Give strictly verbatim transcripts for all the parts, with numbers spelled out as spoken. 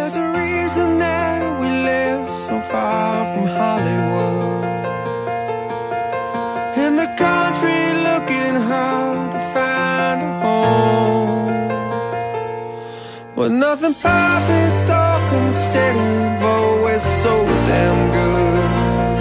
There's a reason that we live so far from Hollywood, in the country looking hard to find a home, with nothing perfect or considered, but we're so damn good.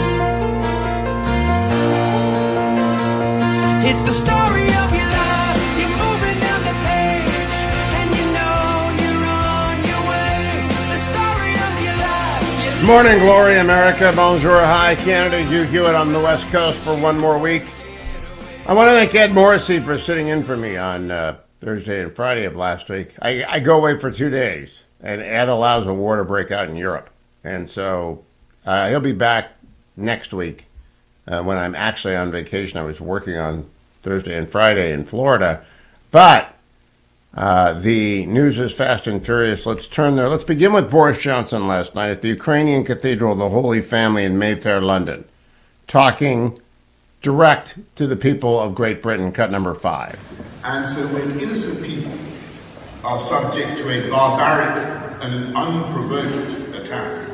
It's the story of your life, you're moving down the page, and you know you're on your way. The story of your life. Your Morning, glory, America. Bonjour, hi, Canada. Hugh Hewitt on the West Coast for one more week. I want to thank Ed Morrissey for sitting in for me on uh, Thursday and Friday of last week. I, I go away for two days, and Ed allows a war to break out in Europe. And so uh, he'll be back next week uh, when I'm actually on vacation. I was working on Thursday and Friday in Florida. But uh, the news is fast and furious. Let's turn there. Let's begin with Boris Johnson last night at the Ukrainian Cathedral of the Holy Family in Mayfair, London, talking direct to the people of Great Britain, cut number five. And so when innocent people are subject to a barbaric and an unprovoked attack,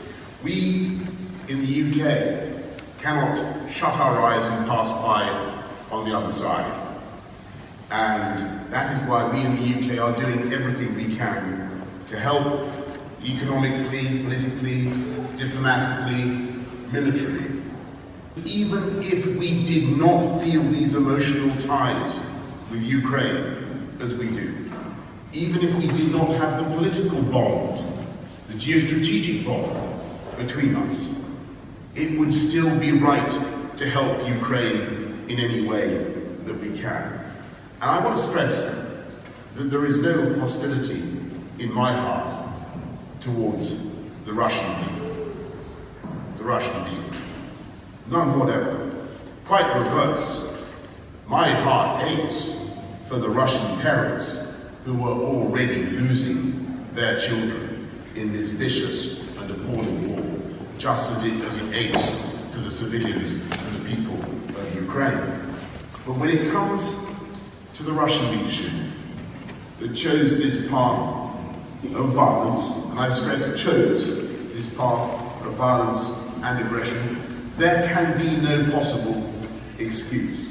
we in the U K cannot shut our eyes and pass by on the other side. And that is why we in the U K are doing everything we can to help economically, politically, diplomatically, militarily. Even if we did not feel these emotional ties with Ukraine as we do, even if we did not have the political bond, the geostrategic bond between us, it would still be right to help Ukraine in any way that we can. And I want to stress that there is no hostility in my heart towards the Russian people. The Russian people. None whatever. Quite the reverse. My heart aches for the Russian parents who were already losing their children in this vicious and appalling war, just as it, as it aches for the civilians and the people of Ukraine. But when it comes to the Russian leadership that chose this path of violence, and I stress chose this path of violence and aggression, there can be no possible excuse.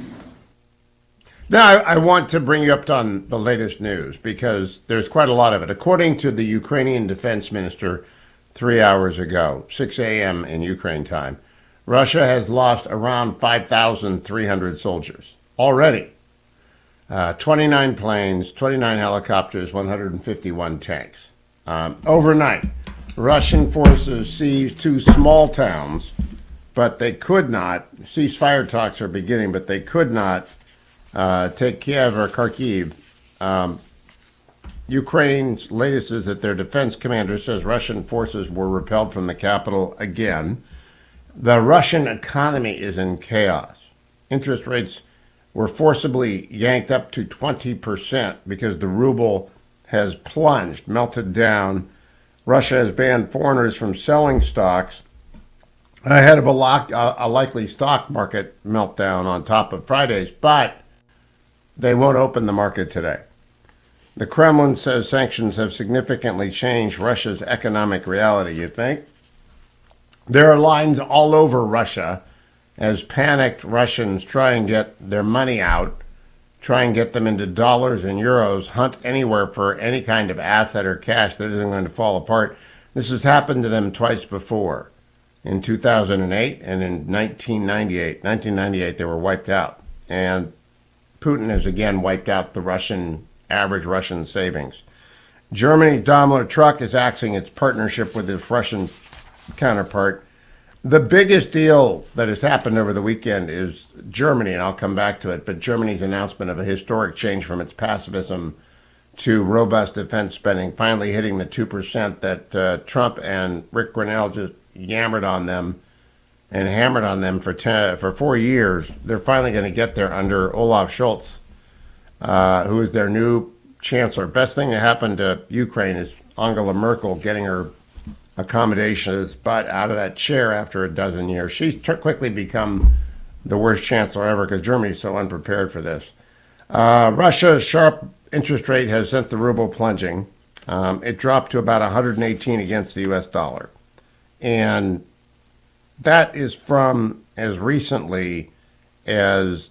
Now, I, I want to bring you up on the latest news because there's quite a lot of it. According to the Ukrainian defense minister three hours ago, six a.m. in Ukraine time, Russia has lost around five thousand three hundred soldiers already. Uh, twenty-nine planes, twenty-nine helicopters, one hundred fifty-one tanks. Um, overnight, Russian forces seized two small towns, but they could not, ceasefire talks are beginning, but they could not uh, take Kiev or Kharkiv. Um, Ukraine's latest is that their defense commander says Russian forces were repelled from the capital again. The Russian economy is in chaos. Interest rates were forcibly yanked up to twenty percent because the ruble has plunged, melted down. Russia has banned foreigners from selling stocks ahead of a, lock, a likely stock market meltdown on top of Friday's, but they won't open the market today. The Kremlin says sanctions have significantly changed Russia's economic reality, you think? There are lines all over Russia as panicked Russians try and get their money out, try and get them into dollars and euros, hunt anywhere for any kind of asset or cash that isn't going to fall apart. This has happened to them twice before, in two thousand eight and in nineteen ninety-eight. nineteen ninety-eight, they were wiped out. And Putin has again wiped out the Russian, average Russian savings. Germany Daimler Truck is axing its partnership with its Russian counterpart. The biggest deal that has happened over the weekend is Germany, and I'll come back to it, but Germany's announcement of a historic change from its pacifism to robust defense spending, finally hitting the two percent that uh, Trump and Rick Grinnell just yammered on them and hammered on them for ten, for four years. They're finally going to get there under Olaf Scholz, uh, who is their new chancellor. Best thing that happened to Ukraine is Angela Merkel getting her accommodations butt out of that chair after a dozen years. She's t- quickly become the worst chancellor ever because Germany's so unprepared for this. Uh, Russia's sharp interest rate has sent the ruble plunging. Um, it dropped to about one hundred eighteen against the U S dollar. And that is from as recently as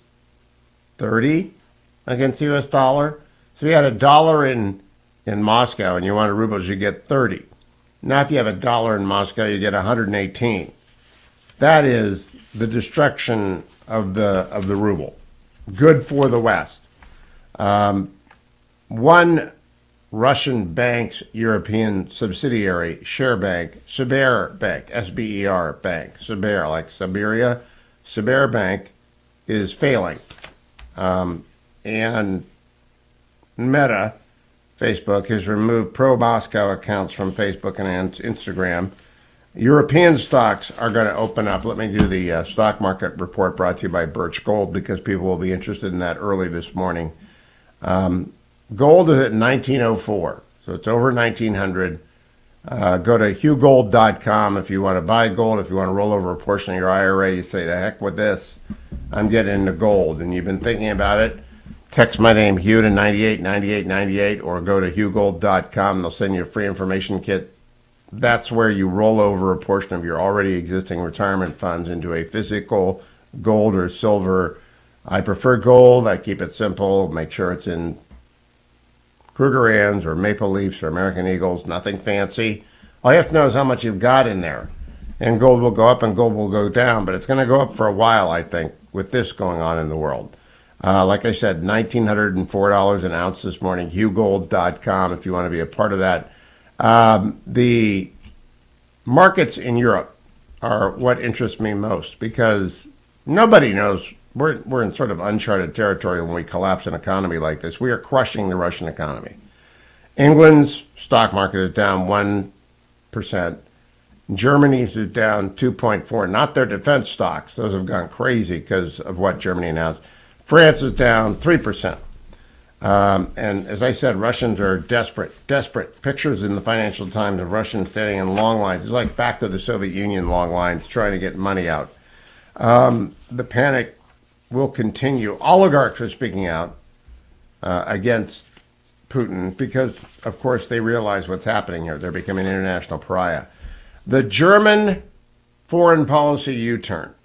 thirty against the U S dollar. So you had a dollar in, in Moscow and you wanted rubles, you get thirty. Now if you have a dollar in Moscow, you get one hundred eighteen. That is the destruction of the of the ruble. Good for the West. Um, one Russian bank's European subsidiary, Share Bank, Sber Bank, S B E R Bank, Sber, like Siberia, Sber Bank is failing. Um, and Meta, Facebook, has removed pro-Moscow accounts from Facebook and Instagram. European stocks are going to open up. Let me do the uh, stock market report brought to you by Birch Gold because people will be interested in that early this morning. Um, gold is at nineteen oh four, so it's over nineteen hundred. Uh, go to hugh gold dot com if you want to buy gold. If you want to roll over a portion of your I R A, you say, the heck with this. I'm getting into gold. And you've been thinking about it. Text my name, Hugh, to nine eight nine eight nine eight, or go to hugh gold dot com. They'll send you a free information kit. That's where you roll over a portion of your already existing retirement funds into a physical gold or silver. I prefer gold. I keep it simple. Make sure it's in Krugerrands or Maple Leafs or American Eagles. Nothing fancy. All you have to know is how much you've got in there. And gold will go up and gold will go down. But it's going to go up for a while, I think, with this going on in the world. Uh, like I said, one thousand nine hundred four dollars an ounce this morning. hugh gold dot com if you want to be a part of that. Um, the markets in Europe are what interests me most because nobody knows. We're, we're in sort of uncharted territory when we collapse an economy like this. We are crushing the Russian economy. England's stock market is down one percent. Germany's is down two point four. Not their defense stocks. Those have gone crazy because of what Germany announced. France is down three percent. Um, and as I said, Russians are desperate, desperate. Pictures in the Financial Times of Russians standing in long lines. It's like back to the Soviet Union long lines trying to get money out. Um, the panic will continue. Oligarchs are speaking out uh, against Putin because, of course, they realize what's happening here. They're becoming an international pariah. The German foreign policy U-turn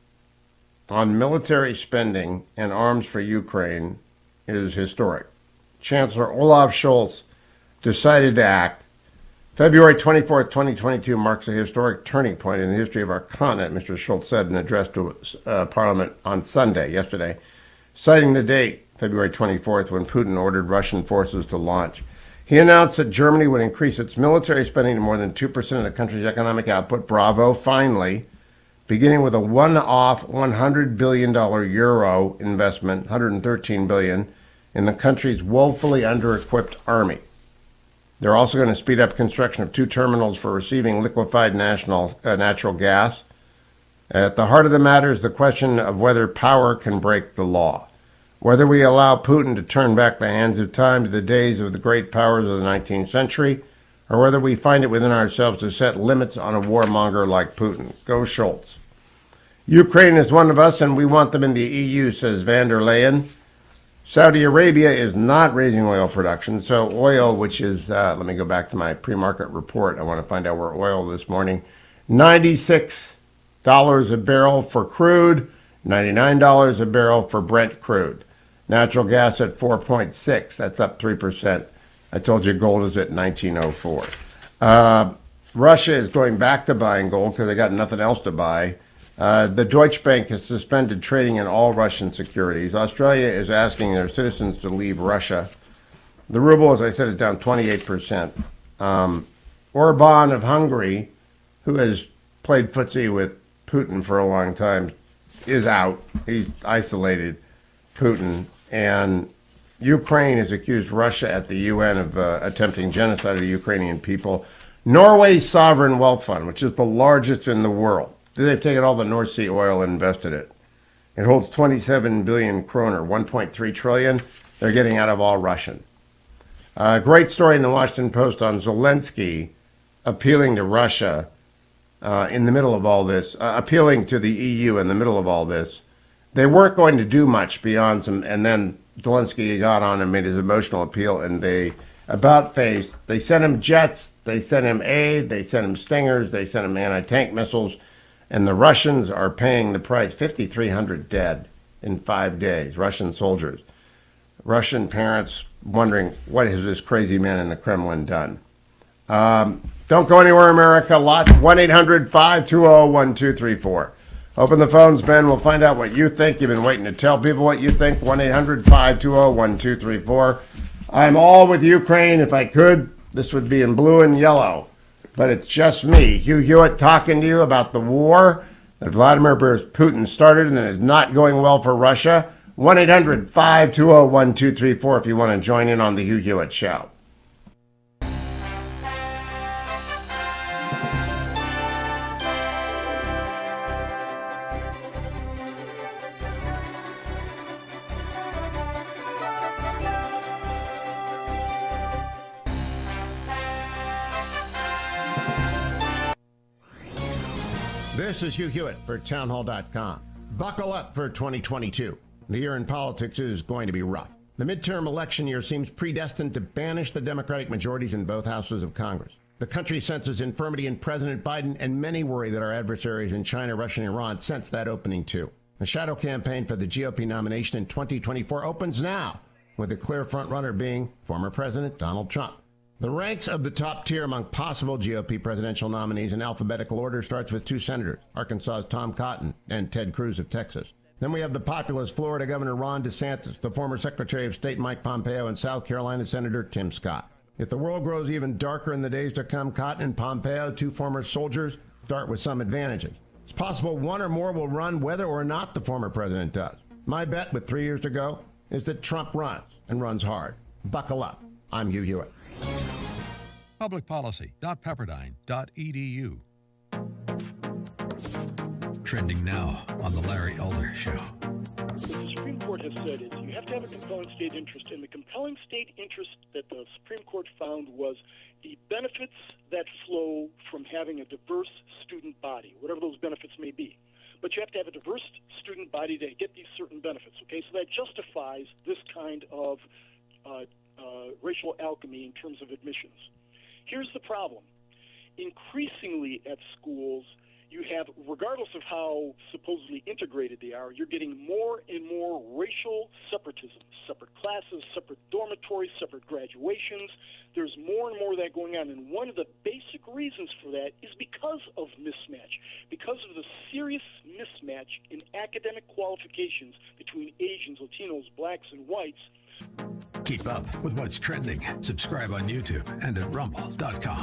on military spending and arms for Ukraine is historic. Chancellor Olaf Scholz decided to act. February twenty-fourth, twenty twenty-two marks a historic turning point in the history of our continent, Mister Scholz said in an address to uh, Parliament on Sunday, yesterday, citing the date, February twenty-fourth, when Putin ordered Russian forces to launch. He announced that Germany would increase its military spending to more than two percent of the country's economic output. Bravo, finally, beginning with a one-off one hundred billion dollars euro investment, one hundred thirteen billion dollars, in the country's woefully under-equipped army. They're also going to speed up construction of two terminals for receiving liquefied national, uh, natural gas. At the heart of the matter is the question of whether power can break the law, whether we allow Putin to turn back the hands of time to the days of the great powers of the nineteenth century, or whether we find it within ourselves to set limits on a warmonger like Putin. Go Scholz. Ukraine is one of us, and we want them in the E U, says van der Leyen. Saudi Arabia is not raising oil production, so oil, which is, uh, let me go back to my pre-market report. I want to find out where oil this morning. ninety-six dollars a barrel for crude, ninety-nine dollars a barrel for Brent crude. Natural gas at four point six, that's up three percent. I told you gold is at nineteen oh four. Uh, Russia is going back to buying gold because they got nothing else to buy. Uh, the Deutsche Bank has suspended trading in all Russian securities. Australia is asking their citizens to leave Russia. The ruble, as I said, is down twenty-eight percent. Um, Orban of Hungary, who has played footsie with Putin for a long time, is out. He's isolated Putin. And Ukraine has accused Russia at the U N of uh, attempting genocide of the Ukrainian people. Norway's sovereign wealth fund, which is the largest in the world, they've taken all the North Sea oil and invested it. It holds twenty-seven billion kroner, one point three trillion. They're getting out of all Russian. A uh, great story in the Washington Post on Zelensky appealing to Russia uh, in the middle of all this, uh, appealing to the E U in the middle of all this. They weren't going to do much beyond some, and then Zelensky got on and made his emotional appeal, and they about face. They sent him jets, they sent him aid, they sent him Stingers, they sent him anti-tank missiles, and the Russians are paying the price. fifty-three hundred dead in five days, Russian soldiers. Russian parents wondering, what has this crazy man in the Kremlin done? Um, don't go anywhere, America. Lot one eight hundred, five two zero, one two three four. Open the phones, Ben. We'll find out what you think. You've been waiting to tell people what you think. one eight hundred, five two zero, one two three four. I'm all with Ukraine. If I could, this would be in blue and yellow. But it's just me, Hugh Hewitt, talking to you about the war that Vladimir Putin started and that is not going well for Russia. one eight hundred, five two zero, one two three four if you want to join in on the Hugh Hewitt Show. This is Hugh Hewitt for townhall dot com. Buckle up for twenty twenty-two. The year in politics is going to be rough. The midterm election year seems predestined to banish the Democratic majorities in both houses of Congress. The country senses infirmity in President Biden, and many worry that our adversaries in China, Russia, and Iran sense that opening too. The shadow campaign for the G O P nomination in twenty twenty-four opens now, with a clear frontrunner being former President Donald Trump. The ranks of the top tier among possible G O P presidential nominees in alphabetical order starts with two senators, Arkansas's Tom Cotton and Ted Cruz of Texas. Then we have the populist Florida Governor Ron DeSantis, the former Secretary of State Mike Pompeo, and South Carolina Senator Tim Scott. If the world grows even darker in the days to come, Cotton and Pompeo, two former soldiers, start with some advantages. It's possible one or more will run whether or not the former president does. My bet with three years to go is that Trump runs, and runs hard. Buckle up. I'm Hugh Hewitt. public policy dot pepperdine dot e d u. Trending now on the Larry Elder Show. What the Supreme Court has said is you have to have a compelling state interest, and the compelling state interest that the Supreme Court found was the benefits that flow from having a diverse student body, whatever those benefits may be. But you have to have a diverse student body to get these certain benefits, okay? So that justifies this kind of uh, uh, racial alchemy in terms of admissions. Here's the problem. Increasingly at schools, you have, regardless of how supposedly integrated they are, you're getting more and more racial separatism, separate classes, separate dormitories, separate graduations. There's more and more of that going on, and one of the basic reasons for that is because of mismatch, because of the serious mismatch in academic qualifications between Asians, Latinos, blacks, and whites. Keep up with what's trending. Subscribe on YouTube and at rumble dot com.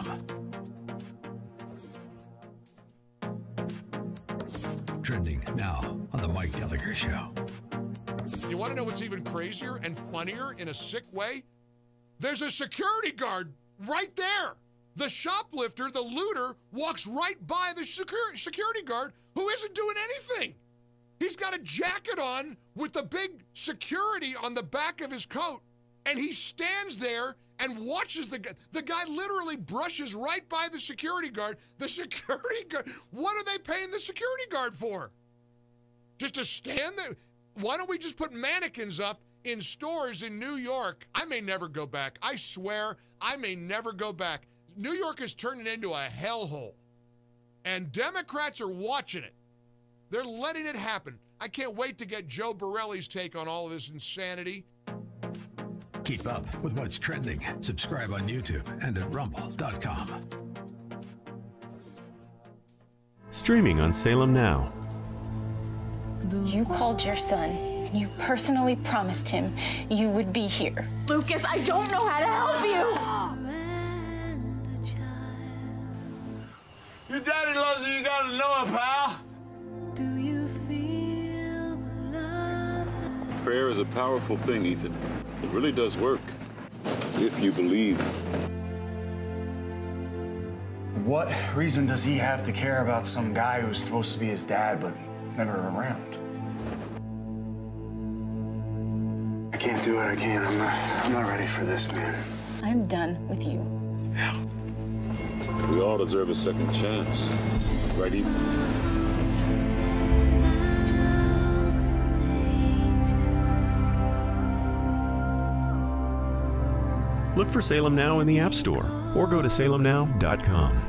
Trending now on the Mike Gallagher Show. You want to know what's even crazier and funnier in a sick way? There's a security guard right there. The shoplifter, the looter, walks right by the security guard who isn't doing anything. He's got a jacket on with the big security on the back of his coat, and he stands there and watches the guy. The guy literally brushes right by the security guard. The security guard, what are they paying the security guard for? Just to stand there? Why don't we just put mannequins up in stores in New York? I may never go back. I swear, I may never go back. New York is turning into a hellhole, and Democrats are watching it. They're letting it happen. I can't wait to get Joe Borelli's take on all of this insanity. Keep up with what's trending. Subscribe on YouTube and at rumble dot com. Streaming on Salem Now. You called your son, and you personally promised him you would be here. Lucas, I don't know how to help you! Your daddy loves you, you gotta know it, pal! Do you feel the love? Prayer is a powerful thing, Ethan. It really does work, if you believe. What reason does he have to care about some guy who's supposed to be his dad, but he's never around? I can't do it, I can't. I'm not, I'm not ready for this, man. I'm done with you. We all deserve a second chance. Right, Ethan? Look for Salem Now in the App Store or go to salem now dot com.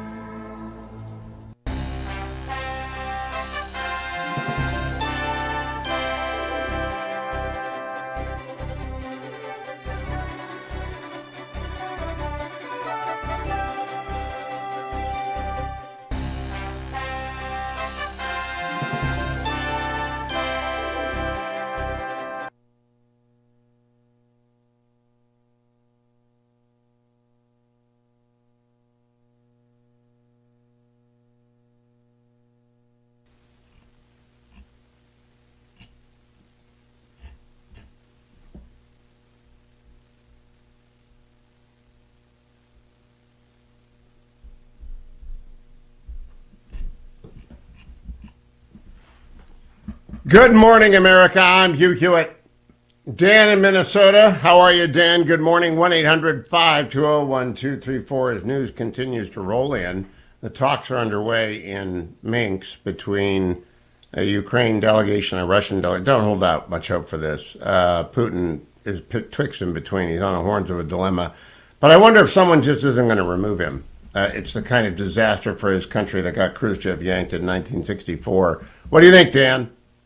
Good morning, America. I'm Hugh Hewitt. Dan in Minnesota. How are you, Dan? Good morning. one eight hundred five two zero one two three four. As news continues to roll in, the talks are underway in Minsk between a Ukraine delegation and a Russian delegation. Don't hold out much hope for this. Uh, Putin is twixt in between. He's on the horns of a dilemma. But I wonder if someone just isn't going to remove him. Uh, it's the kind of disaster for his country that got Khrushchev yanked in nineteen sixty-four. What do you think, Dan?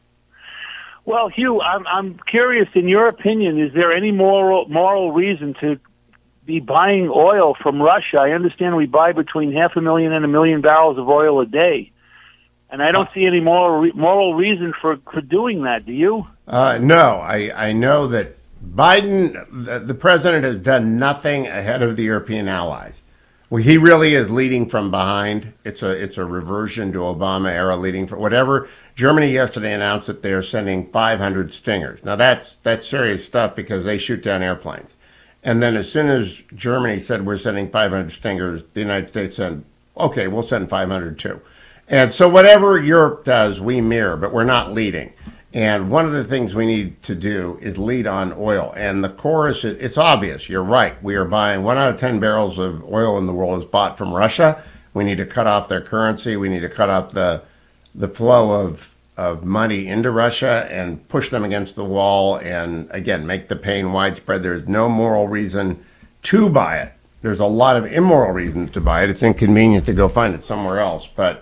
Well, Hugh, I'm I'm curious. In your opinion, is there any moral moral reason to be buying oil from Russia? I understand we buy between half a million and a million barrels of oil a day, and I don't see any moral moral reason for for doing that. Do you? Uh, no, I I know that Biden, the, the president, has done nothing ahead of the European allies. Well, he really is leading from behind. It's a it's a reversion to Obama era leading for whatever. Germany yesterday announced that they are sending five hundred Stingers. Now that's that's serious stuff because they shoot down airplanes. And then as soon as Germany said we're sending five hundred Stingers, the United States said, okay, we'll send five hundred too. And so whatever Europe does, we mirror, but we're not leading. And one of the things we need to do is lead on oil. And the chorus, it's obvious. You're right. We are buying one out of ten barrels of oil in the world is bought from Russia. We need to cut off their currency. We need to cut off the the flow of, of money into Russia and push them against the wall and, again, make the pain widespread. There's no moral reason to buy it. There's a lot of immoral reasons to buy it. It's inconvenient to go find it somewhere else. But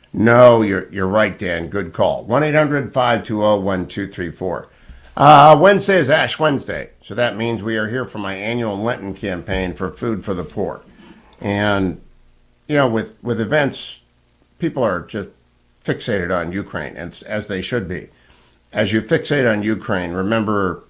no, you're you're right, Dan. Good call. one eight hundred five two zero one two three four. Uh, Wednesday is Ash Wednesday, so that means we are here for my annual Lenten campaign for Food for the Poor. And, you know, with, with events, people are just fixated on Ukraine, as, as they should be. As you fixate on Ukraine, remember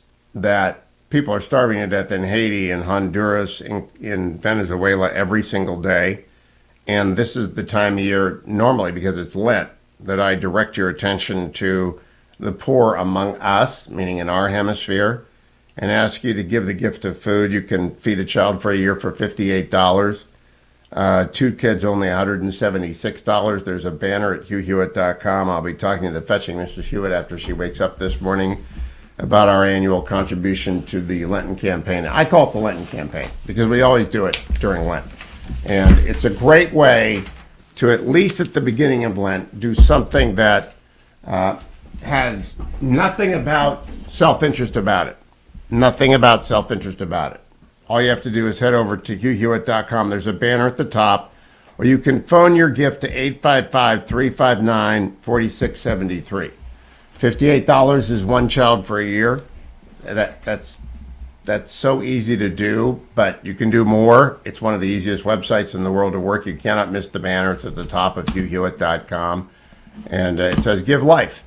that people are starving to death in Haiti, in Honduras, in, in Venezuela every single day. And this is the time of year, normally because it's Lent, that I direct your attention to the poor among us, meaning in our hemisphere, and ask you to give the gift of food. You can feed a child for a year for fifty-eight dollars. Uh, two kids, only one hundred seventy-six dollars. There's a banner at hugh hewitt dot com. I'll be talking to the fetching Missus Hewitt after she wakes up this morning about our annual contribution to the Lenten campaign. I call it the Lenten campaign because we always do it during Lent. And it's a great way to, at least at the beginning of Lent, do something that uh, has nothing about self-interest about it. Nothing about self-interest about it. All you have to do is head over to hugh hewitt dot com. There's a banner at the top, or you can phone your gift to eight five five, three five nine, four six seven three. fifty-eight dollars is one child for a year. That That's That's so easy to do, but you can do more. It's one of the easiest websites in the world to work. You cannot miss the banner. It's at the top of hugh hewitt dot com. And uh, it says, give life.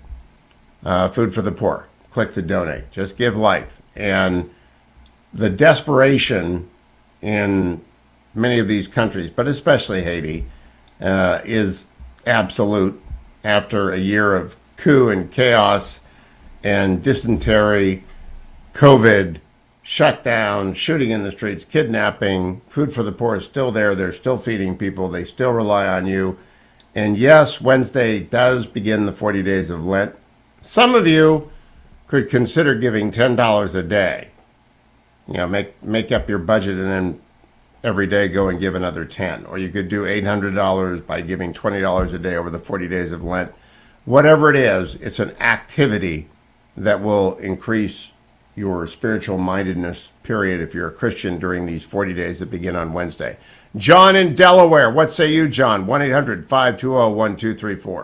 Uh, food for the poor. Click to donate. Just give life. And the desperation in many of these countries, but especially Haiti, uh, is absolute after a year of coup and chaos and dysentery, COVID, shutdown, shooting in the streets, kidnapping. Food for the Poor is still there. They're still feeding people. They still rely on you. And yes, Wednesday does begin the forty days of Lent. Some of you could consider giving ten dollars a day. You know, make make up your budget and then every day go and give another ten. Or you could do eight hundred dollars by giving twenty dollars a day over the forty days of Lent. Whatever it is, it's an activity that will increase your spiritual mindedness period if you're a Christian during these forty days that begin on Wednesday. John in Delaware, what say you, John? one eight hundred five two zero one two three four.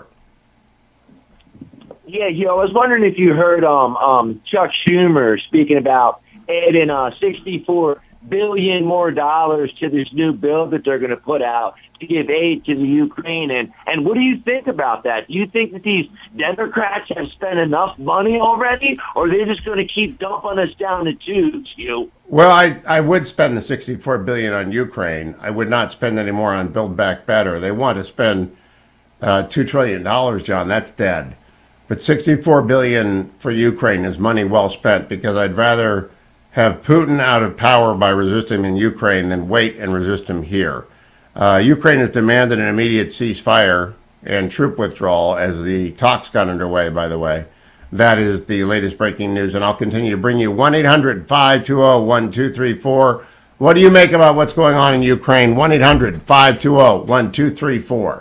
Yeah, you know, I was wondering if you heard um, um, Chuck Schumer speaking about adding uh, sixty-four billion more dollars to this new bill that they're going to put out to give aid to the Ukraine. And, and what do you think about that? Do you think that these Democrats have spent enough money already, or are they just going to keep dumping us down the tubes, you? Well, I, I would spend the sixty-four billion dollars on Ukraine. I would not spend any more on Build Back Better. They want to spend uh, two trillion dollars, John. That's dead. But sixty-four billion dollars for Ukraine is money well spent, because I'd rather have Putin out of power by resisting him in Ukraine than wait and resist him here. Uh, Ukraine has demanded an immediate ceasefire and troop withdrawal as the talks got underway, by the way. That is the latest breaking news, and I'll continue to bring you one eight hundred five two zero one two three four. What do you make about what's going on in Ukraine? one eight hundred five two zero one two three four.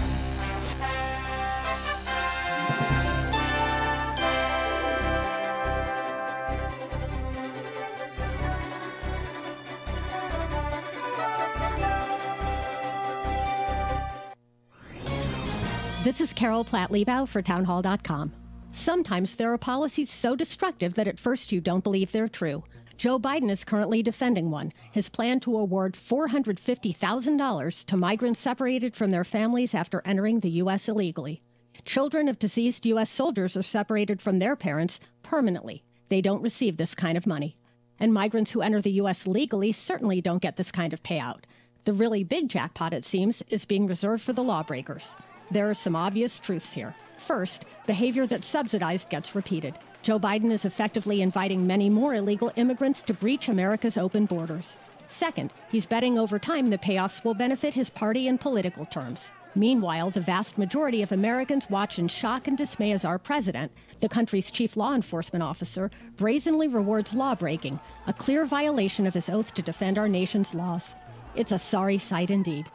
This is Carol Platt-Liebau for townhall dot com. Sometimes there are policies so destructive that at first you don't believe they're true. Joe Biden is currently defending one, his plan to award four hundred fifty thousand dollars to migrants separated from their families after entering the U S illegally. Children of deceased U S soldiers are separated from their parents permanently. They don't receive this kind of money. And migrants who enter the U S legally certainly don't get this kind of payout. The really big jackpot, it seems, is being reserved for the lawbreakers. There are some obvious truths here. First, behavior that's subsidized gets repeated. Joe Biden is effectively inviting many more illegal immigrants to breach America's open borders. Second, he's betting over time the payoffs will benefit his party in political terms. Meanwhile, the vast majority of Americans watch in shock and dismay as our president, the country's chief law enforcement officer, brazenly rewards lawbreaking, a clear violation of his oath to defend our nation's laws. It's a sorry sight indeed.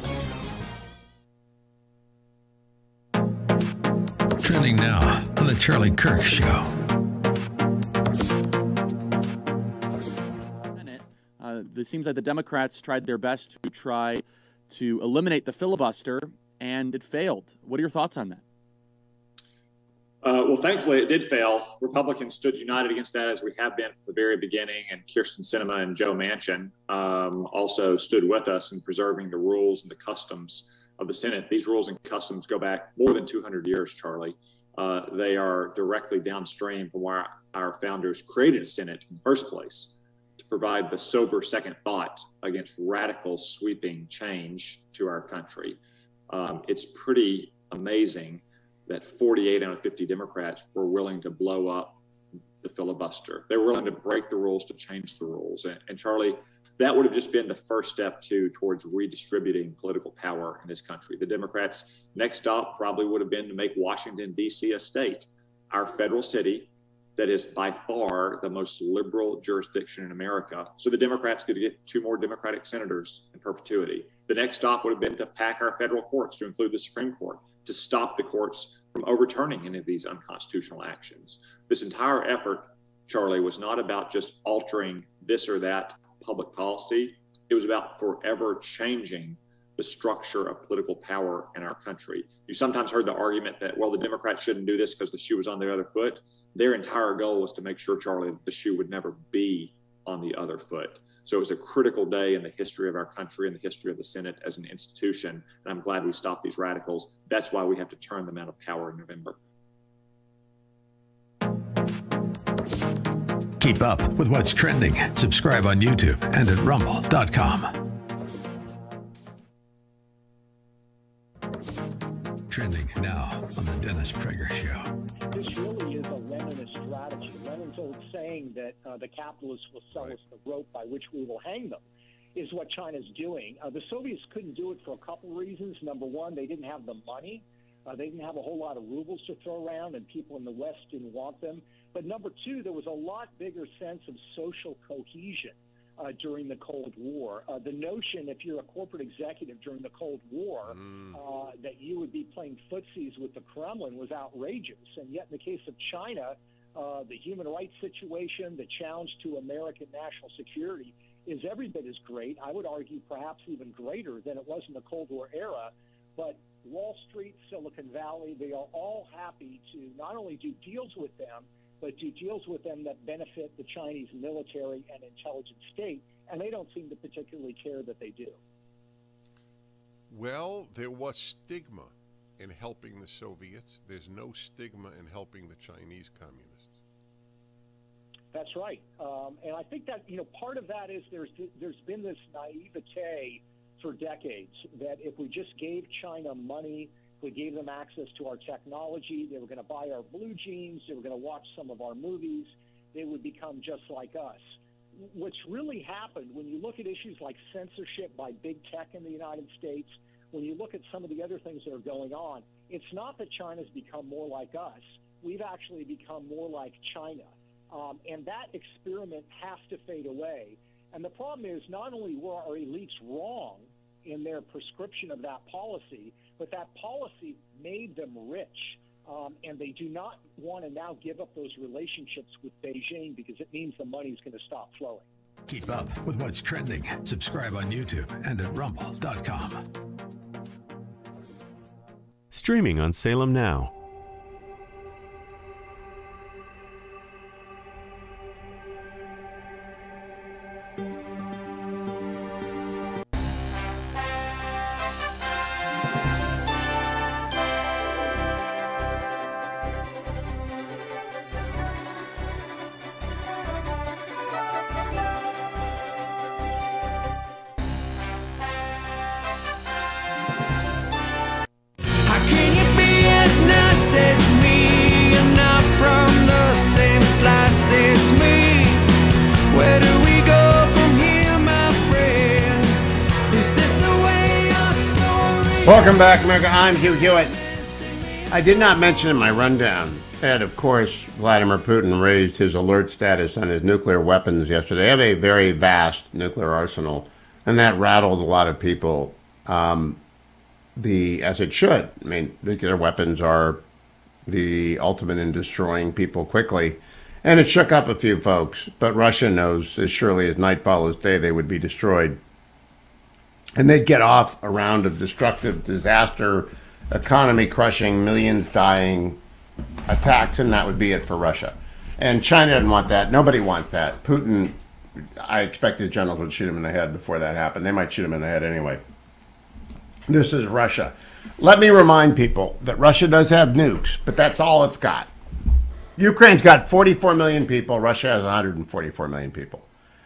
Trending now on the Charlie Kirk Show. Uh, it seems like the Democrats tried their best to try to eliminate the filibuster, and it failed. What are your thoughts on that? Uh, well, thankfully, it did fail. Republicans stood united against that, as we have been from the very beginning, and Kirsten Sinema and Joe Manchin um, also stood with us in preserving the rules and the customs of the Senate. These rules and customs go back more than two hundred years, Charlie. Uh, they are directly downstream from where our founders created a Senate in the first place, to provide the sober second thought against radical sweeping change to our country. Um, it's pretty amazing that forty-eight out of fifty Democrats were willing to blow up the filibuster. They were willing to break the rules to change the rules. And, and Charlie, that would have just been the first step, too, towards redistributing political power in this country. The Democrats' next stop probably would have been to make Washington, D C a state, our federal city that is by far the most liberal jurisdiction in America. So the Democrats could get two more Democratic senators in perpetuity. The next stop would have been to pack our federal courts, to include the Supreme Court, to stop the courts from overturning any of these unconstitutional actions. This entire effort, Charlie, was not about just altering this or that public policy. It was about forever changing the structure of political power in our country. You sometimes heard the argument that, well, the Democrats shouldn't do this because the shoe was on the other foot. Their entire goal was to make sure, Charlie, that the shoe would never be on the other foot. So it was a critical day in the history of our country and the history of the Senate as an institution. And I'm glad we stopped these radicals. That's why we have to turn them out of power in November. Keep up with what's trending. Subscribe on YouTube and at rumble dot com. Trending now on the Dennis Prager Show. This really is a Leninist strategy. Lenin's old saying that uh, the capitalists will sell us the rope by which we will hang them is what China's doing. Uh, the Soviets couldn't do it for a couple reasons. Number one, they didn't have the money. Uh, they didn't have a whole lot of rubles to throw around, and people in the West didn't want them. But number two, there was a lot bigger sense of social cohesion uh, during the Cold War. Uh, the notion, if you're a corporate executive during the Cold War, mm. uh, that you would be playing footsies with the Kremlin was outrageous. And yet in the case of China, uh, the human rights situation, the challenge to American national security is every bit as great. I would argue perhaps even greater than it was in the Cold War era. But Wall Street, Silicon Valley, they are all happy to not only do deals with them, but do deals with them that benefit the Chinese military and intelligence state, and they don't seem to particularly care that they do. Well, there was stigma in helping the Soviets. There's no stigma in helping the Chinese communists. That's right. Um, and I think that, you know, part of that is there's there's been this naivete for decades that if we just gave China money, if we gave them access to our technology, they were going to buy our blue jeans, they were going to watch some of our movies, they would become just like us. What's really happened when you look at issues like censorship by big tech in the United States, when you look at some of the other things that are going on, it's not that China's become more like us. We've actually become more like China. Um, and that experiment has to fade away. And the problem is not only were our elites wrong in their prescription of that policy, but that policy made them rich. Um, and they do not want to now give up those relationships with Beijing because it means the money's going to stop flowing. Keep up with what's trending. Subscribe on YouTube and at rumble dot com. Streaming on Salem Now. Welcome back, America. I'm Hugh Hewitt. I did not mention in my rundown that, of course, Vladimir Putin raised his alert status on his nuclear weapons yesterday. They have a very vast nuclear arsenal, and that rattled a lot of people, um, the as it should. I mean, nuclear weapons are the ultimate in destroying people quickly, and it shook up a few folks, but Russia knows as surely as night follows day they would be destroyed. And they'd get off a round of destructive disaster, economy-crushing, millions dying attacks, and that would be it for Russia. And China didn't want that. Nobody wants that. Putin, I expect his generals would shoot him in the head before that happened. They might shoot him in the head anyway. This is Russia. Let me remind people that Russia does have nukes, but that's all it's got. Ukraine's got forty-four million people. Russia has one hundred forty-four million people.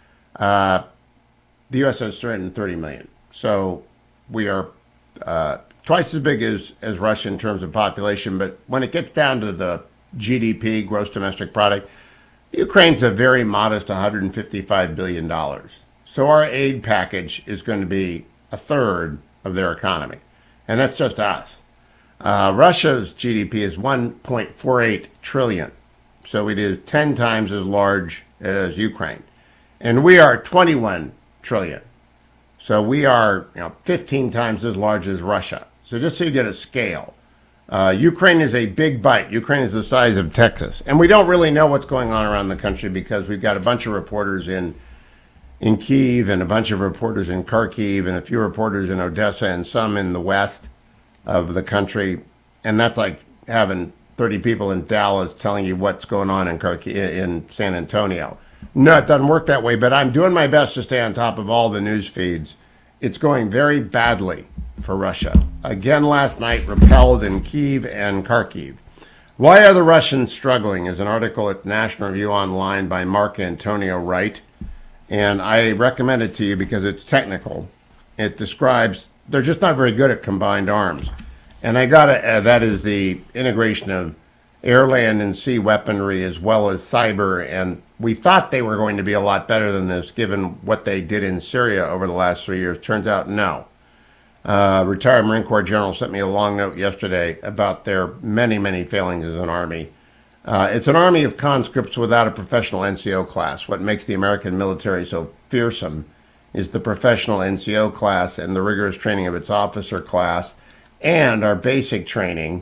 Uh, the U S has three hundred thirty million. So we are uh, twice as big as, as Russia in terms of population. But when it gets down to the G D P, gross domestic product, Ukraine's a very modest one hundred fifty-five billion dollars. So our aid package is going to be a third of their economy. And that's just us. Uh, Russia's G D P is one point four eight trillion dollars. So it is ten times as large as Ukraine. And we are twenty-one trillion dollars. So we are, you know, fifteen times as large as Russia. So just so you get a scale, uh, Ukraine is a big bite. Ukraine is the size of Texas. And we don't really know what's going on around the country because we've got a bunch of reporters in in Kyiv and a bunch of reporters in Kharkiv and a few reporters in Odessa and some in the west of the country. And that's like having thirty people in Dallas telling you what's going on in Kharkiv, in San Antonio. No, it doesn't work that way, but I'm doing my best to stay on top of all the news feeds. It's going very badly for Russia. Again last night, repelled in Kyiv and Kharkiv. Why are the Russians struggling is an article at National Review Online by Mark Antonio Wright, and I recommend it to you because it's technical. It describes, they're just not very good at combined arms. And I got to, uh, that is the integration of air, land, and sea weaponry as well as cyber, and we thought they were going to be a lot better than this given what they did in Syria over the last three years. Turns out, no. Uh, retired Marine Corps general sent me a long note yesterday about their many, many failings as an army. Uh, it's an army of conscripts without a professional N C O class. What makes the American military so fearsome is the professional N C O class and the rigorous training of its officer class and our basic training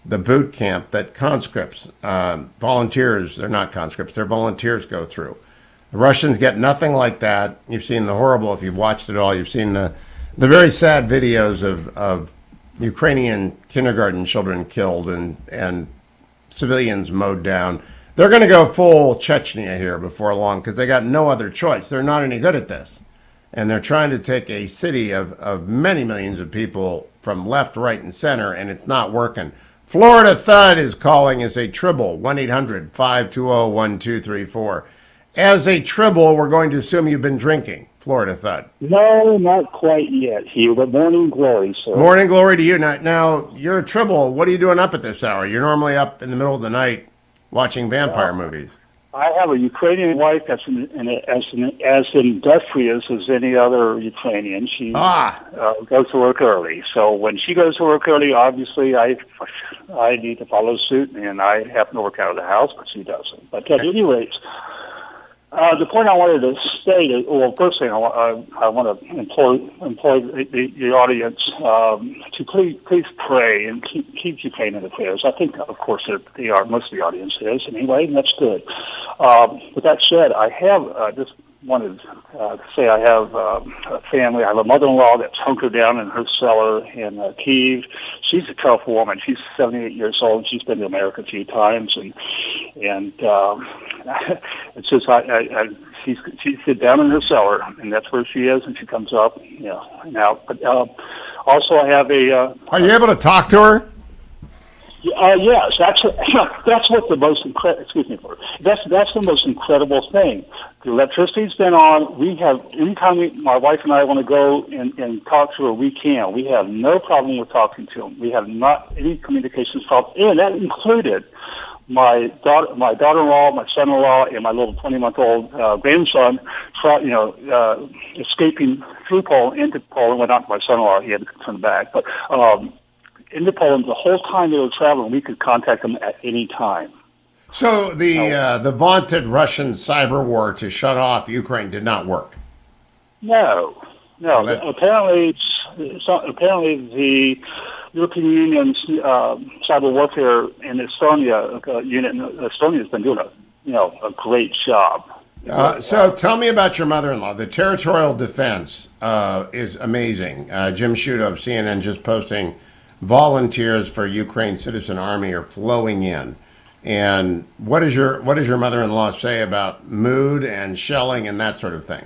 the boot camp that conscripts, uh, volunteers, they're not conscripts, they're volunteers go through. The Russians get nothing like that. You've seen the horrible, if you've watched it all, you've seen the, the very sad videos of, of Ukrainian kindergarten children killed and, and civilians mowed down. They're going to go full Chechnya here before long because they got no other choice. They're not any good at this. And they're trying to take a city of, of many millions of people from left, right, and center, and it's not working. Florida Thud is calling as a tribble, one eight hundred, five two zero, one two three four. As a tribble, we're going to assume you've been drinking, Florida Thud. No, not quite yet, Hugh, but morning glory, sir. Morning glory to you. Now, now, you're a tribble. What are you doing up at this hour? You're normally up in the middle of the night watching vampire uh, movies. I have a Ukrainian wife that's an, an, as, an, as industrious as any other Ukrainian. She ah. uh, goes to work early. So when she goes to work early, obviously I I need to follow suit, and I happen to work out of the house, but she doesn't. But at any rate, Uh, the point I wanted to state is, well, first thing I, I, I want to employ, employ the, the, the audience um, to please, please pray and keep, keep Ukraine in the prayers. I think, of course, that they are, most of the audience is anyway, and that's good. Um, with that said, I have uh, just wanted uh, to say I have um, a family. I have a mother-in-law that's hunkered down in her cellar in uh, Kyiv. She's a tough woman. She's seventy-eight years old. She's been to America a few times, and and um, it's just I, I, I she's she's sit down in her cellar, and that's where she is, and she comes up, you know, and out. But uh, also, I have a. Uh, Are you able to talk to her? Uh, yes, that's that's what the most incredible. Excuse me, for that's that's the most incredible thing. The electricity's been on. We have anytime we, my wife and I want to go and, and talk to her, we can. We have no problem with talking to them. We have not any communications problem, and that included my daughter, my daughter-in-law, my son-in-law, and my little twenty-month-old uh, grandson. You know, uh, escaping through Poland into Poland. Well, not my son-in-law; he had to turn back, but. Um, into Poland, the whole time they were traveling, we could contact them at any time. So the uh, the vaunted Russian cyber war to shut off Ukraine did not work? No. No. Well, that... Apparently, so, apparently the European Union's uh, cyber warfare in Estonia uh, unit in Estonia has been doing a, you know, a great job. Uh, so tell me about your mother-in-law. The territorial defense uh, is amazing. Uh, Jim Sciutto of C N N just posting volunteers for Ukraine Citizen Army are flowing in. And what does your what does your mother-in-law say about mood and shelling and that sort of thing?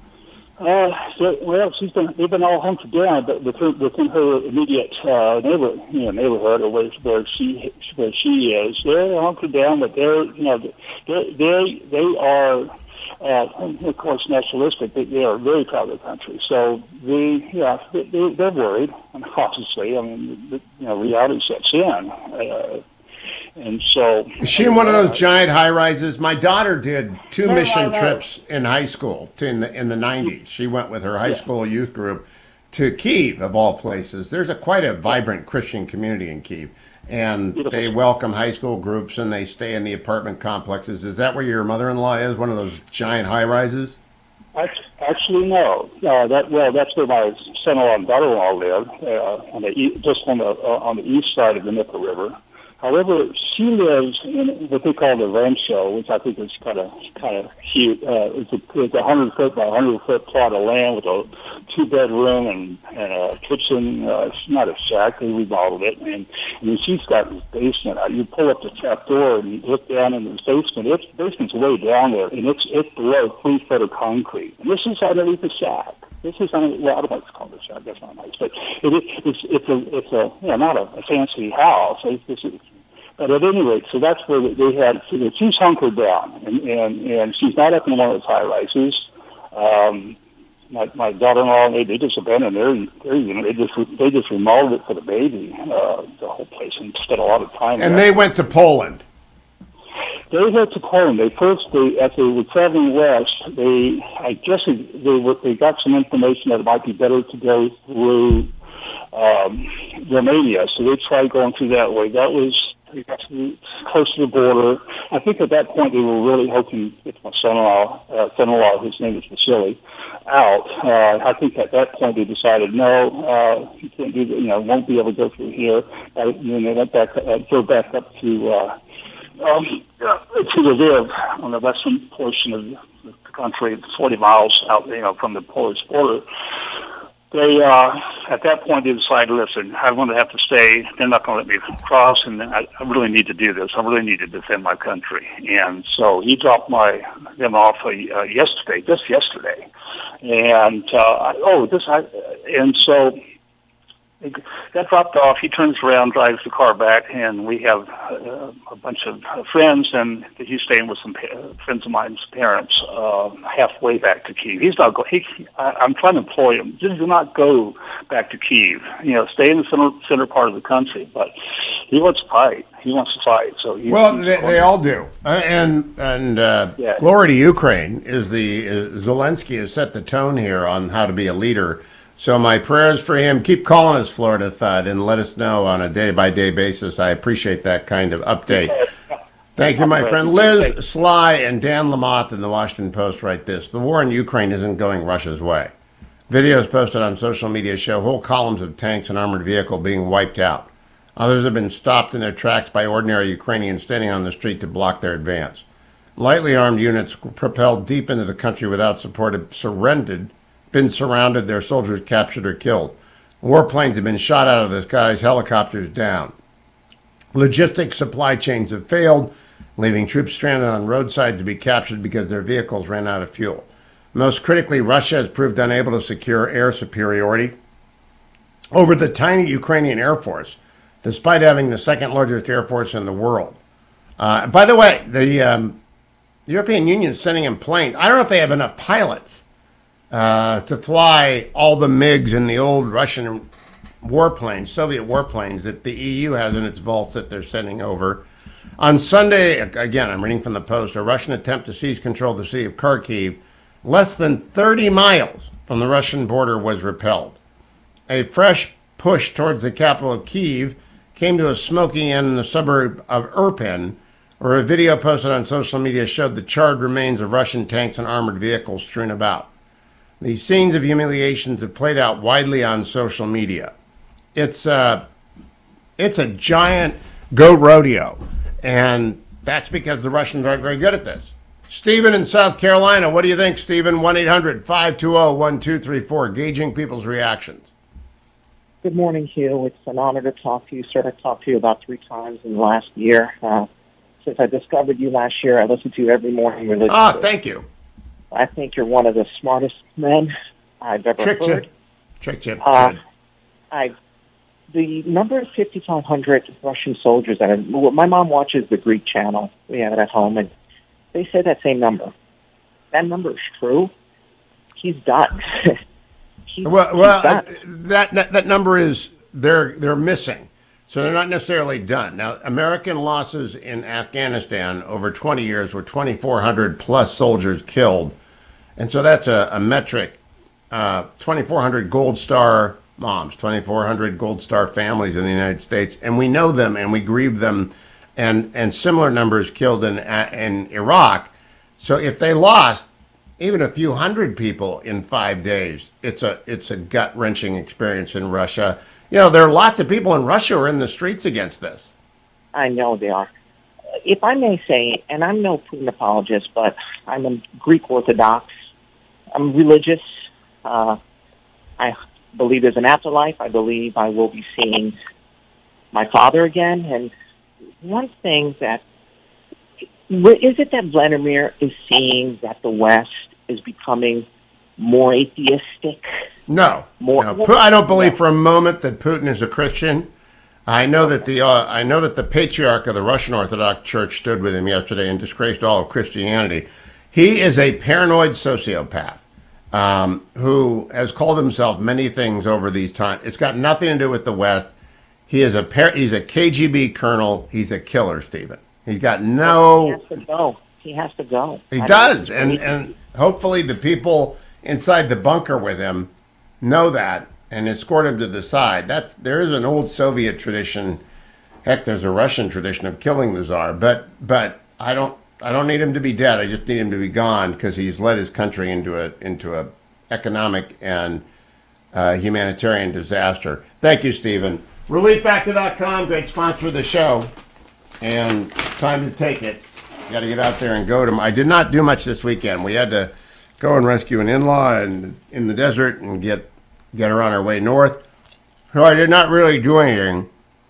Uh, so, well, she's been they've been all hunkered down, but within, within her immediate uh, neighbor, you know, neighborhood or where, where she where she is, they're hunkered down, but they're you know they they they are. Uh, of course, nationalistic. They, they are very proud of their country. So they, yeah, they, they're worried. And obviously, I mean, the, you know, reality sets in. Uh, and so, is she in one of those giant high rises? My daughter did two no, mission trips in high school to, in the in the nineties. She went with her high yeah. school youth group to Kyiv, of all places. There's a quite a vibrant Christian community in Kyiv. And Beautiful. They welcome high school groups, and they stay in the apartment complexes. Is that where your mother-in-law is? One of those giant high-rises? Actually, no. Uh, that well, that's where my son-in-law and daughter-in-law live, uh, on the e- just on the uh, on the east side of the Nipper River. However, she lives in what they call the rancho, which I think is kind of kind of cute. Uh, it's a it's a hundred foot by hundred foot plot of land with a two bedroom and, and a kitchen. Uh, it's not a shack; they remodeled it, and, and she's got this basement. Uh, you pull up the trap door and look down in this basement. Its basement's way down there, and it's it's below three foot of concrete. And this is underneath the shack. This is underneath, well, I don't like to call it a shack. That's not nice, but it, it's it's a it's a you know, not a, a fancy house. It's, it's, But at any rate, so that's where they had, so she's hunkered down, and, and, and she's not up in one of those high rises. Um, my, my daughter-in-law, they, they just abandoned their, their unit. They just, they just remodeled it for the baby, uh, the whole place, and spent a lot of time And there. They went to Poland. They went to Poland. They first, they, as they were traveling west, they, I guess they, they, were, they got some information that it might be better to go through um, Romania, so they tried going through that way. That was He got to close to the border. I think at that point they were really hoping to get my son-in-law, uh, son-in-law, whose name is Vasily, out. Uh, I think at that point they decided, no, uh, he can't do that, you know, won't be able to go through here. Uh, and then they went back, uh, go back up to, uh, um, uh, to Lviv on the western portion of the country, forty miles out, you know, from the Polish border. They, uh, at that point, they decided, listen, I'm going to have to stay. They're not going to let me cross, and I, I really need to do this. I really need to defend my country. And so he dropped my them off uh, yesterday, just yesterday. And, uh, I, oh, this, I, and so it got dropped off. He turns around, drives the car back, and we have uh, a bunch of friends, and he's staying with some pa- friends of mine's parents uh, halfway back to Kyiv. He's not go. He, I, I'm trying to employ him. Just do not go back to Kyiv. You know, stay in the center, center part of the country. But he wants to fight. He wants to fight. So he's, well, he's they, they all do. Uh, and and uh, Yeah. glory to Ukraine is the is Zelensky has set the tone here on how to be a leader. So my prayers for him. Keep calling us, Florida Thud, and let us know on a day-by-day basis. I appreciate that kind of update. Thank you, my friend. Liz Sly and Dan Lamothe in the Washington Post write this. The war in Ukraine isn't going Russia's way. Videos posted on social media show whole columns of tanks and armored vehicles being wiped out. Others have been stopped in their tracks by ordinary Ukrainians standing on the street to block their advance. Lightly armed units propelled deep into the country without support have surrendered been surrounded, their soldiers captured or killed. Warplanes have been shot out of the skies, helicopters down. Logistics supply chains have failed, leaving troops stranded on roadsides to be captured because their vehicles ran out of fuel. Most critically, Russia has proved unable to secure air superiority over the tiny Ukrainian Air Force, despite having the second largest air force in the world. Uh, by the way, the, um, the European Union is sending in planes. I don't know if they have enough pilots Uh, to fly all the MiGs and the old Russian warplanes, Soviet warplanes that the E U has in its vaults that they're sending over. On Sunday, again, I'm reading from the Post, a Russian attempt to seize control of the city of Kharkiv, less than thirty miles from the Russian border, was repelled. A fresh push towards the capital of Kyiv came to a smoking end in the suburb of Irpin, where a video posted on social media showed the charred remains of Russian tanks and armored vehicles strewn about. These scenes of humiliations have played out widely on social media. It's uh, it's a giant goat rodeo, and that's because the Russians aren't very good at this. Stephen in South Carolina, what do you think, Stephen? one eight hundred five two zero one two three four, gauging people's reactions. Good morning, Hugh. It's an honor to talk to you, sir. I've talked to you about three times in the last year. Uh, since I discovered you last year, I listen to you every morning religiously. Ah, thank you. I think you're one of the smartest men I've ever Tricked heard. you. Tricked you. Uh, I, the number of fifty-five hundred Russian soldiers that are, my mom watches the Greek channel. We have it at home, and they say that same number. That number is true. He's done. He's, well, well he's uh, done. that, that that number is they're they're missing, so they're not necessarily done. Now, American losses in Afghanistan over twenty years were twenty-four hundred plus soldiers killed, and so that's a, a metric. Uh, twenty-four hundred Gold Star moms, twenty-four hundred Gold Star families in the United States, and we know them and we grieve them, and and similar numbers killed in in Iraq. So if they lost even a few hundred people in five days, it's a it's a gut wrenching experience in Russia. You know, there are lots of people in Russia who are in the streets against this. I know they are. If I may say, and I'm no Putin apologist, but I'm a Greek Orthodox. I'm religious. Uh, I believe there's an afterlife. I believe I will be seeing my father again. And one thing that, is it that Vladimir is seeing that the West is becoming more atheistic? No, more, no. I don't believe for a moment that Putin is a Christian. I know that the uh, I know that the patriarch of the Russian Orthodox Church stood with him yesterday and disgraced all of Christianity. He is a paranoid sociopath um, who has called himself many things over these times. It's got nothing to do with the West. He is a par- he's a K G B colonel. He's a killer, Stephen. He's got no. He has to go. He has to go. He I does, and and hopefully the people inside the bunker with him know that and escort him to the side. That's there is an old Soviet tradition. Heck, there's a Russian tradition of killing the Tsar. But but I don't I don't need him to be dead. I just need him to be gone because he's led his country into a into a economic and uh, humanitarian disaster. Thank you, Stephen. Relief Factor dot com, great sponsor of the show. And time to take it. Got to get out there and go to them. I did not do much this weekend. We had to go and rescue an in-law in, in the desert and get get her on her way north. So I did not really do anything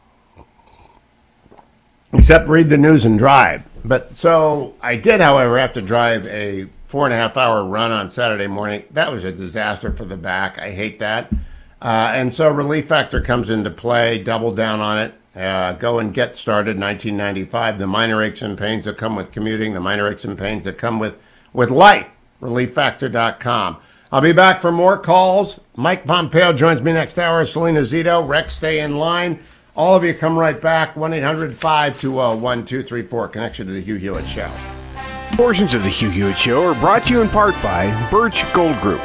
except read the news and drive. But so I did, however, have to drive a four and a half hour run on Saturday morning. That was a disaster for the back. I hate that. Uh, and so Relief Factor comes into play, double down on it. Uh, go and get started, nineteen ninety-five. The minor aches and pains that come with commuting, the minor aches and pains that come with, with life. Relief Factor dot com. I'll be back for more calls. Mike Pompeo joins me next hour. Salena Zito. Rex, stay in line. All of you come right back. one eight hundred five two zero one two three four. Connection to the Hugh Hewitt Show. Portions of the Hugh Hewitt Show are brought to you in part by Birch Gold Group.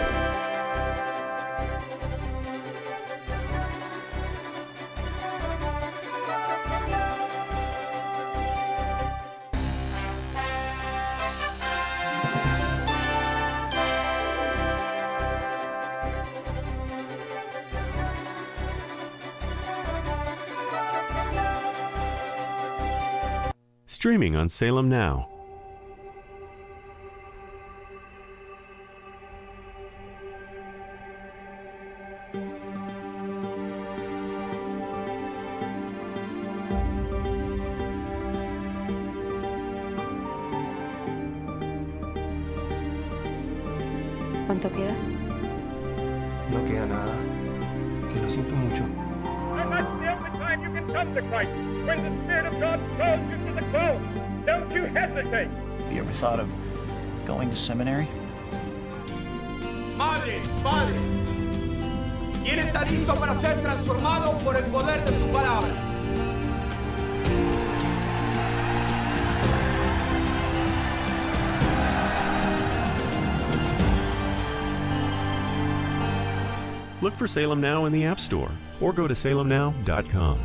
Streaming on Salem Now. ¿Cuánto queda? No queda nada. Que lo siento mucho. That's the only time you can come to Christ, when the Spirit of God calls you to the call. Don't you hesitate. Have you ever thought of going to seminary? Madre, padre, ¿quién está listo para ser transformado por el poder de su palabra? Look for Salem Now in the App Store or go to salem now dot com.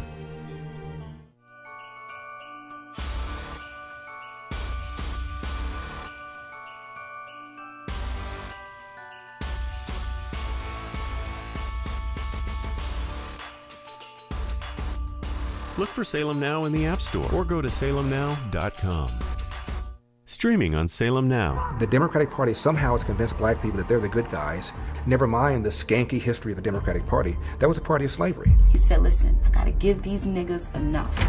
Look for Salem Now in the App Store or go to salem now dot com. Streaming on Salem Now. The Democratic Party somehow has convinced black people that they're the good guys. Never mind the skanky history of the Democratic Party. That was a party of slavery. He said, listen, I gotta give these niggas enough.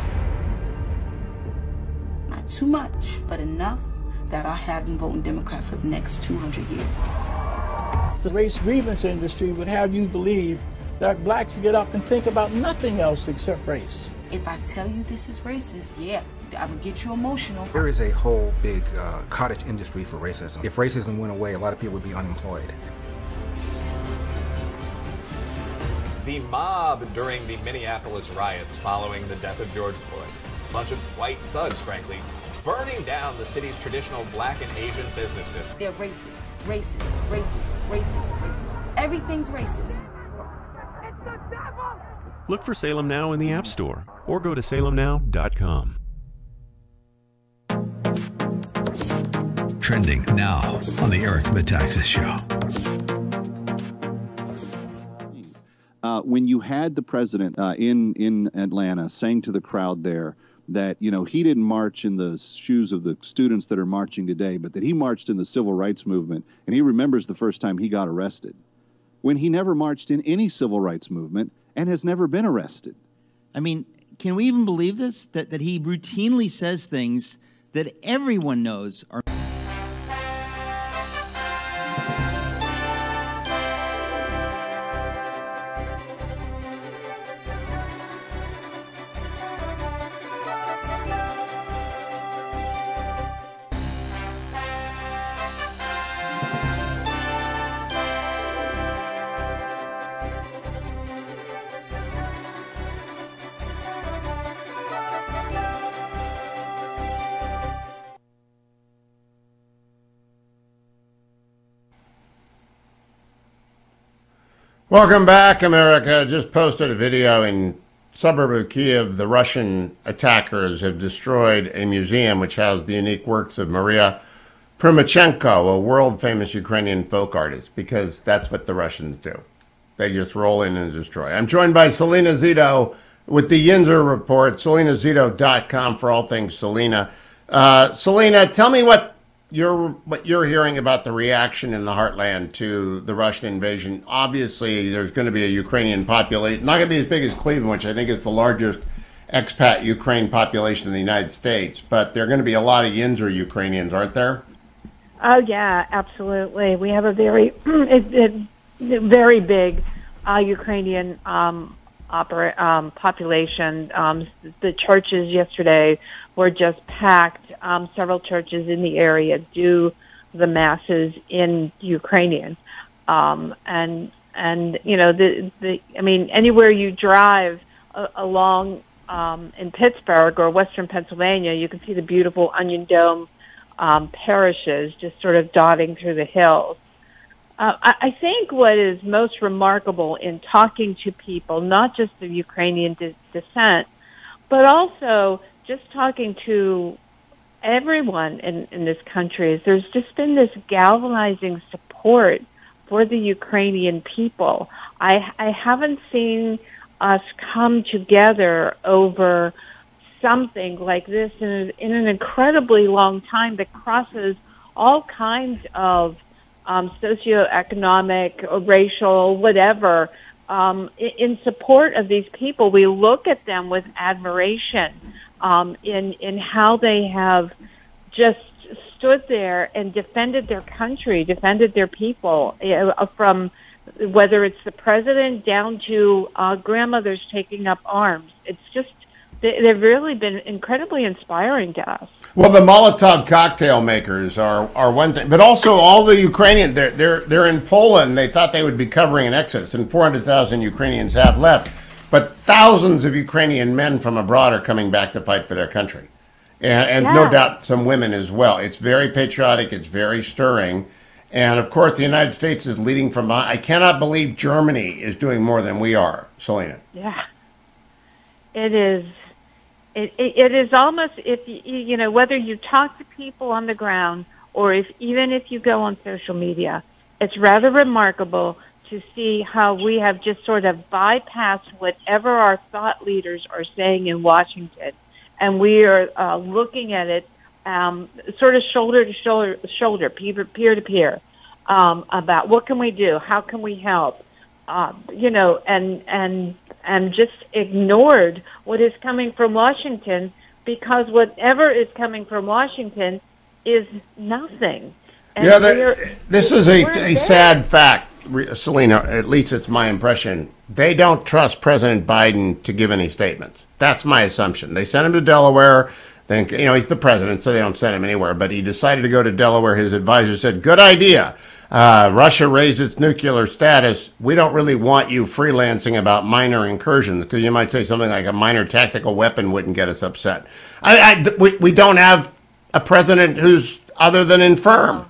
Not too much, but enough that I'll have them voting Democrat for the next two hundred years. The race grievance industry would have you believe that blacks get up and think about nothing else except race. If I tell you this is racist, yeah, I'm gonna get you emotional. There is a whole big uh, cottage industry for racism. If racism went away, a lot of people would be unemployed. The mob during the Minneapolis riots following the death of George Floyd. A bunch of white thugs, frankly, burning down the city's traditional black and Asian business district. They're racist, racist, racist, racist, racist. Everything's racist. Look for Salem Now in the App Store or go to salem now dot com. Trending now on the Eric Metaxas Show. Uh, when you had the president uh, in, in Atlanta saying to the crowd there that, you know, he didn't march in the shoes of the students that are marching today, but that he marched in the civil rights movement, and he remembers the first time he got arrested, when he never marched in any civil rights movement and has never been arrested. I mean, can we even believe this? That, that he routinely says things that everyone knows are... Welcome back, America. Just posted a video in suburb of Kiev, the Russian attackers have destroyed a museum which housed the unique works of Maria Primachenko, a world-famous Ukrainian folk artist, because that's what the Russians do. They just roll in and destroy. I'm joined by Salena Zito with the Yinzer Report, salena zito dot com for all things Salena. Uh, Salena, tell me what you're, what you're hearing about the reaction in the heartland to the Russian invasion. Obviously, there's going to be a Ukrainian population, not going to be as big as Cleveland, which I think is the largest expat Ukraine population in the United States, but there are going to be a lot of Yinzer Ukrainians, aren't there? Oh, yeah, absolutely. We have a very, it, it, very big uh, Ukrainian um, opera, um, population. Um, the churches yesterday were just packed. Um, several churches in the area do the masses in Ukrainian. Um, and, and you know, the, the I mean, anywhere you drive uh, along um, in Pittsburgh or Western Pennsylvania, you can see the beautiful Onion Dome Um, parishes just sort of dotting through the hills. Uh, I, I think what is most remarkable in talking to people, not just of Ukrainian de- descent, but also just talking to everyone in, in this country, is there's just been this galvanizing support for the Ukrainian people. I, I haven't seen us come together over something like this in, a, in an incredibly long time that crosses all kinds of um, socioeconomic, racial, whatever. Um, in, in support of these people, we look at them with admiration um, in in how they have just stood there and defended their country, defended their people, uh, from whether it's the president down to uh, grandmothers taking up arms. It's just they've really been incredibly inspiring to us. Well, the Molotov cocktail makers are, are one thing, but also all the Ukrainian, they're, they're, they're in Poland. They thought they would be covering an exodus, and four hundred thousand Ukrainians have left. But thousands of Ukrainian men from abroad are coming back to fight for their country. And, and yeah. no doubt some women as well. It's very patriotic. It's very stirring. And, of course, the United States is leading from behind. I cannot believe Germany is doing more than we are, Salena. Yeah, it is. It, it, it is almost, if you, you know, whether you talk to people on the ground or if even if you go on social media, it's rather remarkable to see how we have just sort of bypassed whatever our thought leaders are saying in Washington, and we are uh, looking at it um, sort of shoulder to shoulder, shoulder, peer, peer to peer, um, about what can we do, how can we help, uh, you know, and and. and just ignored what is coming from Washington, because whatever is coming from Washington is nothing. And yeah, there, this is a, a sad fact, Salena, at least it's my impression. They don't trust President Biden to give any statements. That's my assumption. They sent him to Delaware. Think, you know, he's the president, so they don't send him anywhere. But he decided to go to Delaware. His advisor said, good idea. Uh, Russia raised its nuclear status. We don't really want you freelancing about minor incursions, because you might say something like a minor tactical weapon wouldn't get us upset. I, I, we, we don't have a president who's other than infirm.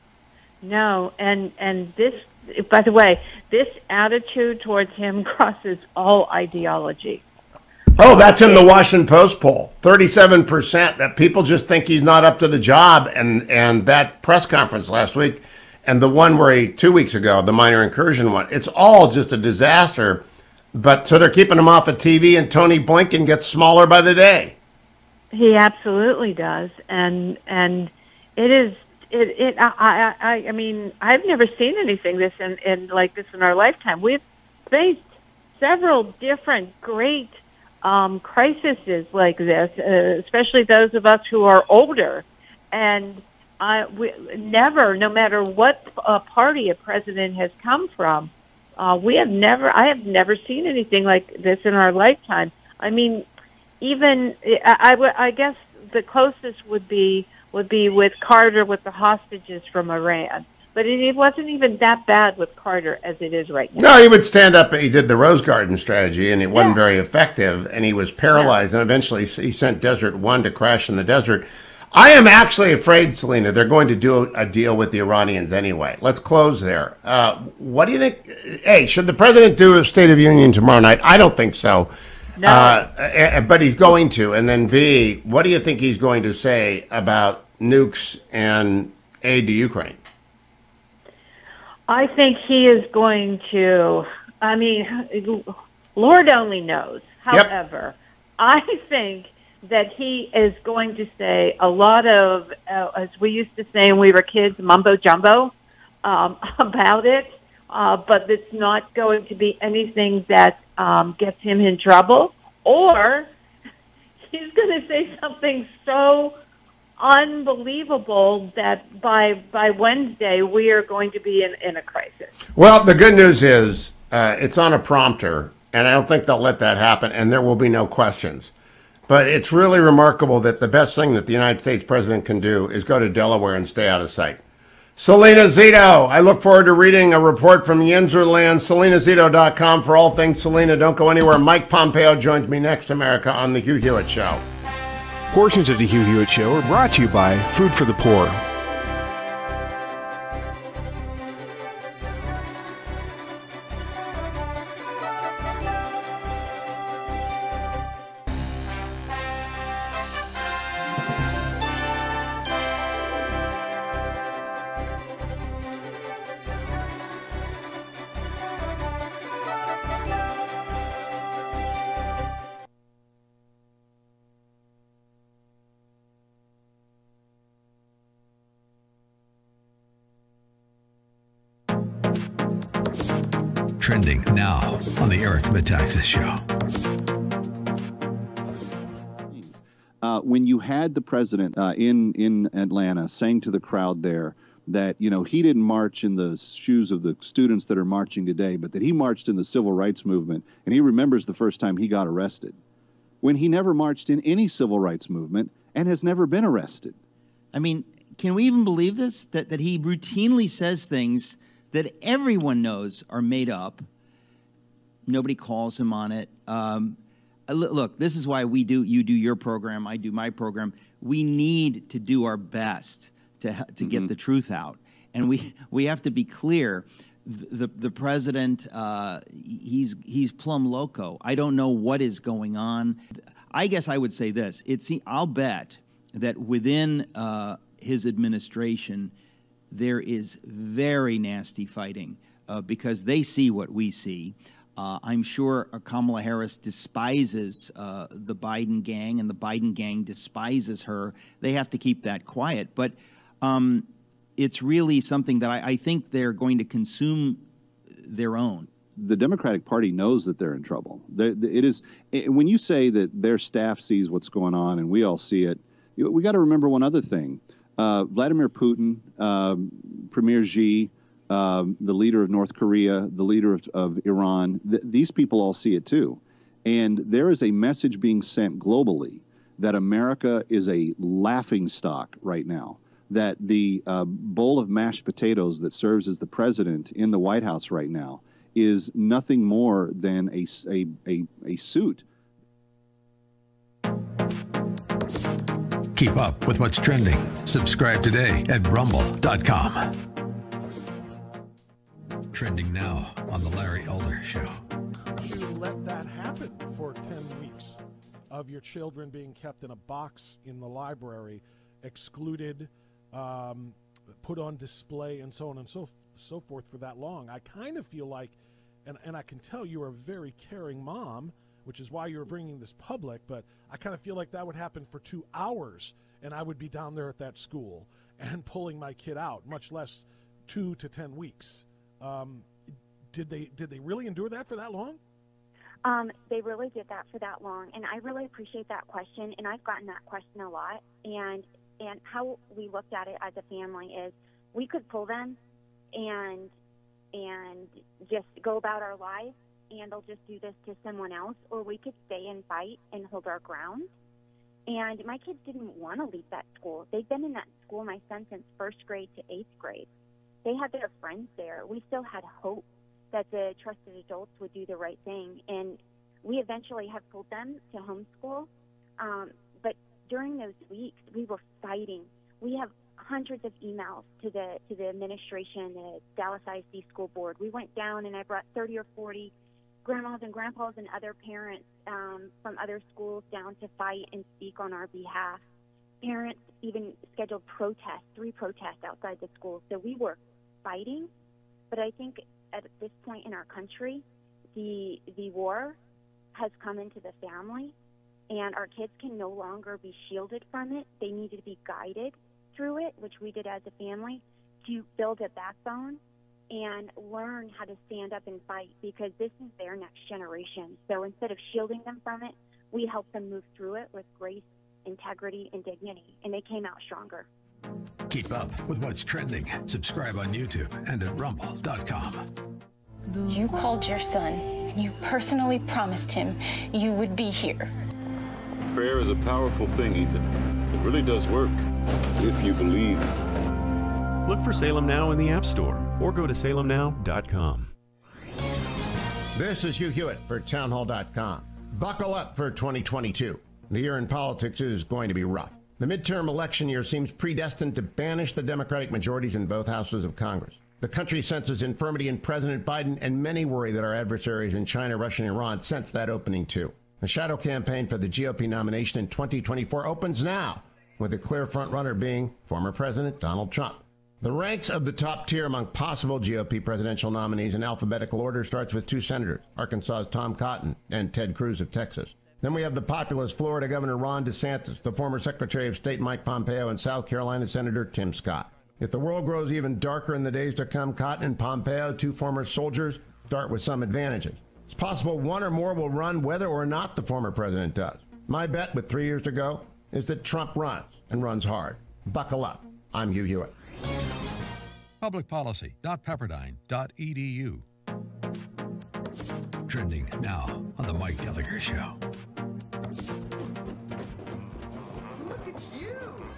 No, and and this, by the way, this attitude towards him crosses all ideology. Oh, that's in the Washington Post poll. thirty-seven percent that people just think he's not up to the job, and, and that press conference last week, and the one where he, two weeks ago, the minor incursion one, it's all just a disaster. But so they're keeping him off of T V, and Tony Blinken gets smaller by the day. He absolutely does, and and it is it it I I I mean I've never seen anything this in, in like this in our lifetime. We've faced several different great um, crises like this, uh, especially those of us who are older, and. I we, never, no matter what uh, party a president has come from, uh, we have never. I have never seen anything like this in our lifetime. I mean, even I, I, I guess the closest would be would be with Carter with the hostages from Iran, but it, it wasn't even that bad with Carter as it is right now. No, he would stand up. He did the Rose Garden strategy, and it wasn't yeah. very effective, and he was paralyzed. Yeah. And eventually, he sent Desert One to crash in the desert. I am actually afraid, Salena, they're going to do a deal with the Iranians anyway. Let's close there. Uh, what do you think? Hey, should the president do a State of Union tomorrow night? I don't think so. No. Uh, but he's going to. And then B, what do you think he's going to say about nukes and aid to Ukraine? I think he is going to, I mean, Lord only knows. However, yep. I think that he is going to say a lot of, uh, as we used to say when we were kids, mumbo jumbo um, about it. Uh, but it's not going to be anything that um, gets him in trouble. Or he's going to say something so unbelievable that by by Wednesday we are going to be in, in a crisis. Well, the good news is uh, it's on a prompter, and I don't think they'll let that happen, and there will be no questions. But it's really remarkable that the best thing that the United States president can do is go to Delaware and stay out of sight. Salena Zito, I look forward to reading a report from Yinzerland, salena zito dot com for all things Salena. Don't go anywhere. Mike Pompeo joins me next, America, on The Hugh Hewitt Show. Portions of The Hugh Hewitt Show are brought to you by Food for the Poor. Trending now on the Eric Metaxas Show. Uh, when you had the president uh, in in Atlanta saying to the crowd there that, you know, he didn't march in the shoes of the students that are marching today, but that he marched in the civil rights movement, and he remembers the first time he got arrested, when he never marched in any civil rights movement and has never been arrested. I mean, can we even believe this? That that he routinely says things that everyone knows are made up. Nobody calls him on it. Um, look, this is why we do. You do your program. I do my program. We need to do our best to to mm-hmm. get the truth out, and we we have to be clear. The the, the president, uh, he's he's plumb loco. I don't know what is going on. I guess I would say this. It's I'll bet that within uh, his administration, there is very nasty fighting uh, because they see what we see. Uh, I'm sure Kamala Harris despises uh, the Biden gang, and the Biden gang despises her. They have to keep that quiet. But um, it's really something that I, I think they're going to consume their own. The Democratic Party knows that they're in trouble. It is when you say that their staff sees what's going on and we all see it, we got to remember one other thing. Uh, Vladimir Putin, um, Premier Xi, um, the leader of North Korea, the leader of, of Iran, th these people all see it too. And there is a message being sent globally that America is a laughingstock right now, that the uh, bowl of mashed potatoes that serves as the president in the White House right now is nothing more than a, a, a, a suit. Keep up with what's trending. Subscribe today at rumble dot com. Trending now on the Larry Elder Show. You let that happen for ten weeks of your children being kept in a box in the library, excluded, um, put on display, and so on and so so forth for that long. I kind of feel like, and, and I can tell you're a very caring mom, which is why you're bringing this public, but I kind of feel like that would happen for two hours, and I would be down there at that school and pulling my kid out, much less two to ten weeks. Um, did they did they really endure that for that long? Um, they really did that for that long, and I really appreciate that question, and I've gotten that question a lot. And and how we looked at it as a family is we could pull them and and just go about our lives, and they'll just do this to someone else, or we could stay and fight and hold our ground. And my kids didn't want to leave that school. They've been in that school, my son, since first grade to eighth grade. They had their friends there. We still had hope that the trusted adults would do the right thing. And we eventually have pulled them to homeschool. Um, but during those weeks, we were fighting. We have hundreds of emails to the to the administration, the Dallas I S D School Board. We went down, and I brought thirty or forty grandmas and grandpas and other parents um, from other schools down to fight and speak on our behalf. Parents even scheduled protests, three protests outside the schools. So we were fighting, but I think at this point in our country, the the war has come into the family, and our kids can no longer be shielded from it. They need to be guided through it, which we did as a family, to build a backbone and learn how to stand up and fight, because this is their next generation. So instead of shielding them from it, we help them move through it with grace, integrity, and dignity, and they came out stronger. Keep up with what's trending. Subscribe on YouTube and at rumble dot com. You called your son, and you personally promised him you would be here. Prayer is a powerful thing, Ethan. It really does work, if you believe. Look for Salem Now in the App Store or go to salem now dot com. This is Hugh Hewitt for town hall dot com. Buckle up for twenty twenty-two. The year in politics is going to be rough. The midterm election year seems predestined to banish the Democratic majorities in both houses of Congress. The country senses infirmity in President Biden, and many worry that our adversaries in China, Russia, and Iran sense that opening too. The shadow campaign for the G O P nomination in twenty twenty-four opens now, with the clear frontrunner being former President Donald Trump. The ranks of the top tier among possible G O P presidential nominees in alphabetical order starts with two senators, Arkansas's Tom Cotton and Ted Cruz of Texas. Then we have the populist Florida Governor Ron DeSantis, the former Secretary of State Mike Pompeo, and South Carolina Senator Tim Scott. If the world grows even darker in the days to come, Cotton and Pompeo, two former soldiers, start with some advantages. It's possible one or more will run whether or not the former president does. My bet, with three years to go, is that Trump runs, and runs hard. Buckle up. I'm Hugh Hewitt. public policy dot pepperdine dot e d u. Trending now on The Mike Gallagher Show. Look at you!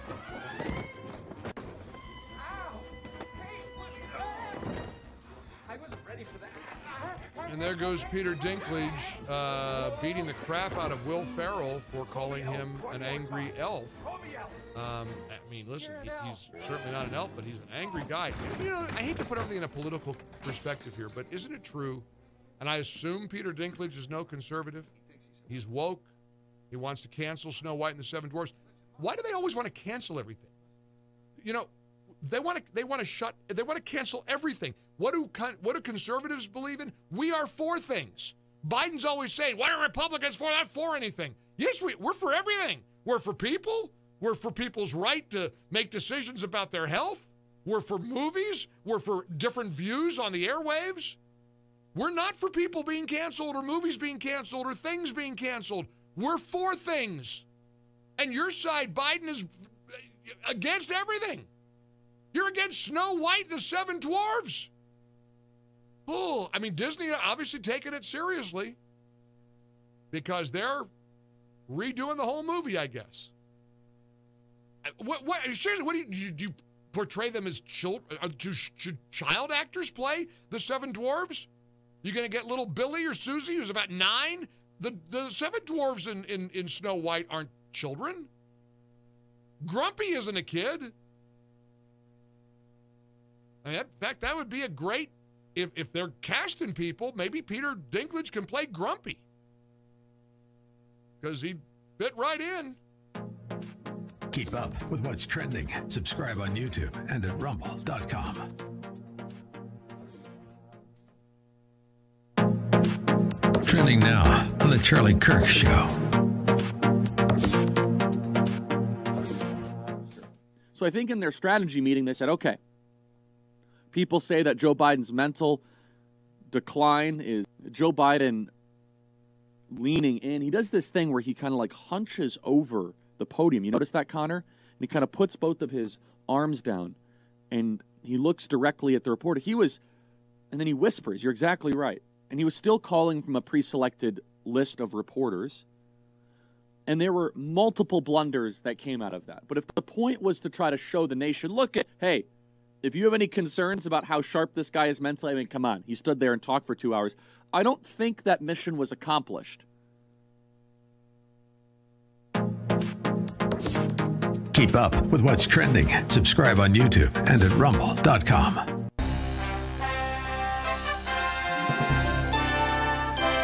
Ow! Hey, look! I wasn't ready for that. And there goes Peter Dinklage uh, beating the crap out of Will Ferrell for calling him an angry elf. Um, I mean, listen, he, he's certainly not an elf, but he's an angry guy. You know, I hate to put everything in a political perspective here, but isn't it true? And I assume Peter Dinklage is no conservative. He's woke. He wants to cancel Snow White and the Seven Dwarfs. Why do they always want to cancel everything? You know, they want to they want to shut they want to cancel everything. What do what do conservatives believe in? We are for things. Biden's always saying, "Why are Republicans for not for anything?" Yes, we we're for everything. We're for people. We're for people's right to make decisions about their health. We're for movies. We're for different views on the airwaves. We're not for people being canceled or movies being canceled or things being canceled. We're for things. And your side, Biden, is against everything. You're against Snow White and the Seven Dwarfs. Oh, I mean, Disney obviously taking it seriously because they're redoing the whole movie, I guess. What? What? Seriously, what do you, do you portray them as children? Should child actors play the Seven Dwarfs? You're going to get little Billy or Susie, who's about nine? The the Seven Dwarfs in, in, in Snow White aren't children. Grumpy isn't a kid. I mean, in fact, that would be a great, if, if they're casting people, maybe Peter Dinklage can play Grumpy. Because he'd fit right in. Keep up with what's trending. Subscribe on YouTube and at rumble dot com. Trending now on The Charlie Kirk Show. So I think in their strategy meeting, they said, okay, people say that Joe Biden's mental decline is Joe Biden leaning in. He does this thing where he kind of like hunches over the podium. You notice that, Connor? And he kind of puts both of his arms down and he looks directly at the reporter. He was, and then he whispers, you're exactly right. And he was still calling from a pre-selected list of reporters. And there were multiple blunders that came out of that. But if the point was to try to show the nation, look at, hey, if you have any concerns about how sharp this guy is mentally, I mean, come on. He stood there and talked for two hours. I don't think that mission was accomplished. Keep up with what's trending. Subscribe on YouTube and at rumble dot com.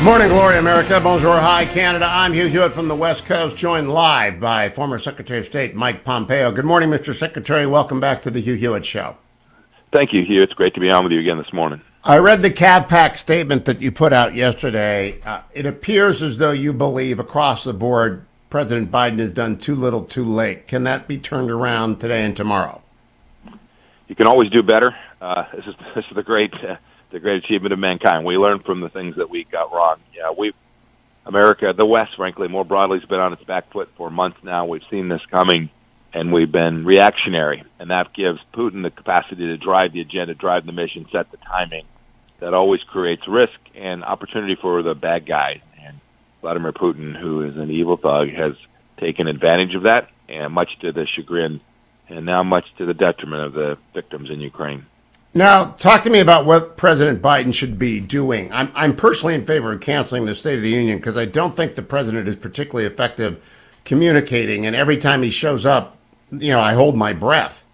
Morning, Glory America. Bonjour, hi, Canada. I'm Hugh Hewitt from the West Coast, joined live by former Secretary of State Mike Pompeo. Good morning, Mister Secretary. Welcome back to the Hugh Hewitt Show. Thank you, Hugh. It's great to be on with you again this morning. I read the CAVPAC statement that you put out yesterday. Uh, it appears as though you believe across the board President Biden has done too little too late. Can that be turned around today and tomorrow? You can always do better. Uh, this is this is the great uh, the great achievement of mankind. We learn from the things that we got wrong. Yeah, we America, the West, frankly, more broadly, has been on its back foot for months now. We've seen this coming, and we've been reactionary, and that gives Putin the capacity to drive the agenda, drive the mission, set the timing. That always creates risk and opportunity for the bad guys. And Vladimir Putin, who is an evil thug, has taken advantage of that, and much to the chagrin and now much to the detriment of the victims in Ukraine. Now, talk to me about what President Biden should be doing. I'm, I'm personally in favor of canceling the State of the Union because I don't think the president is particularly effective communicating, and every time he shows up, you know, I hold my breath.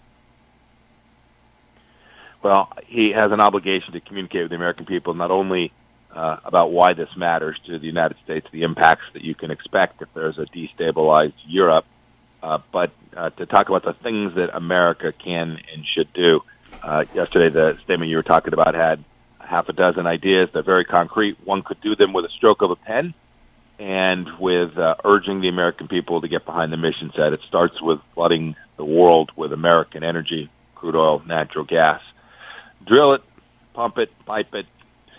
Well, he has an obligation to communicate with the American people not only uh, about why this matters to the United States, the impacts that you can expect if there's a destabilized Europe, uh, but uh, to talk about the things that America can and should do. Uh, yesterday, the statement you were talking about had half a dozen ideas. They're very concrete. One could do them with a stroke of a pen and with uh, urging the American people to get behind the mission set. It starts with flooding the world with American energy, crude oil, natural gas. Drill it, pump it, pipe it,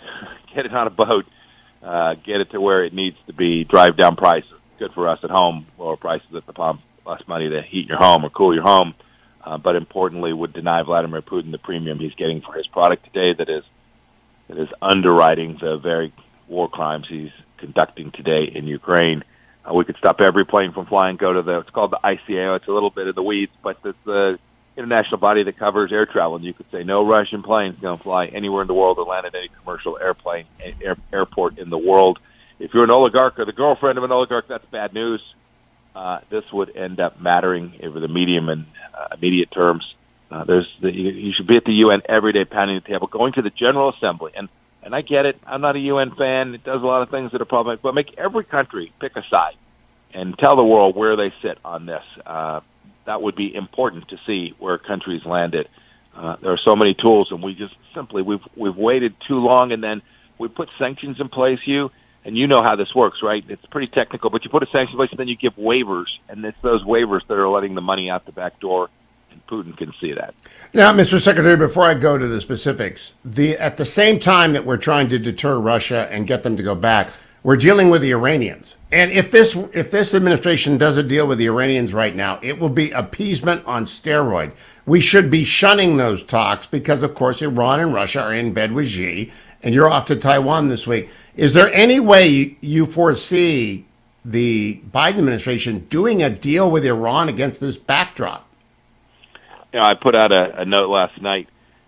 get it on a boat, uh, get it to where it needs to be, drive down prices. Good for us at home, lower prices at the pump, less money to heat your home or cool your home. Uh, but importantly, would deny Vladimir Putin the premium he's getting for his product today that is that is underwriting the very war crimes he's conducting today in Ukraine. Uh, we could stop every plane from flying, go to the, it's called the I C A O. It's a little bit of the weeds, but it's the international body that covers air travel. And you could say no Russian planes going to fly anywhere in the world or land at any commercial airplane, air, airport in the world. If you're an oligarch or the girlfriend of an oligarch, that's bad news. Uh, this would end up mattering over the medium and uh, immediate terms. Uh, there's the, you, you should be at the U N every day, pounding the table, going to the General Assembly. And, and I get it. I'm not a U N fan. It does a lot of things that are problematic. But make every country pick a side and tell the world where they sit on this. Uh, that would be important to see where countries landed. Uh, there are so many tools, and we just simply, we've, we've waited too long, and then we put sanctions in place, Hugh. And you know how this works, right? It's pretty technical, but you put a sanction in place, and then you give waivers, and it's those waivers that are letting the money out the back door, and Putin can see that. Now, Mister Secretary, before I go to the specifics, the at the same time that we're trying to deter Russia and get them to go back, we're dealing with the Iranians. And if this if this administration doesn't deal with the Iranians right now, it will be appeasement on steroids. We should be shunning those talks because, of course, Iran and Russia are in bed with Xi, and you're off to Taiwan this week. Is there any way you foresee the Biden administration doing a deal with Iran against this backdrop? You know, I put out a, a note last night.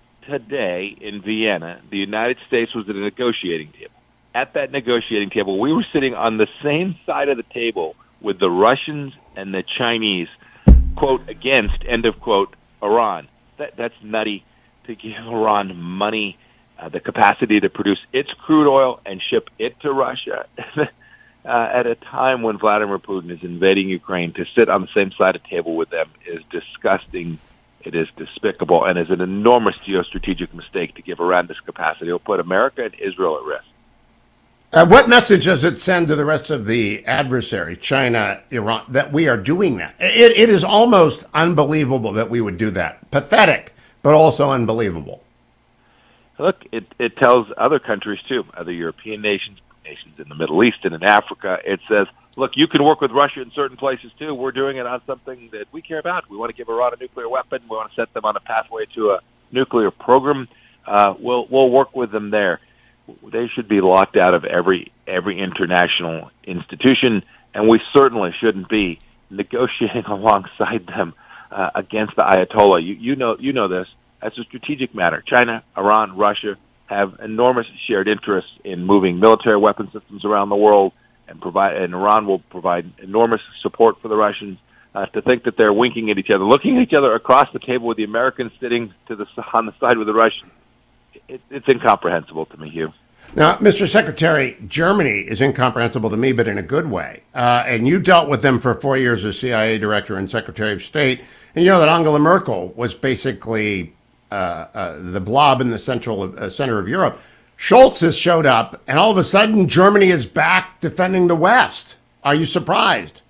Today in Vienna, the United States was at a negotiating table. At that negotiating table, we were sitting on the same side of the table with the Russians and the Chinese, quote, against, end of quote, Iran. That, that's nutty to give Iran money, uh, the capacity to produce its crude oil and ship it to Russia uh, at a time when Vladimir Putin is invading Ukraine. To sit on the same side of the table with them is disgusting. It is despicable and is an enormous geostrategic mistake to give Iran this capacity. It will put America and Israel at risk. Uh, what message does it send to the rest of the adversary, China, Iran, that we are doing that? It, it is almost unbelievable that we would do that. Pathetic, but also unbelievable. Look, it, it tells other countries, too, other European nations, nations in the Middle East and in Africa. It says, look, you can work with Russia in certain places, too. We're doing it on something that we care about. We want to give Iran a nuclear weapon. We want to set them on a pathway to a nuclear program. Uh, we'll, we'll work with them there. They should be locked out of every every international institution, and we certainly shouldn't be negotiating alongside them uh, against the Ayatollah. You, you know you know this. That's a strategic matter. China, Iran, Russia have enormous shared interests in moving military weapon systems around the world, and provide and Iran will provide enormous support for the Russians. Uh, to think that they're winking at each other, looking at each other across the table with the Americans sitting to the on the side with the Russians. It, it's incomprehensible to me, Hugh. Now, Mister Secretary, Germany is incomprehensible to me, but in a good way. Uh, and you dealt with them for four years as C I A director and Secretary of State. And you know that Angela Merkel was basically uh, uh, the blob in the central uh, center of Europe. Scholz has showed up, and all of a sudden, Germany is back defending the West. Are you surprised?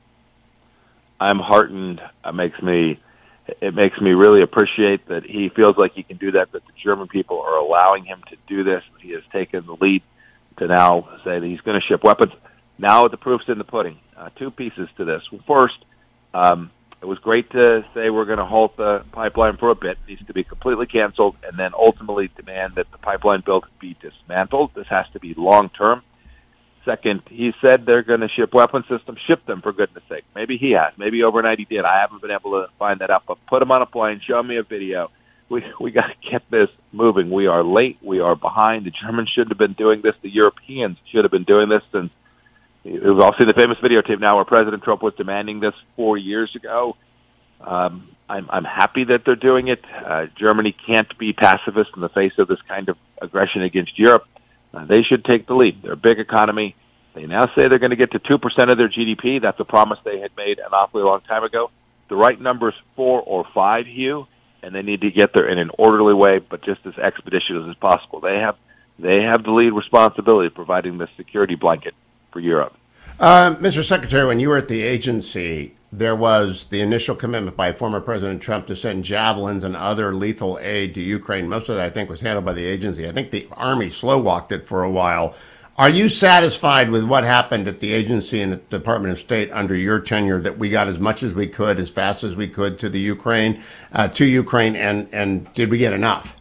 I'm heartened. It makes me, it makes me really appreciate that he feels like he can do that, that the German people are allowing him to do this. He has taken the lead to now say that he's going to ship weapons. Now the proof's in the pudding. Uh, two pieces to this. First, um, it was great to say we're going to halt the pipeline for a bit. It needs to be completely canceled, and then ultimately demand that the pipeline build be dismantled. This has to be long-term. Second, he said they're going to ship weapon systems. Ship them, for goodness sake. Maybe he has. Maybe overnight he did. I haven't been able to find that out. But put him on a plane. Show me a video. We we got to get this moving. We are late. We are behind. The Germans shouldn't have been doing this. The Europeans should have been doing this since we've all seen the famous videotape now where President Trump was demanding this four years ago. Um, I'm, I'm happy that they're doing it. Uh, Germany can't be pacifist in the face of this kind of aggression against Europe. Uh, they should take the lead. They're a big economy. They now say they're going to get to two percent of their G D P. That's a promise they had made an awfully long time ago. The right number is four or five, Hugh, and they need to get there in an orderly way, but just as expeditious as possible. They have they have the lead responsibility of providing the security blanket for Europe. Uh, Mister Secretary, when you were at the agency, there was the initial commitment by former President Trump to send javelins and other lethal aid to Ukraine. Most of that, I think, was handled by the agency. I think the Army slow-walked it for a while. Are you satisfied with what happened at the agency and at the Department of State under your tenure, that we got as much as we could, as fast as we could to the Ukraine, uh, to Ukraine, and, and did we get enough?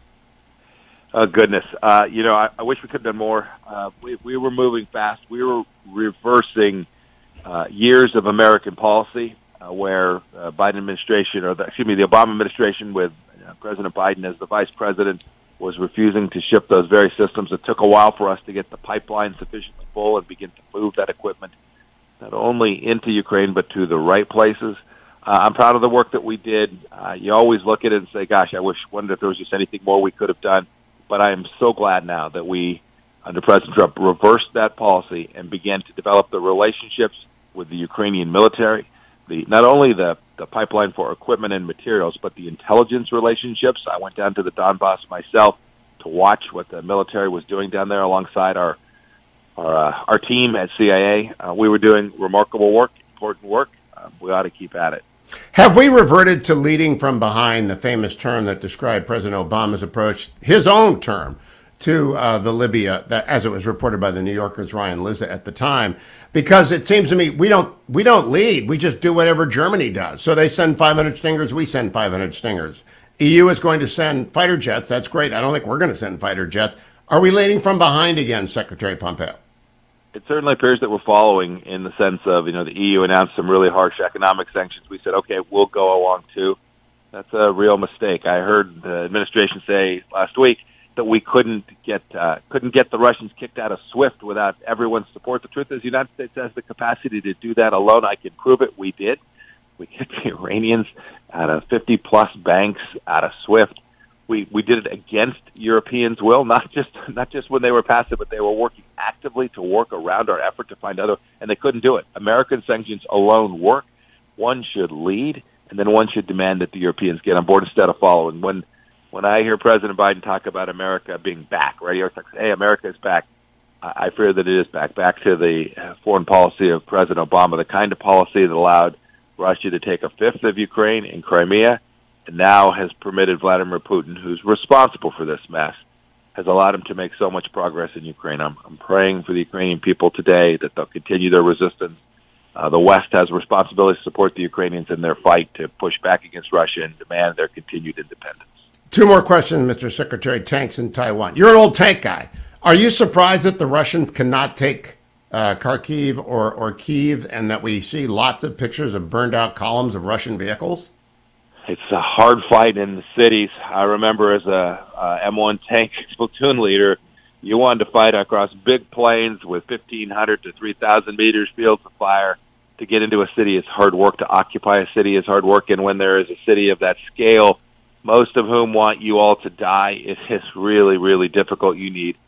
Oh, goodness. Uh, you know, I, I wish we could have done more. Uh, we, we were moving fast. We were reversing uh, years of American policy uh, where uh, Biden administration, or the, excuse me, the Obama administration with uh, President Biden as the vice president, was refusing to ship those very systems. It took a while for us to get the pipeline sufficiently full and begin to move that equipment not only into Ukraine but to the right places. Uh, I'm proud of the work that we did. Uh, you always look at it and say, gosh, I wish, wonder if there was just anything more we could have done. But I am so glad now that we, under President Trump, reversed that policy and began to develop the relationships with the Ukrainian military, the not only the, the pipeline for equipment and materials, but the intelligence relationships. I went down to the Donbass myself to watch what the military was doing down there alongside our our, uh, our team at C I A. Uh, we were doing remarkable work, important work. Uh, we ought to keep at it. Have we reverted to leading from behind, the famous term that described President Obama's approach, his own term, to uh, the Libya, that, as it was reported by the New Yorker's Ryan Lizza at the time? Because it seems to me we don't we don't lead. We just do whatever Germany does. So they send five hundred Stingers, we send five hundred Stingers. E U is going to send fighter jets. That's great. I don't think we're going to send fighter jets. Are we leading from behind again, Secretary Pompeo? It certainly appears that we're following, in the sense of, you know, the E U announced some really harsh economic sanctions. We said, okay, we'll go along too. That's a real mistake. I heard the administration say last week that we couldn't get uh, couldn't get the Russians kicked out of SWIFT without everyone's support. The truth is the United States has the capacity to do that alone. I can prove it. We did. We kicked the Iranians out of fifty-plus banks out of SWIFT. We we did it against Europeans' will, not just not just when they were passive, but they were working actively to work around our effort to find other, and they couldn't do it. American sanctions alone work. One should lead, and then one should demand that the Europeans get on board instead of following. When when I hear President Biden talk about America being back, right? He always talks, hey, America is back. I, I fear that it is back, back to the foreign policy of President Obama, the kind of policy that allowed Russia to take a fifth of Ukraine and Crimea, and now has permitted Vladimir Putin, who's responsible for this mess, has allowed him to make so much progress in Ukraine. I'm, I'm praying for the Ukrainian people today that they'll continue their resistance. Uh, the West has a responsibility to support the Ukrainians in their fight to push back against Russia and demand their continued independence. Two more questions, Mister Secretary. Tanks in Taiwan. You're an old tank guy. Are you surprised that the Russians cannot take uh, Kharkiv or, or Kyiv, and that we see lots of pictures of burned out columns of Russian vehicles? It's a hard fight in the cities. I remember as a uh, M one tank platoon leader, you wanted to fight across big plains with fifteen hundred to three thousand meters fields of fire. To get into a city is hard work. To occupy a city is hard work. And when there is a city of that scale, most of whom want you all to die, it is really, really difficult. You need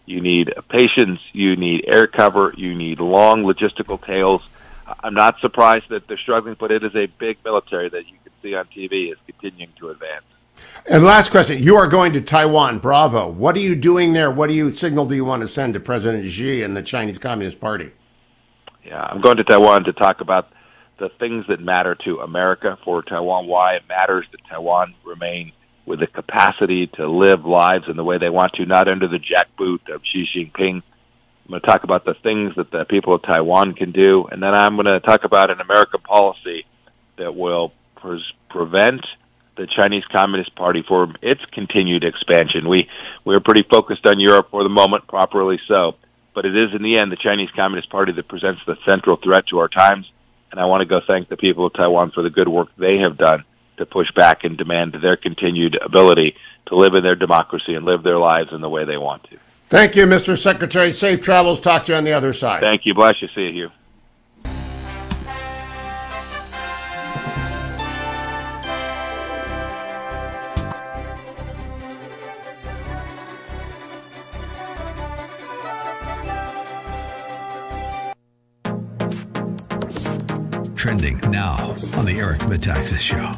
You need patience. You need air cover. You need long logistical tails. I'm not surprised that they're struggling, but it is a big military that you can see on T V is continuing to advance. And last question. You are going to Taiwan. Bravo. What are you doing there? What do you signal do you want to send to President Xi and the Chinese Communist Party? Yeah, I'm going to Taiwan to talk about the things that matter to America, for Taiwan, why it matters that Taiwan remain with the capacity to live lives in the way they want to, not under the jackboot of Xi Jinping. I'm going to talk about the things that the people of Taiwan can do, and then I'm going to talk about an American policy that will pre- prevent the Chinese Communist Party from its continued expansion. We, we're pretty focused on Europe for the moment, properly so, but it is in the end the Chinese Communist Party that presents the central threat to our times, and I want to go thank the people of Taiwan for the good work they have done to push back and demand their continued ability to live in their democracy and live their lives in the way they want to. Thank you, Mister Secretary. Safe travels. Talk to you on the other side. Thank you. Bless you. See you, Hugh. Trending now on the Eric Metaxas Show.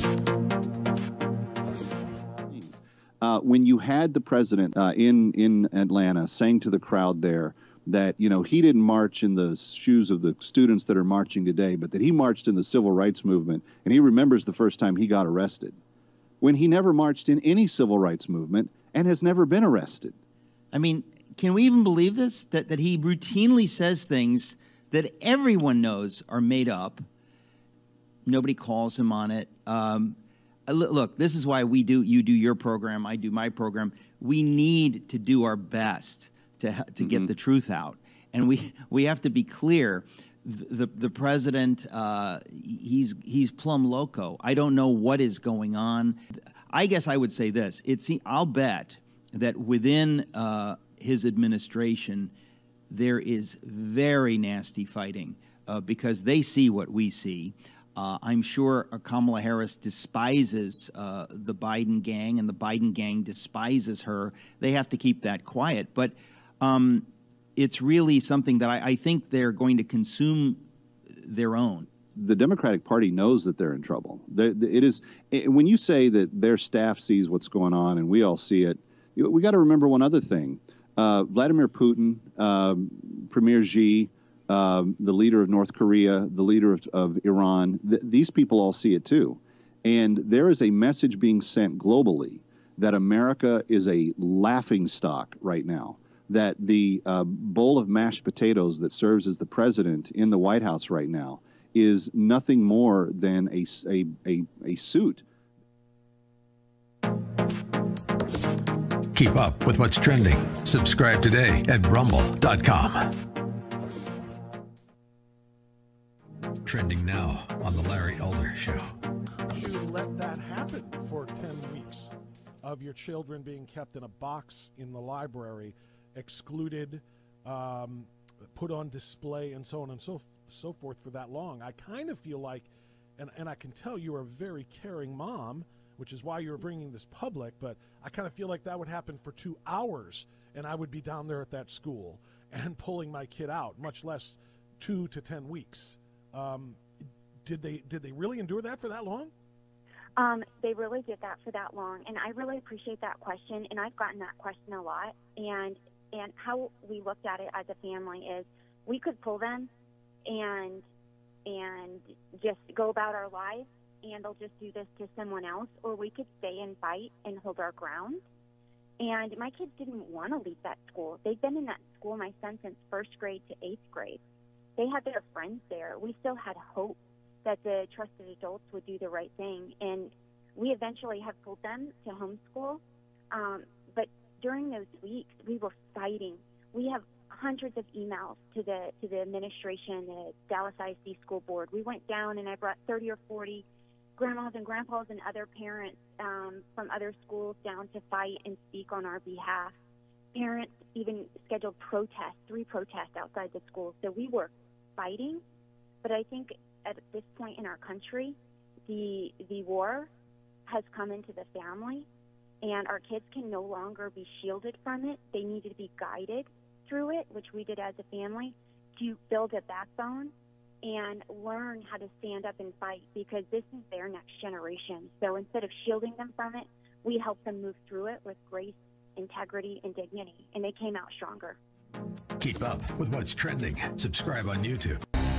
Uh, when you had the president uh, in in Atlanta saying to the crowd there that, you know, he didn't march in the shoes of the students that are marching today, but that he marched in the civil rights movement, and he remembers the first time he got arrested, when he never marched in any civil rights movement and has never been arrested. I mean, can we even believe this? That that he routinely says things that everyone knows are made up. Nobody calls him on it. Um, look, this is why we do. You do your program. I do my program. We need to do our best to to mm-hmm. get the truth out, and we we have to be clear. The the, the president, uh, he's he's plumb loco. I don't know what is going on. I guess I would say this. It's I'll bet that within uh, his administration, there is very nasty fighting uh, because they see what we see. Uh, I'm sure uh, Kamala Harris despises uh, the Biden gang, and the Biden gang despises her. They have to keep that quiet. But um, it's really something that I, I think they're going to consume their own. The Democratic Party knows that they're in trouble. It is it, when you say that their staff sees what's going on and we all see it, we got to remember one other thing. Uh, Vladimir Putin, um, Premier Xi, um, the leader of North Korea, the leader of, of Iran, th these people all see it too. And there is a message being sent globally that America is a laughingstock right now, that the uh, bowl of mashed potatoes that serves as the president in the White House right now is nothing more than a, a, a, a suit. Keep up with what's trending. Subscribe today at rumble dot com. Trending now on the Larry Elder Show. You let that happen for ten weeks of your children being kept in a box in the library, excluded, um, put on display, and so on and so so forth for that long. I kind of feel like, and, and I can tell you're a very caring mom, which is why you're bringing this public, but I kind of feel like that would happen for two hours, and I would be down there at that school and pulling my kid out, much less two to ten weeks. Um, did they did they really endure that for that long? Um, they really did that for that long, and I really appreciate that question, and I've gotten that question a lot. And and how we looked at it as a family is we could pull them and and just go about our lives, and they'll just do this to someone else, or we could stay and fight and hold our ground. And my kids didn't want to leave that school. They've been in that school, my son, since first grade to eighth grade. They had their friends there. We still had hope that the trusted adults would do the right thing. And we eventually have pulled them to homeschool. Um, but during those weeks, we were fighting. We have hundreds of emails to the to the administration, the Dallas I S D School Board. We went down, and I brought thirty or forty grandmas and grandpas and other parents um, from other schools down to fight and speak on our behalf. Parents even scheduled protests, three protests outside the school. So we were fighting, but I think at this point in our country, the the war has come into the family, and our kids can no longer be shielded from it. They need to be guided through it, which we did as a family, to build a backbone and learn how to stand up and fight, because this is their next generation. So instead of shielding them from it, we help them move through it with grace, integrity, and dignity, and they came out stronger. Keep up with what's trending. Subscribe on YouTube.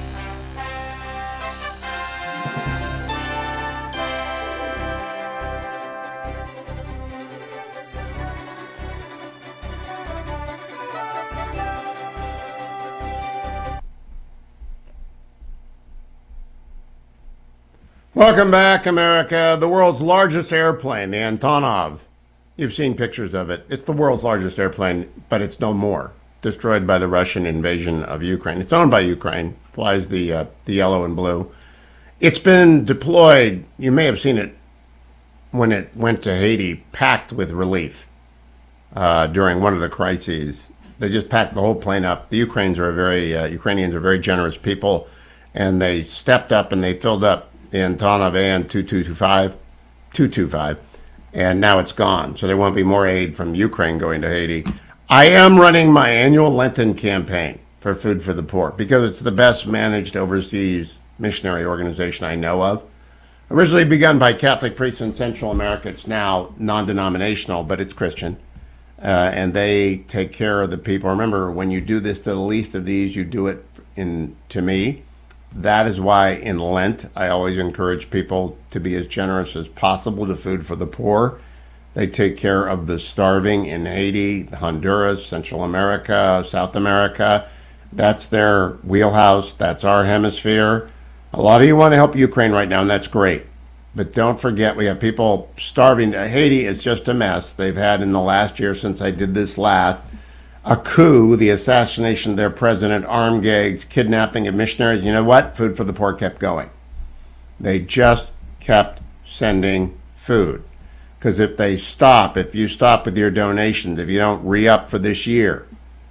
Welcome back, America. The world's largest airplane, the Antonov. You've seen pictures of it. It's the world's largest airplane, but it's no more. Destroyed by the Russian invasion of Ukraine. It's owned by Ukraine. Flies the uh, the yellow and blue. It's been deployed. You may have seen it when it went to Haiti, packed with relief uh, during one of the crises. They just packed the whole plane up. The Ukrainians are a very uh, Ukrainians are very generous people, and they stepped up and they filled up the Antonov A N two two two five, two two five, and now it's gone. So there won't be more aid from Ukraine going to Haiti. I am running my annual Lenten campaign for Food for the Poor because it's the best managed overseas missionary organization I know of. Originally begun by Catholic priests in Central America, it's now non-denominational, but it's Christian. Uh, and they take care of the people. Remember, when you do this to the least of these, you do it in to me. That is why in Lent, I always encourage people to be as generous as possible to Food for the Poor. They take care of the starving in Haiti, Honduras, Central America, South America. That's their wheelhouse. That's our hemisphere. A lot of you want to help Ukraine right now, and that's great. But don't forget, we have people starving. Haiti is just a mess. They've had in the last year since I did this last, a coup, the assassination of their president, armed gangs, kidnapping of missionaries. You know what? Food for the Poor kept going. They just kept sending food. Because if they stop, if you stop with your donations, if you don't re-up for this year,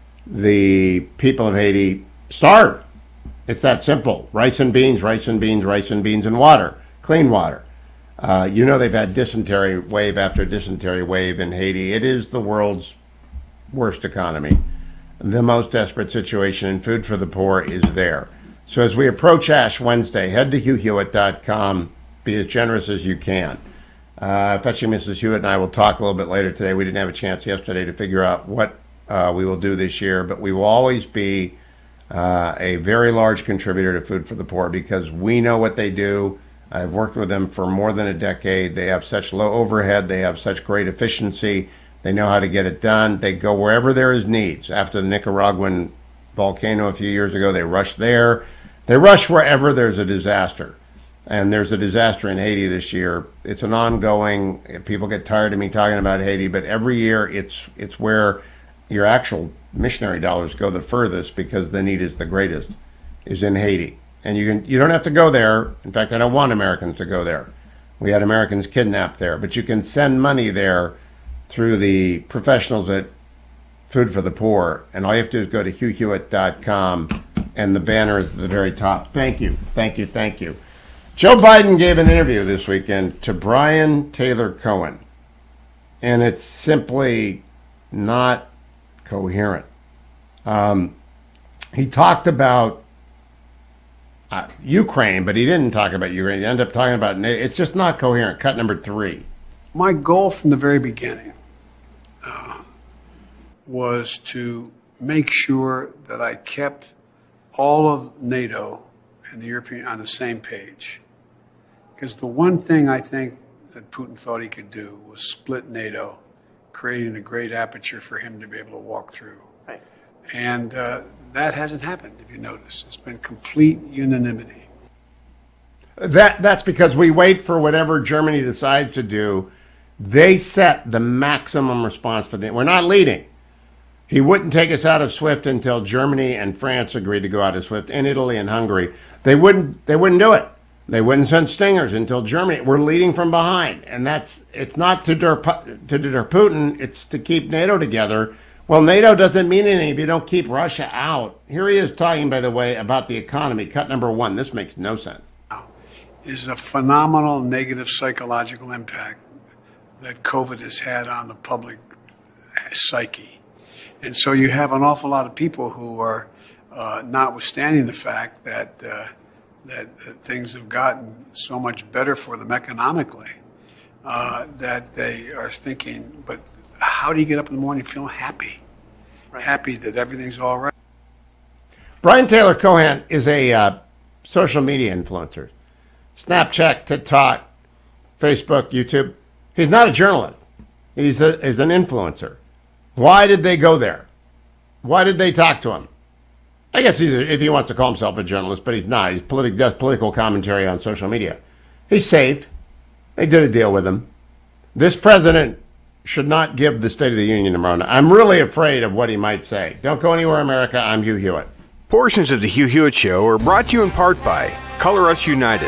the people of Haiti starve. It's that simple. Rice and beans, rice and beans, rice and beans, and water. Clean water. Uh, you know they've had dysentery wave after dysentery wave in Haiti. It is the world's worst economy. The most desperate situation, and Food for the Poor is there. So as we approach Ash Wednesday, head to hugh hewitt dot com. Be as generous as you can. Uh, Fetching Missus Hewitt and I will talk a little bit later today. We didn't have a chance yesterday to figure out what uh, we will do this year, but we will always be uh, a very large contributor to Food for the Poor because we know what they do. I've worked with them for more than a decade. They have such low overhead. They have such great efficiency. They know how to get it done. They go wherever there is needs. After the Nicaraguan volcano a few years ago, they rush there. They rush wherever there's a disaster. And there's a disaster in Haiti this year. It's an ongoing, people get tired of me talking about Haiti, but every year it's it's where your actual missionary dollars go the furthest because the need is the greatest, is in Haiti. And you can you don't have to go there. In fact, I don't want Americans to go there. We had Americans kidnapped there, but you can send money there through the professionals at Food for the Poor. And all you have to do is go to hugh hewitt dot com, and the banner is at the very top. Thank you, thank you, thank you. Joe Biden gave an interview this weekend to Brian Taylor Cohen, and it's simply not coherent. Um, he talked about uh, Ukraine, but he didn't talk about Ukraine. He ended up talking about NATO. It's just not coherent. Cut number three. My goal from the very beginning uh, was to make sure that I kept all of NATO and the European on the same page. Because the one thing I think that Putin thought he could do was split NATO, creating a great aperture for him to be able to walk through. Right. And uh, that hasn't happened, if you notice. It's been complete unanimity. That That's because we wait for whatever Germany decides to do. They set the maximum response for them. We're not leading. He wouldn't take us out of SWIFT until Germany and France agreed to go out of SWIFT, and Italy and Hungary. They wouldn't. They wouldn't do it. They wouldn't send stingers until Germany. We're leading from behind, and that's it's not to deter, to deter Putin. It's to keep NATO together. Well, NATO doesn't mean anything if you don't keep Russia out. Here he is talking, by the way, about the economy. Cut number one. This makes no sense. Is a phenomenal negative psychological impact that COVID has had on the public psyche. And so you have an awful lot of people who are, uh, notwithstanding the fact that, uh, that, that things have gotten so much better for them economically, uh, that they are thinking, but how do you get up in the morning feeling happy? Right. Happy that everything's all right. Brian Taylor Cohen is a uh, social media influencer. Snapchat, TikTok, Facebook, YouTube. He's not a journalist. He's, a, he's an influencer. Why did they go there? Why did they talk to him? I guess he's a, if he wants to call himself a journalist, but he's not. He politi- does political commentary on social media. He's safe. They did a deal with him. This president should not give the State of the Union tomorrow night. I'm really afraid of what he might say. Don't go anywhere, America. I'm Hugh Hewitt. Portions of the Hugh Hewitt Show are brought to you in part by Color Us United.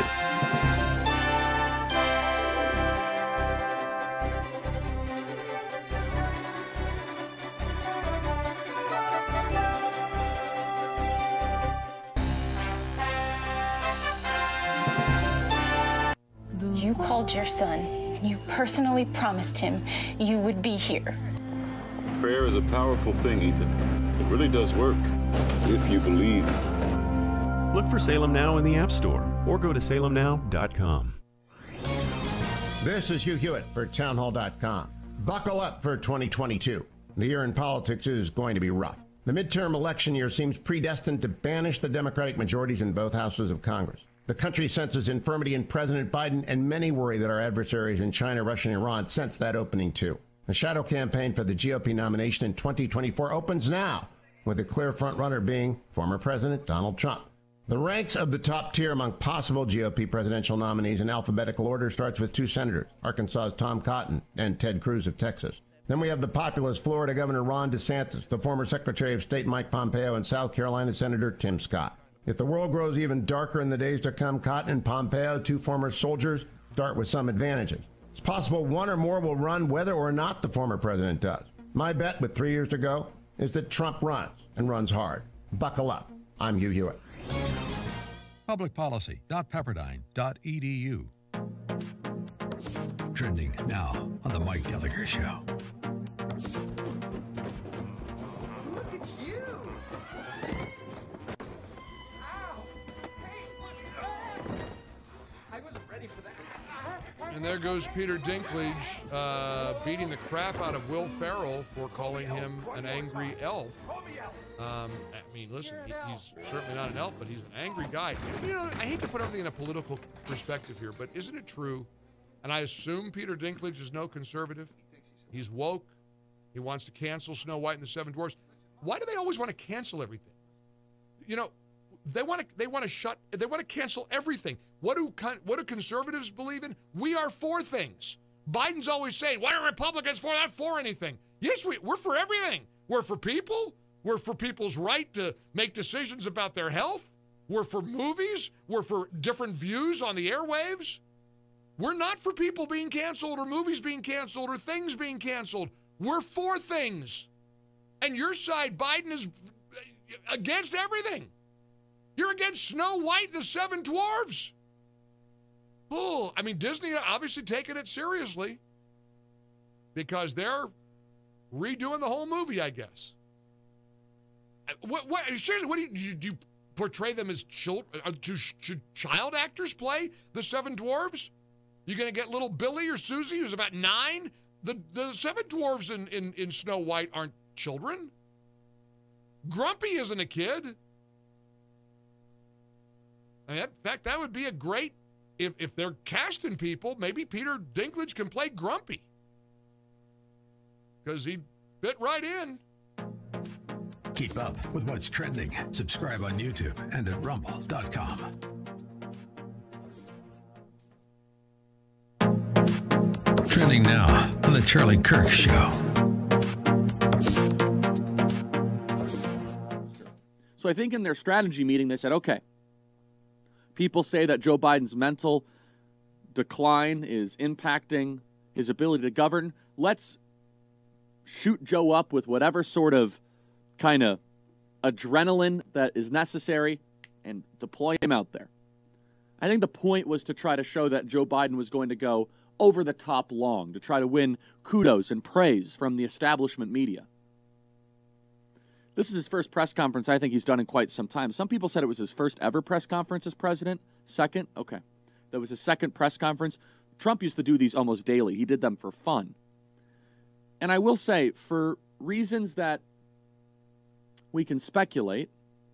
You called your son. You personally promised him you would be here. Prayer is a powerful thing, Ethan. It really does work, if you believe. Look for Salem Now in the App Store or go to salem now dot com. This is Hugh Hewitt for townhall dot com. Buckle up for twenty twenty-two. The year in politics is going to be rough. The midterm election year seems predestined to banish the Democratic majorities in both houses of Congress. The country senses infirmity in President Biden, and many worry that our adversaries in China, Russia, and Iran sense that opening too. The shadow campaign for the G O P nomination in twenty twenty-four opens now, with the clear frontrunner being former President Donald Trump. The ranks of the top tier among possible G O P presidential nominees in alphabetical order starts with two senators, Arkansas's Tom Cotton and Ted Cruz of Texas. Then we have the populist Florida Governor Ron DeSantis, the former Secretary of State Mike Pompeo, and South Carolina Senator Tim Scott. If the world grows even darker in the days to come, Cotton and Pompeo, two former soldiers, start with some advantages. It's possible one or more will run whether or not the former president does. My bet with three years to go is that Trump runs, and runs hard. Buckle up. I'm Hugh Hewitt. public policy dot pepperdine dot e d u. Trending now on The Mike Gallagher Show. Look at you! I wasn't ready for that. And there goes Peter Dinklage uh, beating the crap out of Will Ferrell for calling him an angry elf. Um, I mean, listen, he, he's certainly not an elf, but he's an angry guy. You know, I hate to put everything in a political perspective here, but isn't it true? And I assume Peter Dinklage is no conservative. He's woke. He wants to cancel Snow White and the Seven Dwarfs. Why do they always want to cancel everything? You know, they want to they want to shut they want to cancel everything. What do what do conservatives believe in? We are for things. Biden's always saying, "Why are Republicans for not for anything?" Yes, we we're for everything. We're for people. We're for people's right to make decisions about their health. We're for movies. We're for different views on the airwaves. We're not for people being canceled or movies being canceled or things being canceled. We're for things. And your side, Biden, is against everything. You're against Snow White and the Seven Dwarfs. Oh, I mean, Disney obviously taking it seriously because they're redoing the whole movie, I guess. What? What? Seriously, what do you, do you portray them as children? Should child actors play the Seven Dwarfs? You're going to get little Billy or Susie, who's about nine? The the Seven Dwarfs in, in, in Snow White aren't children. Grumpy isn't a kid. I mean, in fact, that would be a great, if, if they're casting people, maybe Peter Dinklage can play Grumpy. Because he fit right in. Keep up with what's trending. Subscribe on YouTube and at rumble dot com. Trending now on The Charlie Kirk Show. So I think in their strategy meeting, they said, okay, people say that Joe Biden's mental decline is impacting his ability to govern. Let's shoot Joe up with whatever sort of kind of adrenaline that is necessary and deploy him out there. I think the point was to try to show that Joe Biden was going to go over the top long to try to win kudos and praise from the establishment media. This is his first press conference I think he's done in quite some time. Some people said it was his first ever press conference as president. Second? Okay. That was his second press conference. Trump used to do these almost daily. He did them for fun. And I will say, for reasons that we can speculate,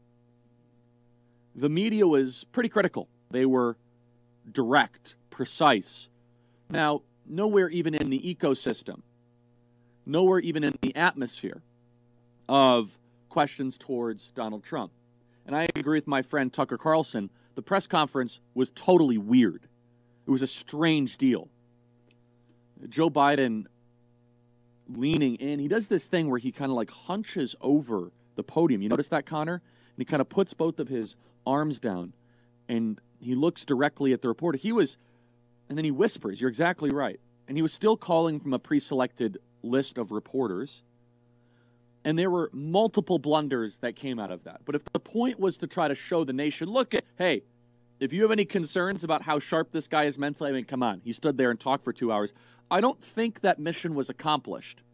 the media was pretty critical. They were direct, precise. Now, nowhere even in the ecosystem, nowhere even in the atmosphere of questions towards Donald Trump. And I agree with my friend Tucker Carlson. The press conference was totally weird. It was a strange deal. Joe Biden leaning in. He does this thing where he kind of like hunches over the podium. You notice that, Connor? And he kind of puts both of his arms down and he looks directly at the reporter. He was, and then he whispers, you're exactly right. And he was still calling from a pre-selected list of reporters. And there were multiple blunders that came out of that. But if the point was to try to show the nation, look at, hey, if you have any concerns about how sharp this guy is mentally, I mean, come on. He stood there and talked for two hours. I don't think that mission was accomplished.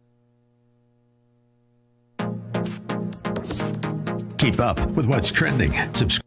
Keep up with what's trending. Subscribe.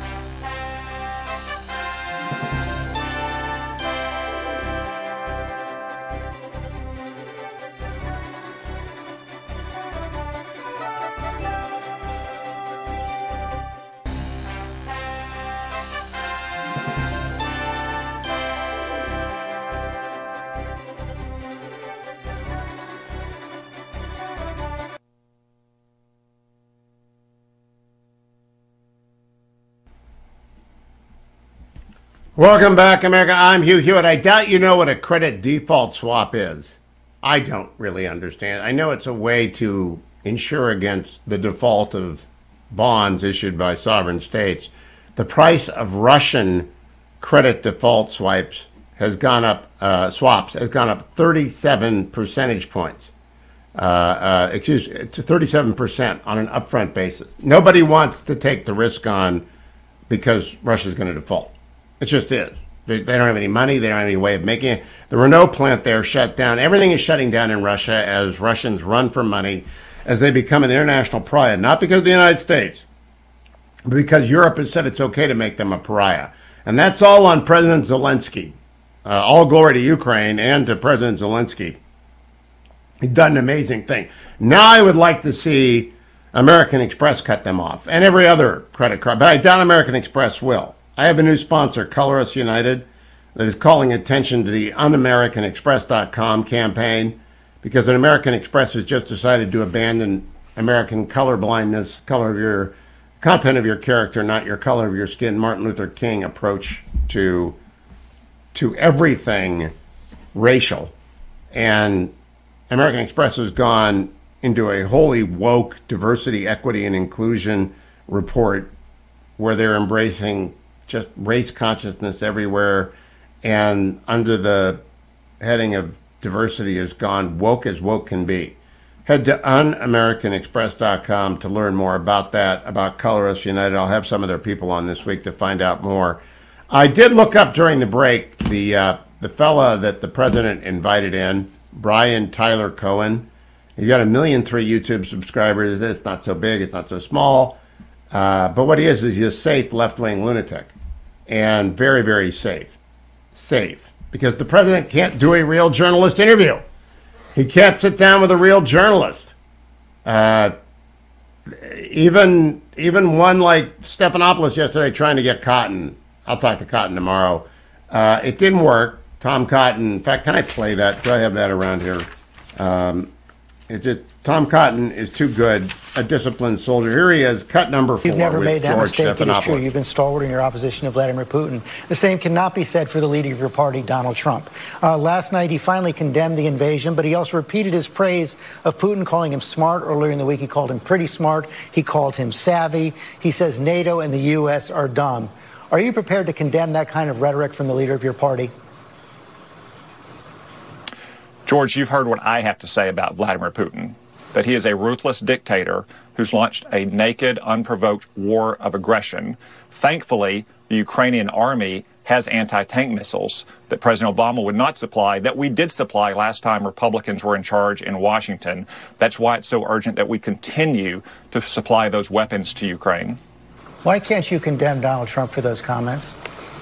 Welcome back, America. I'm Hugh Hewitt. I doubt you know what a credit default swap is. I don't really understand. I know it's a way to insure against the default of bonds issued by sovereign states. The price of Russian credit default swipes has gone up, uh, swaps has gone up thirty-seven percentage points. Uh, uh, excuse me, to thirty-seven percent on an upfront basis. Nobody wants to take the risk on because Russia's going to default. It just is. They, they don't have any money. They don't have any way of making it. The Renault plant there shut down. Everything is shutting down in Russia as Russians run for money, as they become an international pariah, not because of the United States, but because Europe has said it's okay to make them a pariah. And that's all on President Zelensky. Uh, all glory to Ukraine and to President Zelensky. He's done an amazing thing. Now I would like to see American Express cut them off and every other credit card, but I doubt American Express will. I have a new sponsor, Colorless United, that is calling attention to the un american express dot com campaign because an American Express has just decided to abandon American color blindness, color of your content of your character, not your color of your skin, Martin Luther King approach to to everything racial. And American Express has gone into a wholly woke diversity, equity, and inclusion report where they're embracing just race consciousness everywhere, and under the heading of diversity has gone woke as woke can be. Head to un american express dot com to learn more about that, about Colorless United. I'll have some of their people on this week to find out more. I did look up during the break the uh, the fella that the president invited in, Brian Tyler Cohen. He's got a million three YouTube subscribers. It's not so big, it's not so small. Uh, but what he is is he's a safe left-wing lunatic. And very, very safe. Safe. Because the president can't do a real journalist interview. He can't sit down with a real journalist. Uh, even even one like Stephanopoulos yesterday trying to get Cotton. I'll talk to Cotton tomorrow. Uh, it didn't work. Tom Cotton. In fact, can I play that? Do I have that around here? Um, it's just, Tom Cotton is too good, a disciplined soldier. Here he is, cut number four. You've never with made that George mistake. It is true. Stephanopoulos. You've been stalwart in your opposition to Vladimir Putin. The same cannot be said for the leader of your party, Donald Trump. Uh, last night, he finally condemned the invasion, but he also repeated his praise of Putin, calling him smart. Earlier in the week, he called him pretty smart. He called him savvy. He says NATO and the U S are dumb. Are you prepared to condemn that kind of rhetoric from the leader of your party? George, you've heard what I have to say about Vladimir Putin, that he is a ruthless dictator who's launched a naked, unprovoked war of aggression. Thankfully, the Ukrainian army has anti-tank missiles that President Obama would not supply, that we did supply last time Republicans were in charge in Washington. That's why it's so urgent that we continue to supply those weapons to Ukraine. Why can't you condemn Donald Trump for those comments?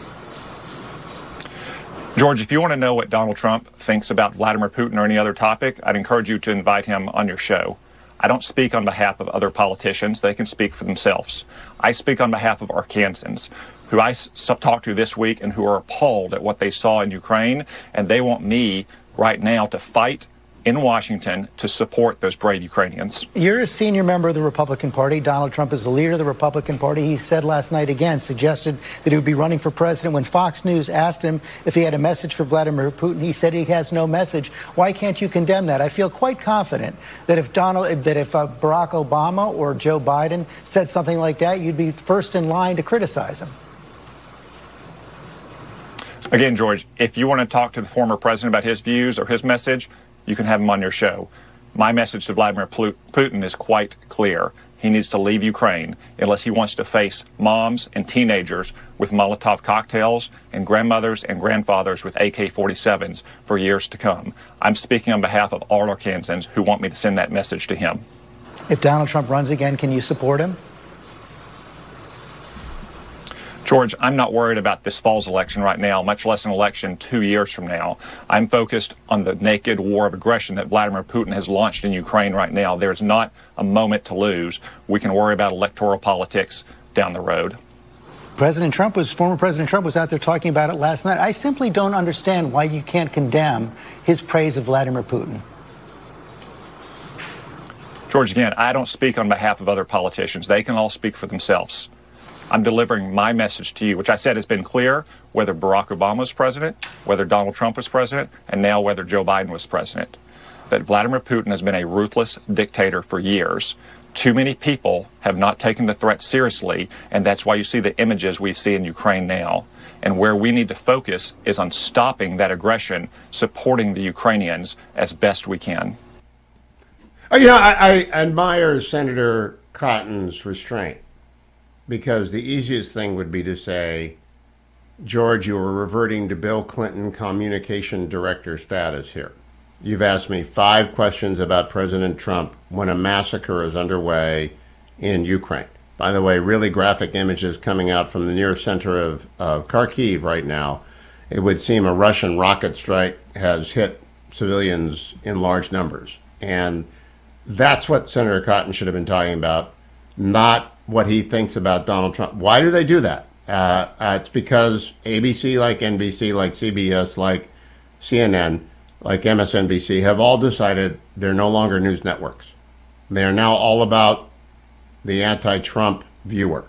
George, if you want to know what Donald Trump thinks about Vladimir Putin or any other topic, I'd encourage you to invite him on your show. I don't speak on behalf of other politicians. They can speak for themselves. I speak on behalf of Arkansans, who I s- talked to this week and who are appalled at what they saw in Ukraine, and they want me right now to fight in Washington to support those brave Ukrainians. You're a senior member of the Republican Party. Donald Trump is the leader of the Republican Party. He said last night again, suggested that he would be running for president. When Fox News asked him if he had a message for Vladimir Putin, he said he has no message. Why can't you condemn that? I feel quite confident that if Donald, that if uh, Barack Obama or Joe Biden said something like that, you'd be first in line to criticize him. Again, George, if you want to talk to the former president about his views or his message, you can have him on your show. My message to Vladimir Putin is quite clear. He needs to leave Ukraine unless he wants to face moms and teenagers with Molotov cocktails and grandmothers and grandfathers with A K forty-sevens for years to come. I'm speaking on behalf of all Arkansans who want me to send that message to him. If Donald Trump runs again, can you support him? George, I'm not worried about this fall's election right now, much less an election two years from now. I'm focused on the naked war of aggression that Vladimir Putin has launched in Ukraine right now. There's not a moment to lose. We can worry about electoral politics down the road. President Trump was, former President Trump was out there talking about it last night. I simply don't understand why you can't condemn his praise of Vladimir Putin. George, again, I don't speak on behalf of other politicians. They can all speak for themselves. I'm delivering my message to you, which I said has been clear, whether Barack Obama was president, whether Donald Trump was president, and now whether Joe Biden was president. That Vladimir Putin has been a ruthless dictator for years. Too many people have not taken the threat seriously, and that's why you see the images we see in Ukraine now. And where we need to focus is on stopping that aggression, supporting the Ukrainians as best we can. Oh, yeah, I, I admire Senator Cotton's restraint. Because the easiest thing would be to say, George, you are reverting to Bill Clinton communication director status here. You've asked me five questions about President Trump when a massacre is underway in Ukraine. By the way, really graphic images coming out from the near center of, of Kharkiv right now. It would seem a Russian rocket strike has hit civilians in large numbers. And that's what Senator Cotton should have been talking about, not what he thinks about Donald Trump. Why do they do that? Uh, uh, it's because A B C, like N B C, like C B S, like C N N, like M S N B C, have all decided they're no longer news networks. They are now all about the anti-Trump viewer.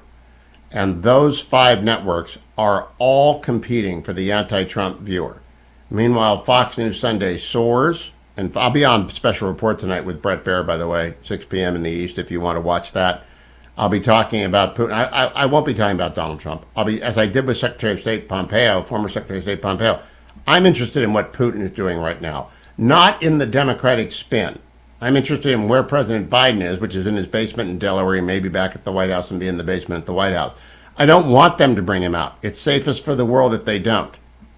And those five networks are all competing for the anti-Trump viewer. Meanwhile, Fox News Sunday soars. And I'll be on special report tonight with Brett Baer, by the way, six p.m. in the East, if you want to watch that. I'll be talking about Putin. I, I, I won't be talking about Donald Trump. I'll be, as I did with Secretary of State Pompeo, former Secretary of State Pompeo, I'm interested in what Putin is doing right now, not in the Democratic spin. I'm interested in where President Biden is, which is in his basement in Delaware. He may be back at the White House and be in the basement at the White House. I don't want them to bring him out. It's safest for the world if they don't.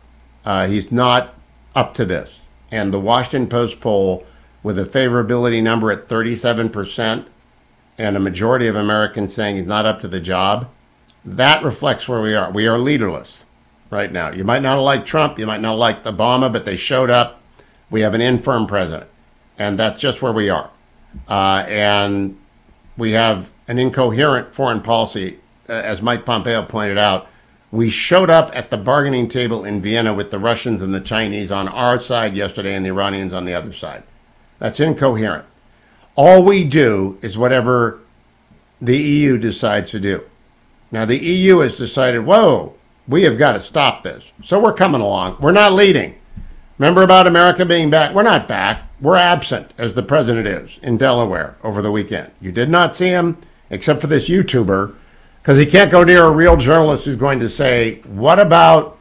Uh, he's not up to this. And the Washington Post poll, with a favorability number at thirty-seven percent, and a majority of Americans saying he's not up to the job, that reflects where we are. We are leaderless right now. You might not like Trump, you might not like Obama, but they showed up. We have an infirm president, and that's just where we are. Uh, and we have an incoherent foreign policy, uh, as Mike Pompeo pointed out. We showed up at the bargaining table in Vienna with the Russians and the Chinese on our side yesterday and the Iranians on the other side. That's incoherent. All we do is whatever the E U decides to do. Now, the E U has decided, whoa, we have got to stop this. So we're coming along. We're not leading. Remember about America being back? We're not back. We're absent, as the president is, in Delaware over the weekend. You did not see him, except for this YouTuber, because he can't go near a real journalist who's going to say, what about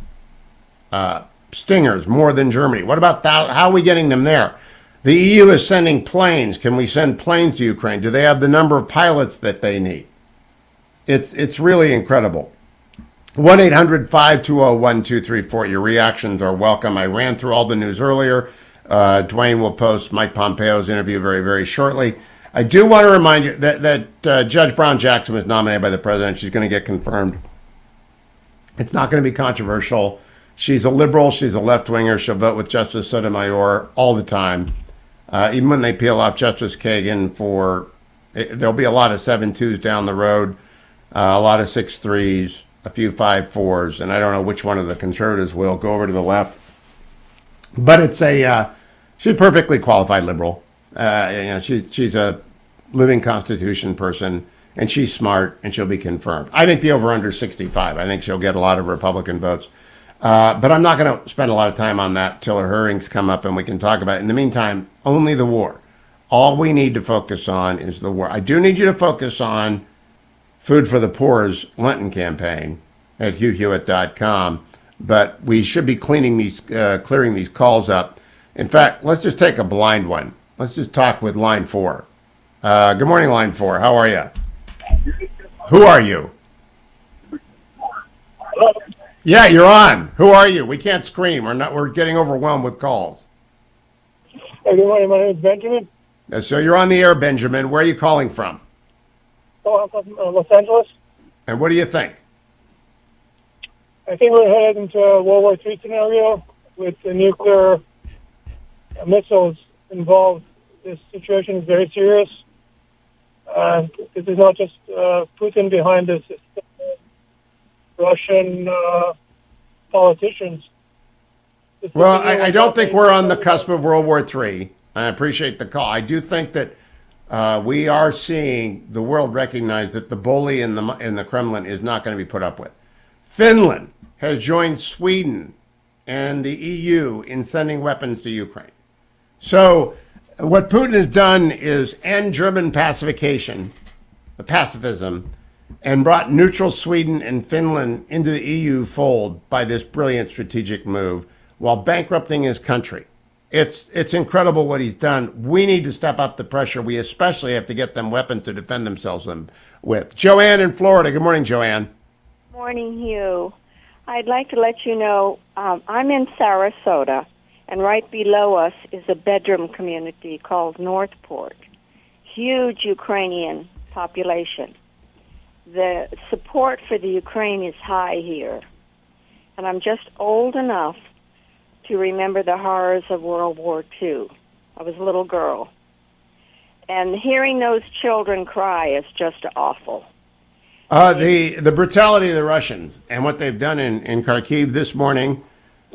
uh, stingers more than Germany? What about that? How are we getting them there? The E U is sending planes. Can we send planes to Ukraine? Do they have the number of pilots that they need? It's, it's really incredible. one eight hundred five two zero one two three four. Your reactions are welcome. I ran through all the news earlier. Uh, Dwayne will post Mike Pompeo's interview very, very shortly. I do want to remind you that, that uh, Judge Brown Jackson was nominated by the president. She's going to get confirmed. It's not going to be controversial. She's a liberal. She's a left-winger. She'll vote with Justice Sotomayor all the time. Uh, even when they peel off Justice Kagan for, it, there'll be a lot of seven twos down the road, uh, a lot of six threes, a few five fours, and I don't know which one of the conservatives will go over to the left. But it's a, uh, she's a perfectly qualified liberal. Uh, you know, she, she's a living Constitution person, and she's smart, and she'll be confirmed. I think the over-under is sixty-five. I think she'll get a lot of Republican votes. Uh, but I'm not going to spend a lot of time on that till her hearings come up and we can talk about it. In the meantime, only the war. All we need to focus on is the war. I do need you to focus on Food for the Poor's Lenten campaign at hugh hewitt dot com. But we should be cleaning these, uh, clearing these calls up. In fact, let's just take a blind one. Let's just talk with line four. Uh, good morning, line four. How are you? Who are you? Yeah, you're on. Who are you? We can't scream. We're not. We're getting overwhelmed with calls. Hey, good morning. My name is Benjamin. Uh, so you're on the air, Benjamin. Where are you calling from? Oh, I'm from uh, Los Angeles. And what do you think? I think we're headed into a World War Three scenario with the nuclear uh, missiles involved. This situation is very serious. Uh, this is not just uh, Putin behind this. It's Russian uh, politicians. This Well, I, I don't think we're on the cusp of World War Three. I appreciate the call. I do think that uh, we are seeing the world recognize that the bully in the in the Kremlin is not going to be put up with. Finland has joined Sweden and the E U in sending weapons to Ukraine. So what Putin has done is end German pacification, pacifism, and brought neutral Sweden and Finland into the E U fold by this brilliant strategic move while bankrupting his country. It's it's incredible what he's done. We need to step up the pressure. We especially have to get them weapons to defend themselves with. Joanne in Florida. Good morning, Joanne. Morning, Hugh. I'd like to let you know um, I'm in Sarasota, and right below us is a bedroom community called Northport. Huge Ukrainian population. The support for the Ukraine is high here. And I'm just old enough to remember the horrors of World War Two. I was a little girl. And hearing those children cry is just awful. Uh, the, the brutality of the Russians and what they've done in, in Kharkiv this morning,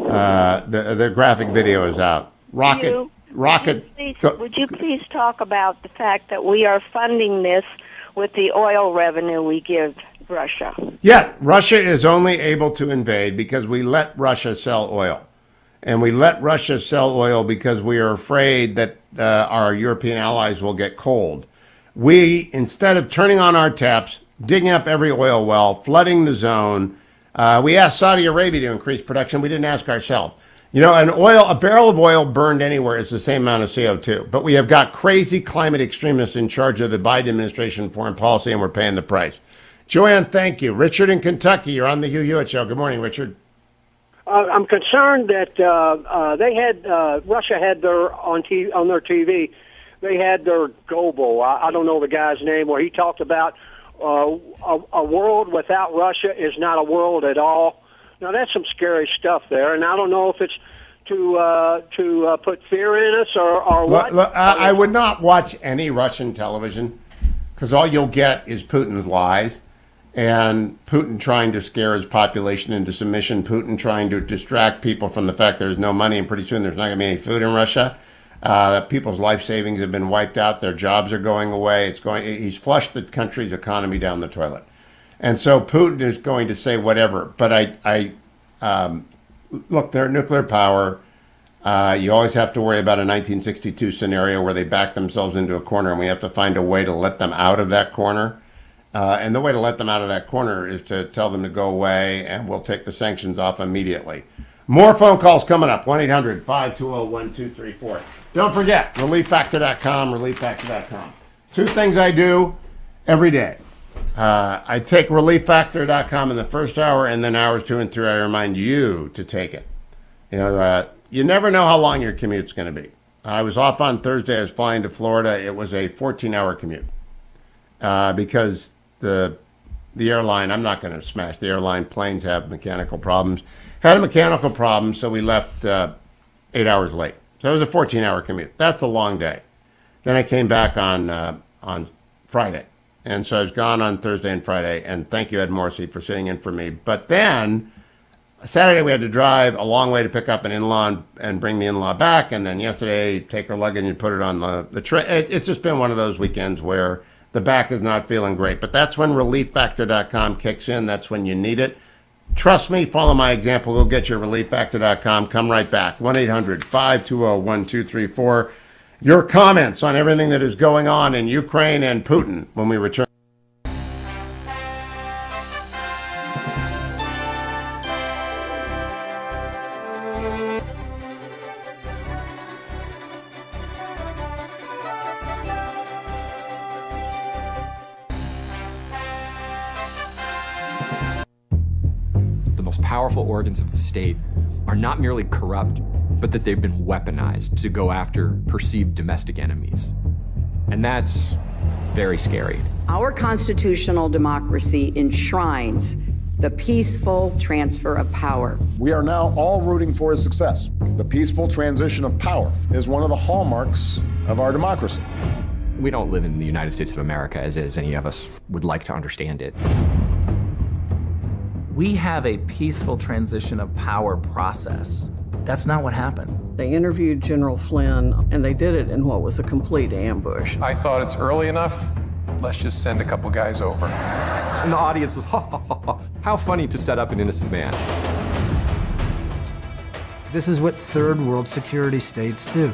uh, the, the graphic video is out. Rocket, you, rocket. Would you, please, would you please talk about the fact that we are funding this with the oil revenue we give Russia? Yeah, Russia is only able to invade because we let Russia sell oil. And we let Russia sell oil because we are afraid that uh, our European allies will get cold. We, instead of turning on our taps, digging up every oil well, flooding the zone, uh, we asked Saudi Arabia to increase production. We didn't ask ourselves. You know, an oil, a barrel of oil burned anywhere is the same amount of C O two. But we have got crazy climate extremists in charge of the Biden administration foreign policy, and we're paying the price. Joanne, thank you. Richard in Kentucky, you're on the Hugh Hewitt Show. Good morning, Richard. Uh, I'm concerned that uh, uh, they had uh, Russia had their on T V, on their T V. They had their Gobo. I, I don't know the guy's name, where he talked about uh, a, a world without Russia is not a world at all. Now that's some scary stuff there, and I don't know if it's to uh, to uh, put fear in us or, or what. Look, look, I, I would not watch any Russian television because all you'll get is Putin's lies. And Putin trying to scare his population into submission, Putin trying to distract people from the fact there's no money and pretty soon there's not going to be any food in Russia. Uh, people's life savings have been wiped out. Their jobs are going away. It's going. He's flushed the country's economy down the toilet. And so Putin is going to say whatever. But I, I um, look, they're a nuclear power. Uh, you always have to worry about a nineteen sixty-two scenario where they back themselves into a corner, and we have to find a way to let them out of that corner. Uh, and the way to let them out of that corner is to tell them to go away, and we'll take the sanctions off immediately. More phone calls coming up, one eight hundred five two zero one two three four. Don't forget, relief factor dot com, relief factor dot com. Two things I do every day. Uh, I take relief factor dot com in the first hour, and then hours two and three, I remind you to take it. You know, uh, you never know how long your commute's going to be. I was off on Thursday. I was flying to Florida. It was a fourteen-hour commute uh, because the the airline, I'm not going to smash the airline. Planes have mechanical problems. Had a mechanical problem, so we left uh, eight hours late. So it was a fourteen-hour commute. That's a long day. Then I came back on uh, on Friday. And so I was gone on Thursday and Friday, and thank you, Ed Morrissey, for sitting in for me. But then Saturday we had to drive a long way to pick up an in-law and, and bring the in-law back, and then yesterday take her luggage and put it on the, the train. It, it's just been one of those weekends where the back is not feeling great. But that's when relief factor dot com kicks in. That's when you need it. Trust me, follow my example. Go get your relief factor dot com. Come right back. one eight hundred five two zero one two three four. Your comments on everything that is going on in Ukraine and Putin when we return. The most powerful organs of the state are not merely corrupt, but that they've been weaponized to go after perceived domestic enemies. And that's very scary. Our constitutional democracy enshrines the peaceful transfer of power. We are now all rooting for his success. The peaceful transition of power is one of the hallmarks of our democracy. We don't live in the United States of America as is any of us would like to understand it. We have a peaceful transition of power process. That's not what happened. They interviewed General Flynn, and they did it in what was a complete ambush. I thought it's early enough. Let's just send a couple guys over. And the audience was, ha, ha, ha, ha. How funny to set up an innocent man. This is what third world security states do.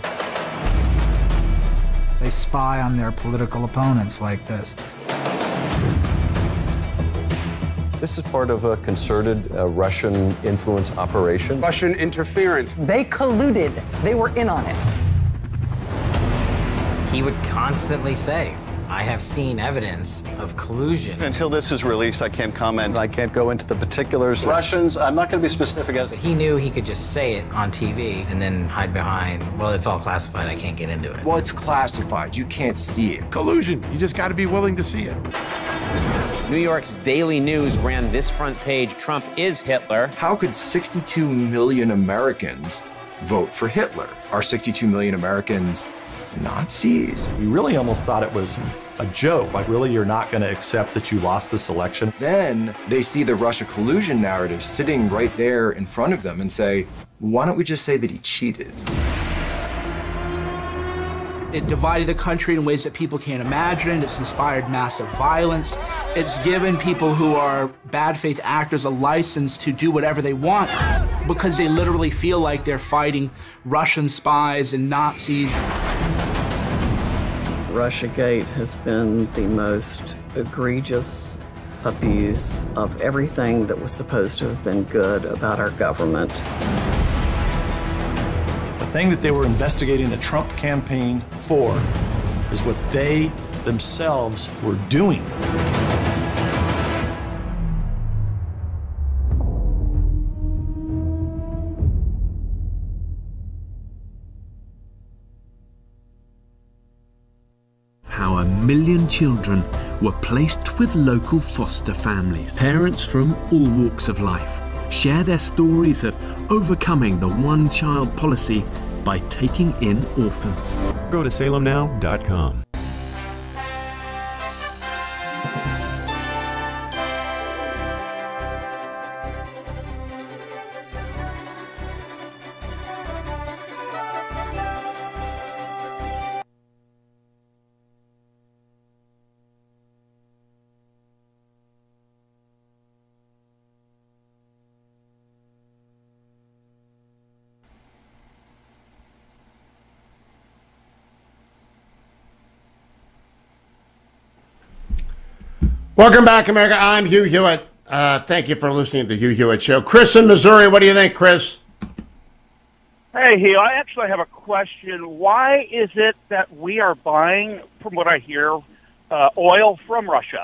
They spy on their political opponents like this. This is part of a concerted uh, Russian influence operation. Russian interference. They colluded. They were in on it. He would constantly say, I have seen evidence of collusion. Until this is released, I can't comment. I can't go into the particulars. Russians, I'm not going to be specific. But he knew he could just say it on T V and then hide behind, well, it's all classified, I can't get into it. Well, it's classified. You can't see it. Collusion. You just got to be willing to see it. New York's Daily News ran this front page, Trump is Hitler. How could sixty-two million Americans vote for Hitler? Are sixty-two million Americans Nazis? We really almost thought it was a joke. Like, really, you're not going to accept that you lost this election? Then they see the Russia collusion narrative sitting right there in front of them and say, why don't we just say that he cheated? It divided the country in ways that people can't imagine. It's inspired massive violence. It's given people who are bad faith actors a license to do whatever they want because they literally feel like they're fighting Russian spies and Nazis. Russiagate has been the most egregious abuse of everything that was supposed to have been good about our government. The thing that they were investigating the Trump campaign for is what they themselves were doing. How a million children were placed with local foster families. Parents from all walks of life share their stories of overcoming the one-child policy by taking in orphans. Go to salem now dot com. Welcome back, America. I'm Hugh Hewitt. Uh, thank you for listening to the Hugh Hewitt Show. Chris in Missouri, what do you think, Chris? Hey, Hugh, I actually have a question. Why is it that we are buying, from what I hear, uh, oil from Russia?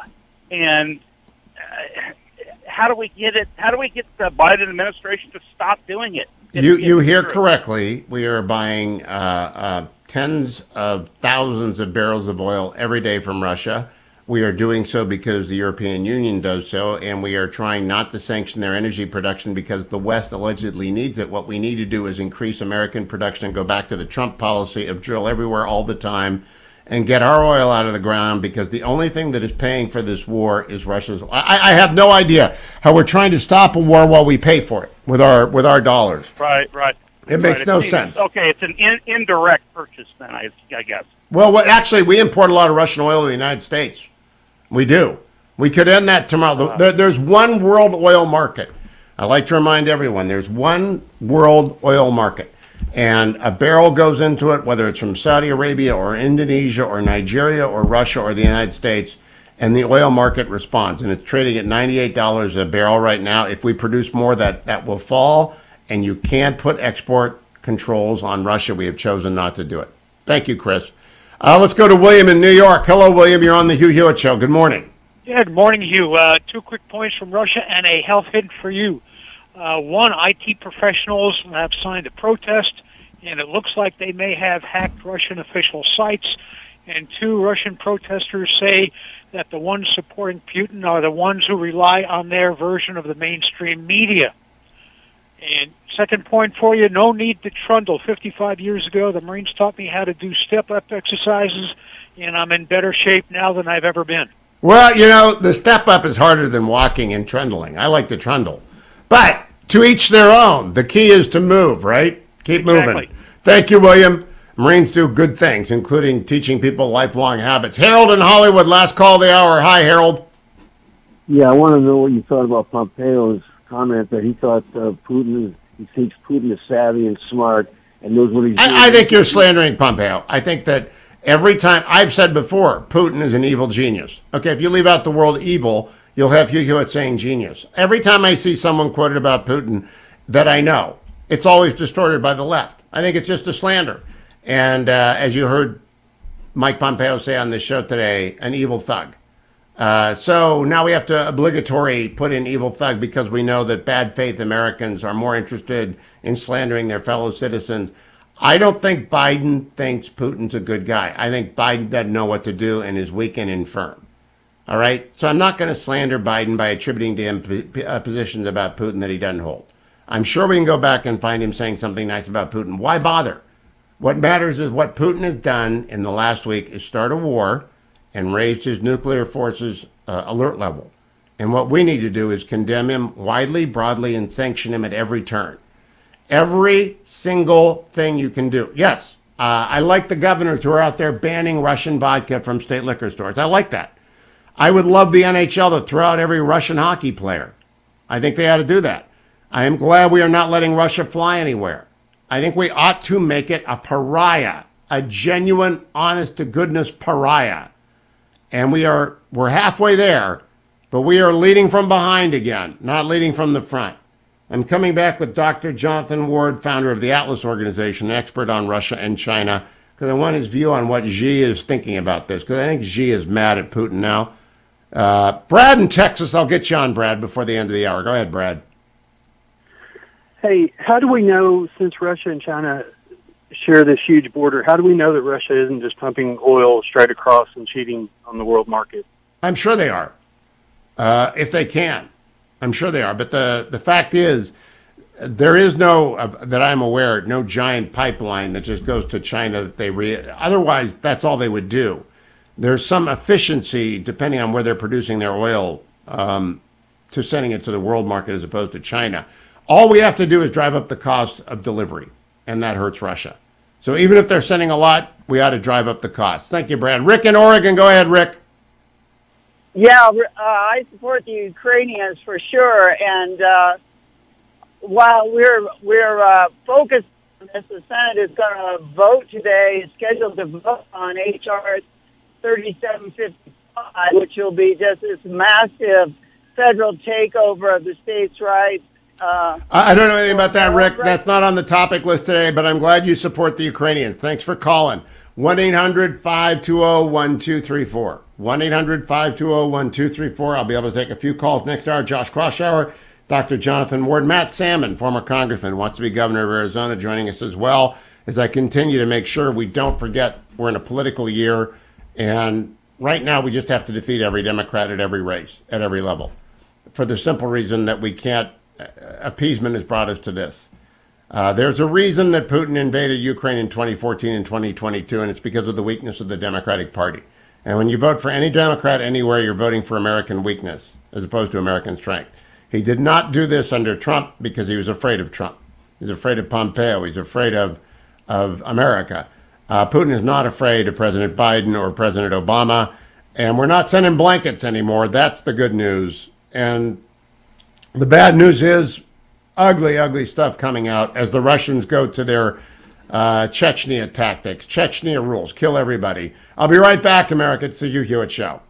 And uh, how do we get it? How do we get the Biden administration to stop doing it? It's, you it's you hear true. correctly. We are buying uh, uh, tens of thousands of barrels of oil every day from Russia. We are doing so because the European Union does so, and we are trying not to sanction their energy production because the West allegedly needs it. What we need to do is increase American production and go back to the Trump policy of drill everywhere all the time and get our oil out of the ground, because the only thing that is paying for this war is Russia's. I, I have no idea how we're trying to stop a war while we pay for it with our with our dollars. Right, right. It makes right. no It seems- sense. Okay, it's an in, indirect purchase then, I, I guess. Well, what, actually, we import a lot of Russian oil in the United States. We do. We could end that tomorrow. There, there's one world oil market. I like to remind everyone, there's one world oil market. And a barrel goes into it, whether it's from Saudi Arabia or Indonesia or Nigeria or Russia or the United States, and the oil market responds. And it's trading at ninety-eight dollars a barrel right now. If we produce more, that, that will fall. And you can't put export controls on Russia. We have chosen not to do it. Thank you, Chris. Uh, let's go to William in New York. Hello, William. You're on the Hugh Hewitt Show. Good morning. Yeah, good morning, Hugh. Uh, two quick points from Russia and a health hint for you. Uh, one, I T professionals have signed a protest, and it looks like they may have hacked Russian official sites. And two, Russian protesters say that the ones supporting Putin are the ones who rely on their version of the mainstream media. And second point for you, no need to trundle. fifty-five years ago, the Marines taught me how to do step-up exercises, and I'm in better shape now than I've ever been. Well, you know, the step up is harder than walking and trundling. I like to trundle. But to each their own. The key is to move, right? Keep moving. Exactly. Thank you, William. Marines do good things, including teaching people lifelong habits. Harold in Hollywood, last call of the hour. Hi, Harold. Yeah, I want to know what you thought about Pompeo's comment that he thought uh, Putin, he thinks Putin is savvy and smart and knows what he's doing. I, I think you're slandering Pompeo. I think that every time, I've said before, Putin is an evil genius. Okay, if you leave out the word evil, you'll have Hugh Hewitt saying genius. Every time I see someone quoted about Putin that I know, it's always distorted by the left. I think it's just a slander. And uh, as you heard Mike Pompeo say on this show today, an evil thug. Uh, so now we have to obligatory put in evil thug because we know that bad faith Americans are more interested in slandering their fellow citizens. I don't think Biden thinks Putin's a good guy. I think Biden doesn't know what to do and is weak and infirm. All right? So I'm not going to slander Biden by attributing to him p- uh, positions about Putin that he doesn't hold. I'm sure we can go back and find him saying something nice about Putin. Why bother? What matters is what Putin has done in the last week is start a war and raised his nuclear forces uh, alert level. And what we need to do is condemn him widely, broadly, and sanction him at every turn. Every single thing you can do. Yes, uh, I like the governors who are out there banning Russian vodka from state liquor stores. I like that. I would love the N H L to throw out every Russian hockey player. I think they ought to do that. I am glad we are not letting Russia fly anywhere. I think we ought to make it a pariah, a genuine, honest-to-goodness pariah. And we are, we're halfway there, but we are leading from behind again, not leading from the front. I'm coming back with Doctor Jonathan Ward, founder of the Atlas Organization, an expert on Russia and China, because I want his view on what Xi is thinking about this, because I think Xi is mad at Putin now. Uh, Brad in Texas, I'll get you on, Brad, before the end of the hour. Go ahead, Brad. Hey, how do we know, since Russia and China share this huge border, how do we know that Russia isn't just pumping oil straight across and cheating on the world market? I'm sure they are, uh, if they can. I'm sure they are. But the, the fact is, there is no, uh, that I'm aware, no giant pipeline that just goes to China that they re- otherwise, that's all they would do. There's some efficiency, depending on where they're producing their oil, um, to sending it to the world market as opposed to China. All we have to do is drive up the cost of delivery, and that hurts Russia. So even if they're sending a lot, we ought to drive up the cost. Thank you, Brad. Rick in Oregon, go ahead, Rick. Yeah, uh, I support the Ukrainians for sure. And uh, while we're we're uh, focused on this, the Senate is going to vote today, is scheduled to vote on H R thirty-seven fifty-five, which will be just this massive federal takeover of the states' rights. Uh, I don't know anything about that, Rick. That's not on the topic list today, but I'm glad you support the Ukrainians. Thanks for calling. one eight hundred, five two zero, one two three four. one eight hundred, five two zero, one two three four. I'll be able to take a few calls next hour. Josh Kraushaar, Doctor Jonathan Ward, Matt Salmon, former congressman, wants to be governor of Arizona, joining us as well as I continue to make sure we don't forget we're in a political year. And right now we just have to defeat every Democrat at every race, at every level, for the simple reason that we can't, appeasement has brought us to this. Uh, there's a reason that Putin invaded Ukraine in twenty fourteen and twenty twenty-two, and it's because of the weakness of the Democratic Party. And when you vote for any Democrat anywhere, you're voting for American weakness as opposed to American strength. He did not do this under Trump because he was afraid of Trump. He's afraid of Pompeo. He's afraid of, of America. Uh, Putin is not afraid of President Biden or President Obama. And we're not sending blankets anymore. That's the good news. And the bad news is ugly, ugly stuff coming out as the Russians go to their uh, Chechnya tactics, Chechnya rules, kill everybody. I'll be right back, America. It's the Hugh Hewitt Show.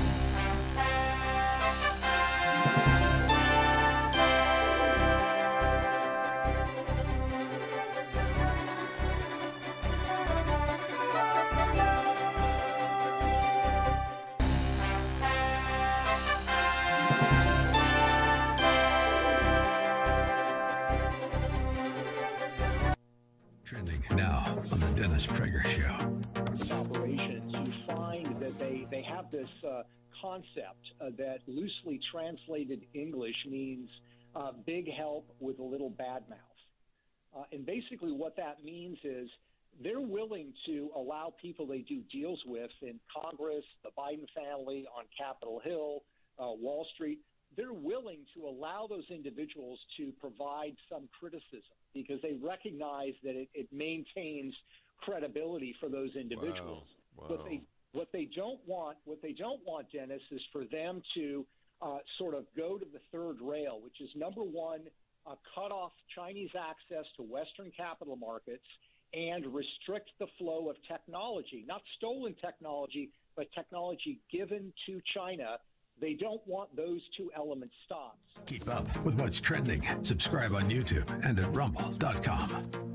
Trending now on the Dennis Prager Show. Operations, you find that they, they have this uh, concept uh, that loosely translated English means uh, big help with a little bad mouth. Uh, and basically what that means is they're willing to allow people they do deals with in Congress, the Biden family, on Capitol Hill, uh, Wall Street. They're willing to allow those individuals to provide some criticism because they recognize that it, it maintains credibility for those individuals. Wow. Wow. What they what they don't want, what they don't want, Dennis, is for them to uh, sort of go to the third rail, which is number one, uh, cut off Chinese access to Western capital markets and restrict the flow of technology, not stolen technology, but technology given to China. They don't want those two elements stopped. Keep up with what's trending. Subscribe on YouTube and at rumble dot com.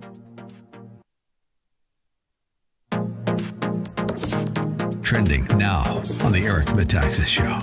Trending now on the Eric Metaxas Show.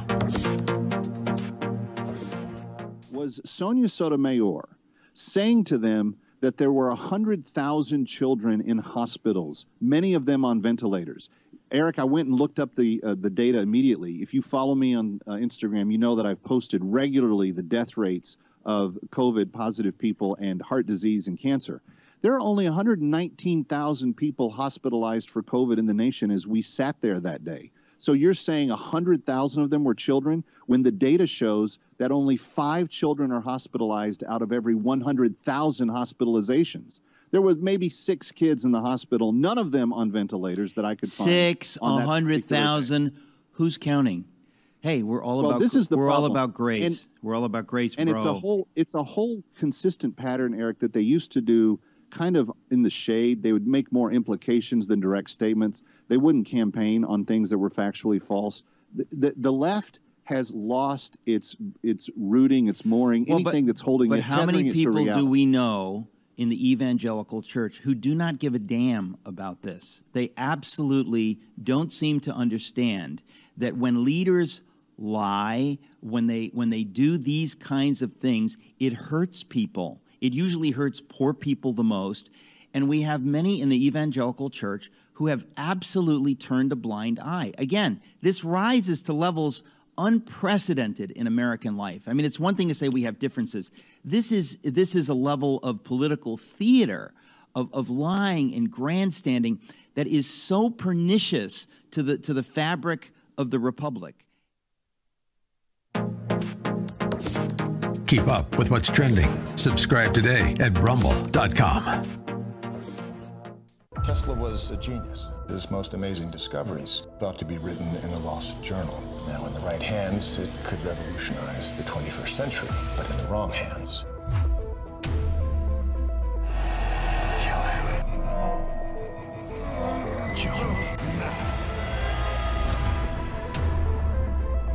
Was Sonia Sotomayor saying to them that there were one hundred thousand children in hospitals, many of them on ventilators? Eric, I went and looked up the uh, the data immediately. If you follow me on uh, Instagram, you know that I've posted regularly the death rates of COVID-positive people and heart disease and cancer. There are only one hundred nineteen thousand people hospitalized for COVID in the nation as we sat there that day. So you're saying one hundred thousand of them were children when the data shows that only five children are hospitalized out of every one hundred thousand hospitalizations. There was maybe six kids in the hospital, none of them on ventilators that I could find. Six, a hundred thousand. Who's counting? Hey, we're all well, about this is the we're problem. all about grace. And, we're all about grace, and bro. it's a whole it's a whole consistent pattern, Eric, that they used to do kind of in the shade. They would make more implications than direct statements. They wouldn't campaign on things that were factually false. The the, the left has lost its its rooting, its mooring, well, anything but, that's holding but it. But how many people do we know in the evangelical church who do not give a damn about this? They absolutely don't seem to understand that when leaders lie, when they when they do these kinds of things, it hurts people. It usually hurts poor people the most. And we have many in the evangelical church who have absolutely turned a blind eye. Again, this rises to levels unprecedented in American life. I mean, it's one thing to say we have differences. This is this is a level of political theater, of, of lying and grandstanding that is so pernicious to the to the fabric of the republic. Keep up with what's trending. Subscribe today at rumble dot com. Tesla was a genius. His most amazing discoveries thought to be written in a lost journal. Now, in the right hands, it could revolutionize the twenty-first century, but in the wrong hands, kill him. Jump.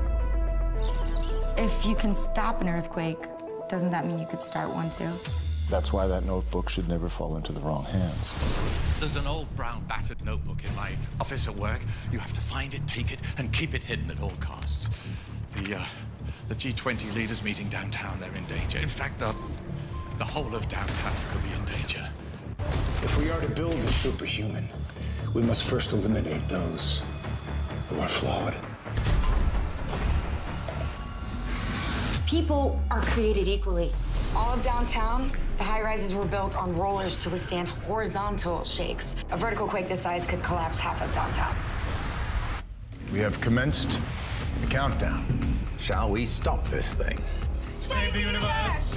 If you can stop an earthquake, doesn't that mean you could start one too? That's why that notebook should never fall into the wrong hands. There's an old brown battered notebook in my office at work. You have to find it, take it, and keep it hidden at all costs. The, uh, the G twenty leaders meeting downtown, they're in danger. In fact, the, the whole of downtown could be in danger. If we are to build the superhuman, we must first eliminate those who are flawed. People are created equally. All of downtown, the high-rises were built on rollers to withstand horizontal shakes. A vertical quake this size could collapse half of downtown. We have commenced the countdown. Shall we stop this thing? Save the universe!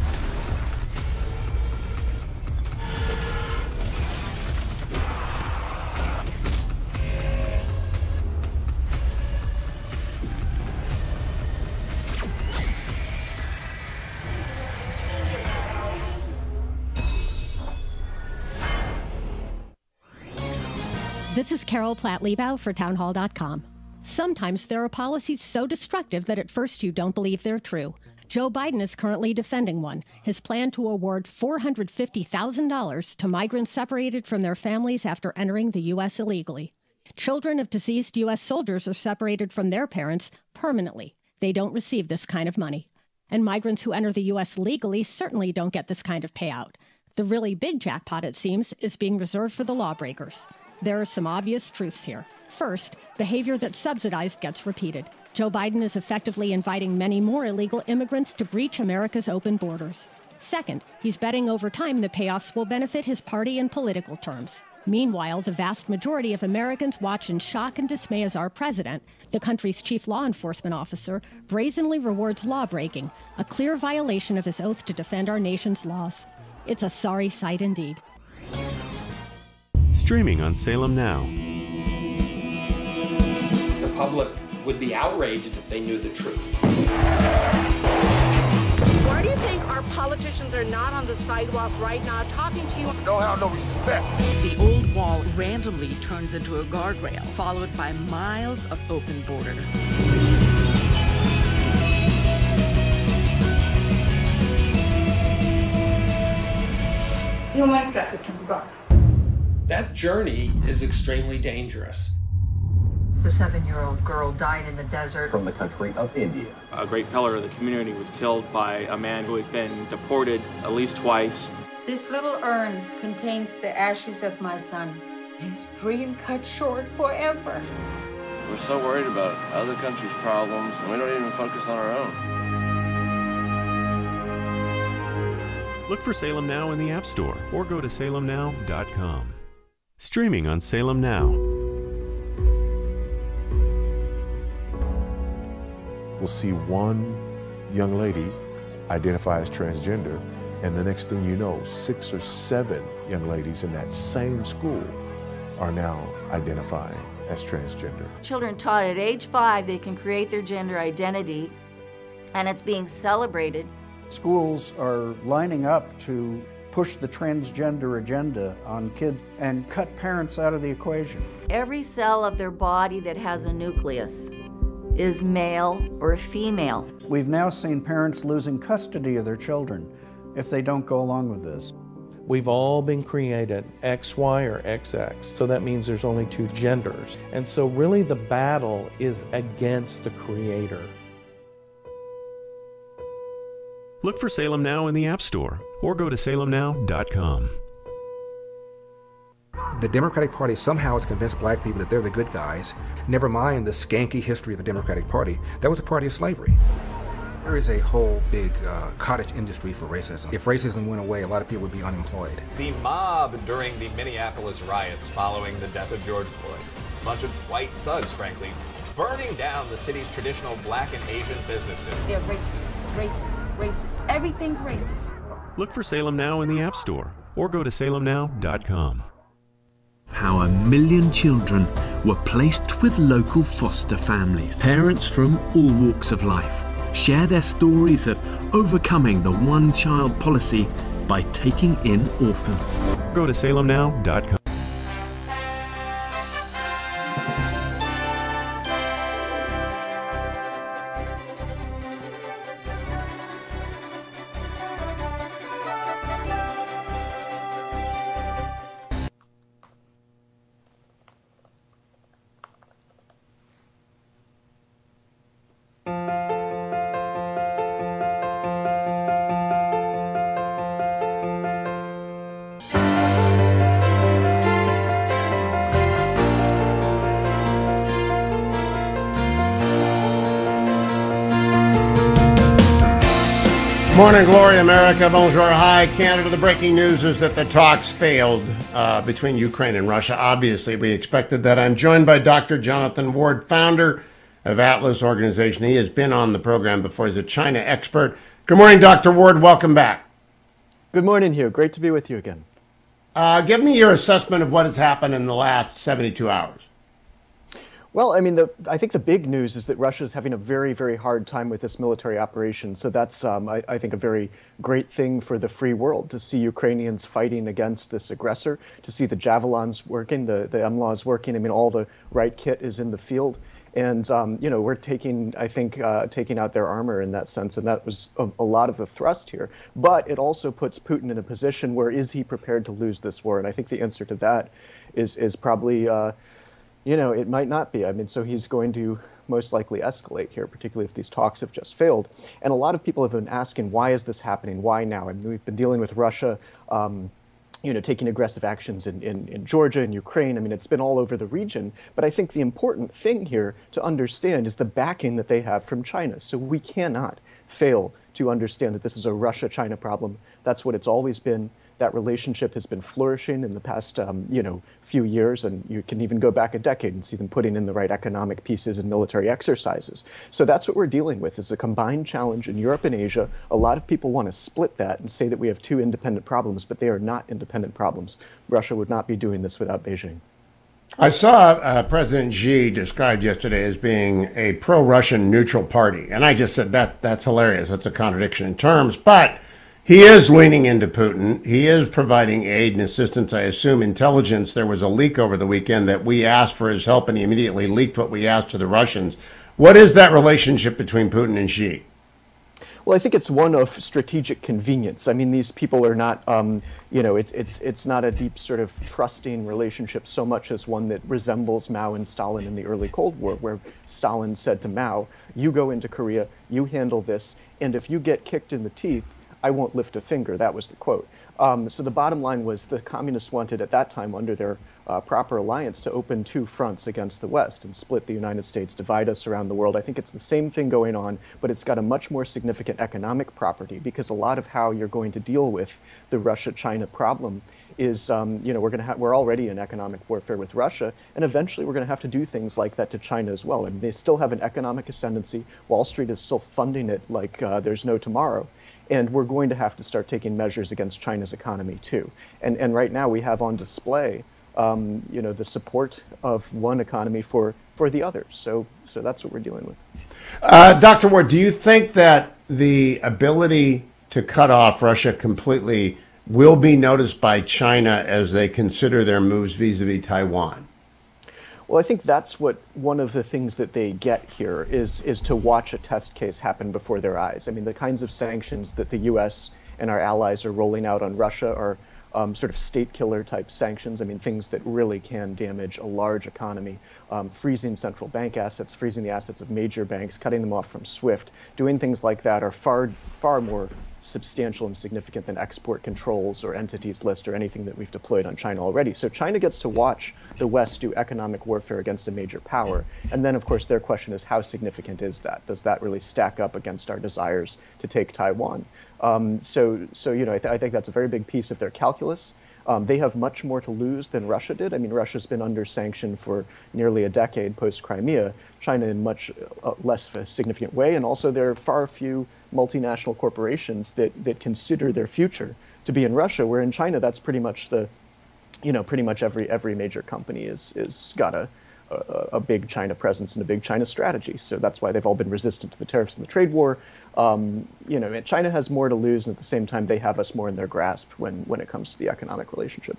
This is Carol Platt-Liebau for townhall dot com. Sometimes there are policies so destructive that at first you don't believe they're true. Joe Biden is currently defending one, his plan to award four hundred fifty thousand dollars to migrants separated from their families after entering the U S illegally. Children of deceased U S soldiers are separated from their parents permanently. They don't receive this kind of money. And migrants who enter the U S legally certainly don't get this kind of payout. The really big jackpot, it seems, is being reserved for the lawbreakers. There are some obvious truths here. First, behavior that's subsidized gets repeated. Joe Biden is effectively inviting many more illegal immigrants to breach America's open borders. Second, he's betting over time the payoffs will benefit his party in political terms. Meanwhile, the vast majority of Americans watch in shock and dismay as our president, the country's chief law enforcement officer, brazenly rewards lawbreaking, a clear violation of his oath to defend our nation's laws. It's a sorry sight indeed. Streaming on Salem Now. The public would be outraged if they knew the truth. Why do you think our politicians are not on the sidewalk right now talking to you? Don't have no respect. The old wall randomly turns into a guardrail, followed by miles of open border. Human trafficking gone. That journey is extremely dangerous. The seven-year-old girl died in the desert. From the country of India. A great pillar of the community was killed by a man who had been deported at least twice. This little urn contains the ashes of my son. His dreams cut short forever. We're so worried about other countries' problems, and we don't even focus on our own. Look for Salem Now in the App Store or go to salem now dot com. Streaming on Salem Now. We'll see one young lady identify as transgender, and the next thing you know, six or seven young ladies in that same school are now identifying as transgender. Children taught at age five they can create their gender identity, and it's being celebrated. Schools are lining up to push the transgender agenda on kids and cut parents out of the equation. Every cell of their body that has a nucleus is male or female. We've now seen parents losing custody of their children if they don't go along with this. We've all been created X Y or X X, so that means there's only two genders. And so really the battle is against the Creator. Look for Salem Now in the App Store or go to salem now dot com. The Democratic Party somehow has convinced black people that they're the good guys. Never mind the skanky history of the Democratic Party. That was a party of slavery. There is a whole big uh, cottage industry for racism. If racism went away, a lot of people would be unemployed. The mob during the Minneapolis riots following the death of George Floyd. A bunch of white thugs, frankly, burning down the city's traditional black and Asian business district. They're racist, racist, racist. Everything's racist. Look for Salem Now in the App Store or go to salem now dot com. How a million children were placed with local foster families. Parents from all walks of life share their stories of overcoming the one-child policy by taking in orphans. Go to salem now dot com. Morning, glory, America. Bonjour, hi, Canada. The breaking news is that the talks failed uh, between Ukraine and Russia. Obviously, we expected that. I'm joined by Doctor Jonathan Ward, founder of Atlas Organization. He has been on the program before. He's a China expert. Good morning, Doctor Ward. Welcome back. Good morning, Hugh. Great to be with you again. Uh, give me your assessment of what has happened in the last seventy-two hours. Well, I mean, the, I think the big news is that Russia is having a very, very hard time with this military operation. So that's, um, I, I think, a very great thing for the free world to see Ukrainians fighting against this aggressor, to see the javelins working, the, the M LAWs working. I mean, all the right kit is in the field. And, um, you know, we're taking, I think, uh, taking out their armor in that sense. And that was a, a lot of the thrust here. But it also puts Putin in a position where is he prepared to lose this war? And I think the answer to that is, is probably... Uh, You know, it might not be. I mean, so he's going to most likely escalate here, particularly if these talks have just failed. And a lot of people have been asking, why is this happening? Why now? I mean, we've been dealing with Russia, um, you know, taking aggressive actions in, in, in Georgia and Ukraine. I mean, it's been all over the region. But I think the important thing here to understand is the backing that they have from China. So we cannot fail to understand that this is a Russia-China problem. That's what it's always been. That relationship has been flourishing in the past, um, you know, few years, and you can even go back a decade and see them putting in the right economic pieces and military exercises. So that's what we're dealing with, is a combined challenge in Europe and Asia. A lot of people want to split that and say that we have two independent problems, but they are not independent problems. Russia would not be doing this without Beijing. I saw uh, President Xi described yesterday as being a pro-Russian neutral party, and I just said that that's hilarious. That's a contradiction in terms, but he is leaning into Putin. He is providing aid and assistance. I assume intelligence. There was a leak over the weekend that we asked for his help, and he immediately leaked what we asked to the Russians. What is that relationship between Putin and Xi? Well, I think it's one of strategic convenience. I mean, these people are not, um, you know, it's it's it's not a deep sort of trusting relationship so much as one that resembles Mao and Stalin in the early Cold War, where Stalin said to Mao, "You go into Korea, you handle this, and if you get kicked in the teeth, I won't lift a finger." That was the quote. Um, so the bottom line was the communists wanted at that time, under their uh, proper alliance, to open two fronts against the West and split the United States, divide us around the world. I think it's the same thing going on, but it's got a much more significant economic property, because a lot of how you're going to deal with the Russia-China problem is, um, you know, we're going to have, we're already in economic warfare with Russia, and eventually we're going to have to do things like that to China as well. I mean, they still have an economic ascendancy. Wall Street is still funding it like uh, there's no tomorrow. And we're going to have to start taking measures against China's economy too. And and right now we have on display, um, you know, the support of one economy for for the others. So so that's what we're dealing with. Uh, Doctor Ward, do you think that the ability to cut off Russia completely will be noticed by China as they consider their moves vis-a-vis Taiwan? Well, I think that's what one of the things that they get here is is to watch a test case happen before their eyes. I mean, the kinds of sanctions that the U S and our allies are rolling out on Russia are um, sort of state killer type sanctions. I mean, things that really can damage a large economy, um, freezing central bank assets, freezing the assets of major banks, cutting them off from SWIFT. Doing things like that are far, far more substantial and significant than export controls or entities list or anything that we've deployed on China already. So China gets to watch the West do economic warfare against a major power. And then, of course, their question is, how significant is that? Does that really stack up against our desires to take Taiwan? Um, so, so, you know, I, th I think that's a very big piece of their calculus. Um, they have much more to lose than Russia did. I mean, Russia's been under sanction for nearly a decade post-Crimea, China in much uh, less of a significant way, and also there are far few multinational corporations that, that consider their future to be in Russia, where in China that's pretty much the, you know, pretty much every every major company is, is got a, a, a big China presence and a big China strategy. So that's why they've all been resistant to the tariffs and the trade war. Um, you know, China has more to lose, and at the same time, they have us more in their grasp when, when it comes to the economic relationship.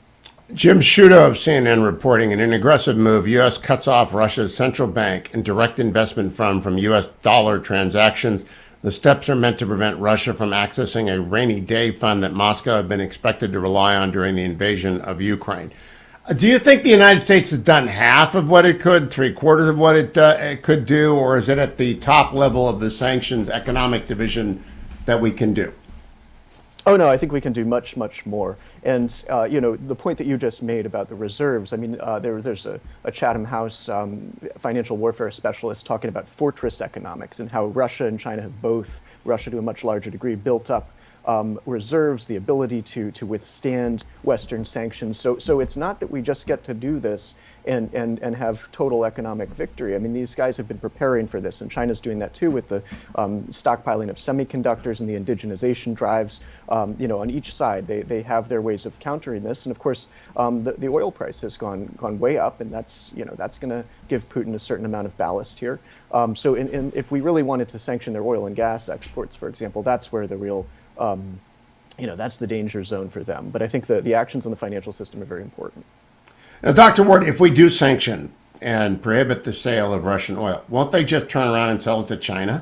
Jim Sciutto of C N N reporting, in an aggressive move, U S cuts off Russia's central bank and direct investment fund from U S dollar transactions. The steps are meant to prevent Russia from accessing a rainy day fund that Moscow had been expected to rely on during the invasion of Ukraine. Do you think the United States has done half of what it could, three quarters of what it, uh, it could do, or is it at the top level of the sanctions economic division that we can do? Oh, no, I think we can do much, much more. And, uh, you know, the point that you just made about the reserves, I mean, uh, there, there's a, a Chatham House um, financial warfare specialist talking about fortress economics and how Russia and China have both, Russia to a much larger degree, built up Um, reserves, the ability to to withstand Western sanctions. So so it's not that we just get to do this and and and have total economic victory. I mean, these guys have been preparing for this, and China's doing that too with the um, stockpiling of semiconductors and the indigenization drives. Um, you know, on each side, they they have their ways of countering this, and of course, um, the the oil price has gone gone way up, and that's you know that's going to give Putin a certain amount of ballast here. Um, so in, in, if we really wanted to sanction their oil and gas exports, for example, that's where the real Um, you know, that's the danger zone for them. But I think the, the actions on the financial system are very important. Now, Doctor Ward, if we do sanction and prohibit the sale of Russian oil, won't they just turn around and sell it to China?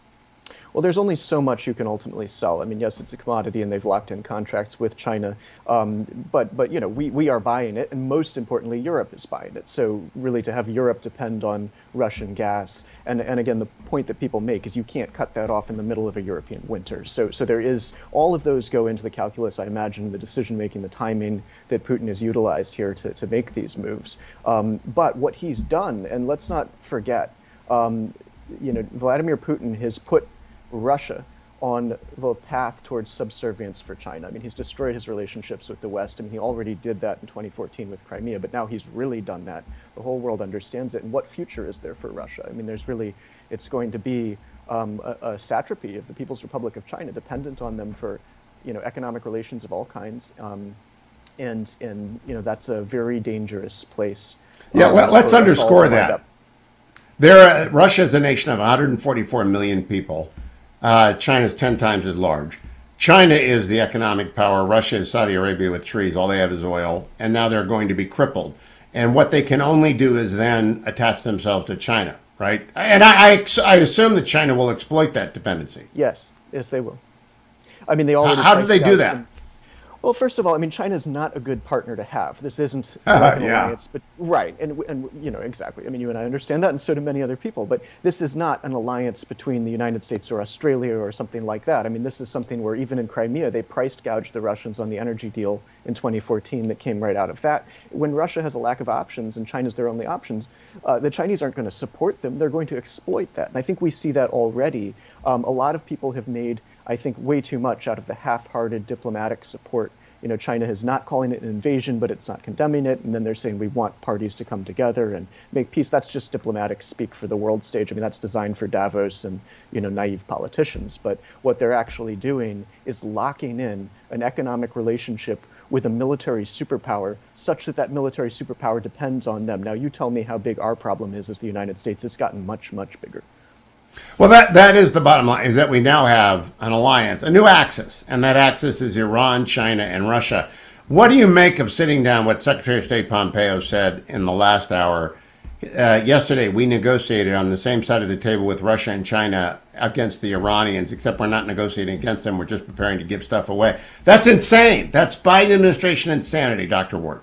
Well, there's only so much you can ultimately sell. I mean, yes, it's a commodity, and they've locked in contracts with China, um, but but you know, we we are buying it, and most importantly, Europe is buying it. So really, to have Europe depend on Russian gas, and and again, the point that people make is you can't cut that off in the middle of a European winter. So so there is all of those go into the calculus. I imagine the decision making, the timing that Putin has utilized here to to make these moves. Um, but what he's done, and let's not forget, um, you know, Vladimir Putin has put Russia on the path towards subservience for China. I mean, he's destroyed his relationships with the West. I mean, he already did that in twenty fourteen with Crimea, but now he's really done that. The whole world understands it. And what future is there for Russia? I mean, there's really, it's going to be um, a, a satrapy of the People's Republic of China, dependent on them for, you know, economic relations of all kinds. Um, and, and, you know, that's a very dangerous place. Yeah, um, let, let's underscore that. Up. There, uh, Russia is a nation of one hundred forty-four million people. Uh, China's ten times as large. China is the economic power. Russia is Saudi Arabia with trees. All they have is oil. And now they're going to be crippled. And what they can only do is then attach themselves to China, right? And I, I, I assume that China will exploit that dependency. Yes, yes, they will. I mean, they already. How, how do they do that? Them. Well, first of all, I mean, China is not a good partner to have. This isn't uh, like an yeah. alliance, but right, and and you know exactly. I mean, you and I understand that, and so do many other people. But this is not an alliance between the United States or Australia or something like that. I mean, this is something where even in Crimea, they price gouged the Russians on the energy deal in twenty fourteen that came right out of that. When Russia has a lack of options and China's their only options, uh, the Chinese aren't going to support them. They're going to exploit that, and I think we see that already. Um, a lot of people have made, I think, way too much out of the half-hearted diplomatic support. You know, China is not calling it an invasion, but it's not condemning it. And then they're saying we want parties to come together and make peace. That's just diplomatic speak for the world stage. I mean, that's designed for Davos and, you know, naive politicians. But what they're actually doing is locking in an economic relationship with a military superpower such that that military superpower depends on them. Now, you tell me how big our problem is as the United States. It's gotten much, much bigger. Well, that, that is the bottom line, is that we now have an alliance, a new axis, and that axis is Iran, China, and Russia. What do you make of sitting down, what Secretary of State Pompeo said in the last hour? Uh, yesterday, we negotiated on the same side of the table with Russia and China against the Iranians, except we're not negotiating against them. We're just preparing to give stuff away. That's insane. That's Biden administration insanity, Doctor Ward.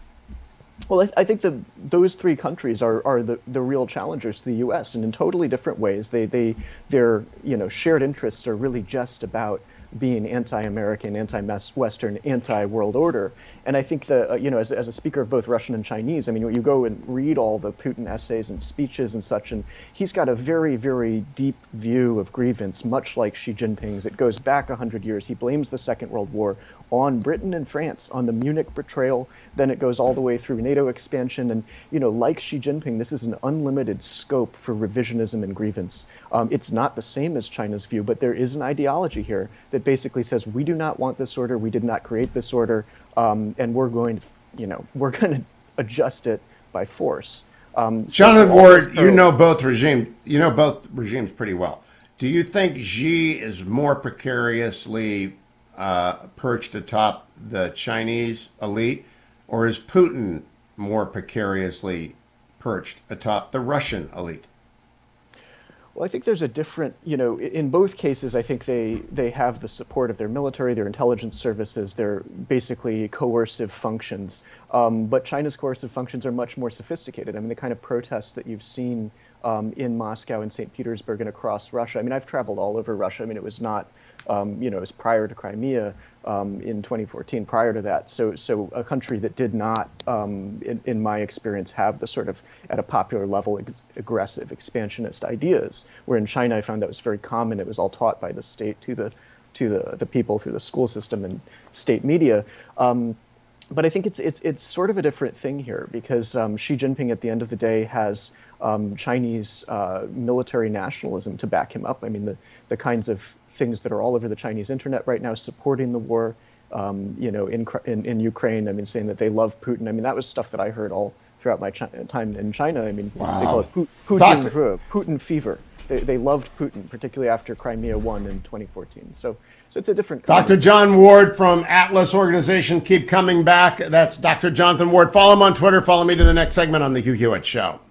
Well, I, I think that those three countries are, are the, the real challengers to the U S, and in totally different ways. They, they, their you know, shared interests are really just about being anti-American, anti-Western, anti-world order. And I think that, uh, you know, as, as a speaker of both Russian and Chinese, I mean, you go and read all the Putin essays and speeches and such, and he's got a very, very deep view of grievance, much like Xi Jinping's. It goes back one hundred years. He blames the Second World War on Britain and France, on the Munich betrayal. Then it goes all the way through NATO expansion. And, you know, like Xi Jinping, this is an unlimited scope for revisionism and grievance. Um, it's not the same as China's view, but there is an ideology here that basically says, we do not want this order, we did not create this order, um, and we're going to, you know, we're going to adjust it by force. Um, so Jonathan Ward, you know both regimes, you know both regimes pretty well. Do you think Xi is more precariously uh, perched atop the Chinese elite, or is Putin more precariously perched atop the Russian elite? Well, I think there's a different, you know, in both cases, I think they, they have the support of their military, their intelligence services, their basically coercive functions. Um, but China's coercive functions are much more sophisticated. I mean, the kind of protests that you've seen um, in Moscow and Saint Petersburg and across Russia. I mean, I've traveled all over Russia. I mean, it was not um, you know, it was prior to Crimea um, in twenty fourteen, prior to that. So, so a country that did not, um, in, in my experience, have the sort of, at a popular level, ex aggressive expansionist ideas. Where in China, I found that was very common. It was all taught by the state to the to the, the people through the school system and state media. Um, but I think it's it's it's sort of a different thing here, because um, Xi Jinping at the end of the day has um, Chinese uh, military nationalism to back him up. I mean, the, the kinds of things that are all over the Chinese internet right now supporting the war, um, you know, in, in, in Ukraine, I mean, saying that they love Putin. I mean, that was stuff that I heard all throughout my China, time in China. I mean, wow. They call it Putin, Putin, Putin fever. They, they loved Putin, particularly after Crimea won in twenty fourteen. So, so it's a different. Doctor John Ward from Atlas Organization. Keep coming back. That's Doctor Jonathan Ward. Follow him on Twitter. Follow me to the next segment on the Hugh Hewitt Show.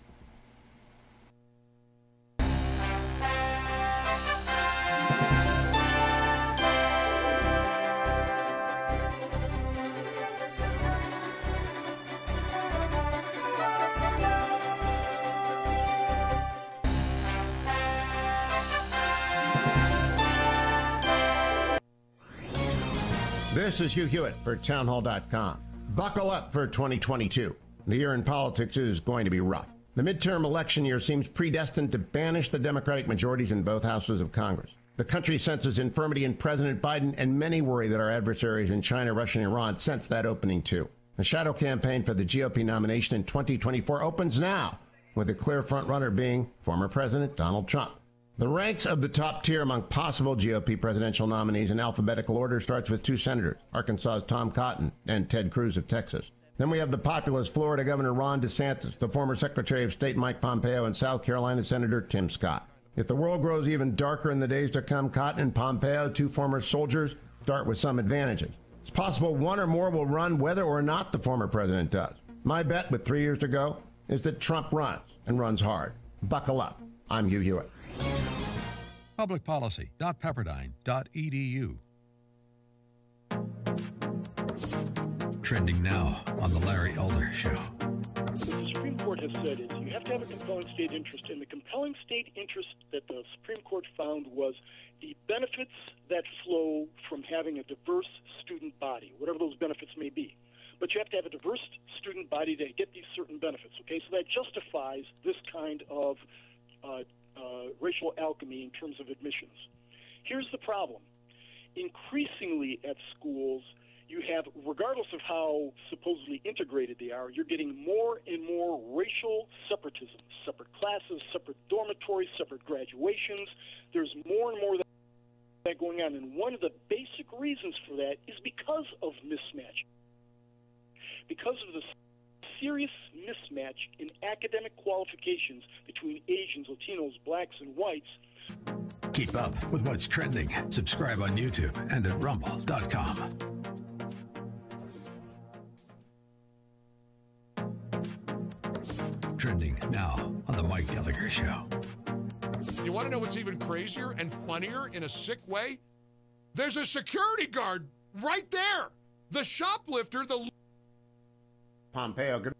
This is Hugh Hewitt for townhall dot com. Buckle up for twenty twenty-two. The year in politics is going to be rough. The midterm election year seems predestined to banish the Democratic majorities in both houses of Congress. The country senses infirmity in President Biden, and many worry that our adversaries in China, Russia, and Iran sense that opening too. The shadow campaign for the G O P nomination in twenty twenty-four opens now, with a clear frontrunner being former President Donald Trump. The ranks of the top tier among possible G O P presidential nominees in alphabetical order starts with two senators, Arkansas's Tom Cotton and Ted Cruz of Texas. Then we have the populist Florida Governor Ron DeSantis, the former Secretary of State Mike Pompeo, and South Carolina Senator Tim Scott. If the world grows even darker in the days to come, Cotton and Pompeo, two former soldiers, start with some advantages. It's possible one or more will run whether or not the former president does. My bet, with three years to go, is that Trump runs, and runs hard. Buckle up. I'm Hugh Hewitt. public policy dot pepperdine dot e d u. Trending now on The Larry Elder Show. What the Supreme Court has said is you have to have a compelling state interest, and the compelling state interest that the Supreme Court found was the benefits that flow from having a diverse student body, whatever those benefits may be. But you have to have a diverse student body to get these certain benefits, okay? So that justifies this kind of uh, Uh, racial alchemy in terms of admissions. Here's the problem. Increasingly at schools, you have, regardless of how supposedly integrated they are, you're getting more and more racial separatism, separate classes, separate dormitories, separate graduations. There's more and more of that going on, and one of the basic reasons for that is because of mismatch. Because of the serious mismatch in academic qualifications between Asians, Latinos, blacks, and whites. Keep up with what's trending. Subscribe on YouTube and at rumble dot com. Trending now on The Mike Gallagher Show. You want to know what's even crazier and funnier in a sick way? There's a security guard right there. The shoplifter, the Pompeo. Good.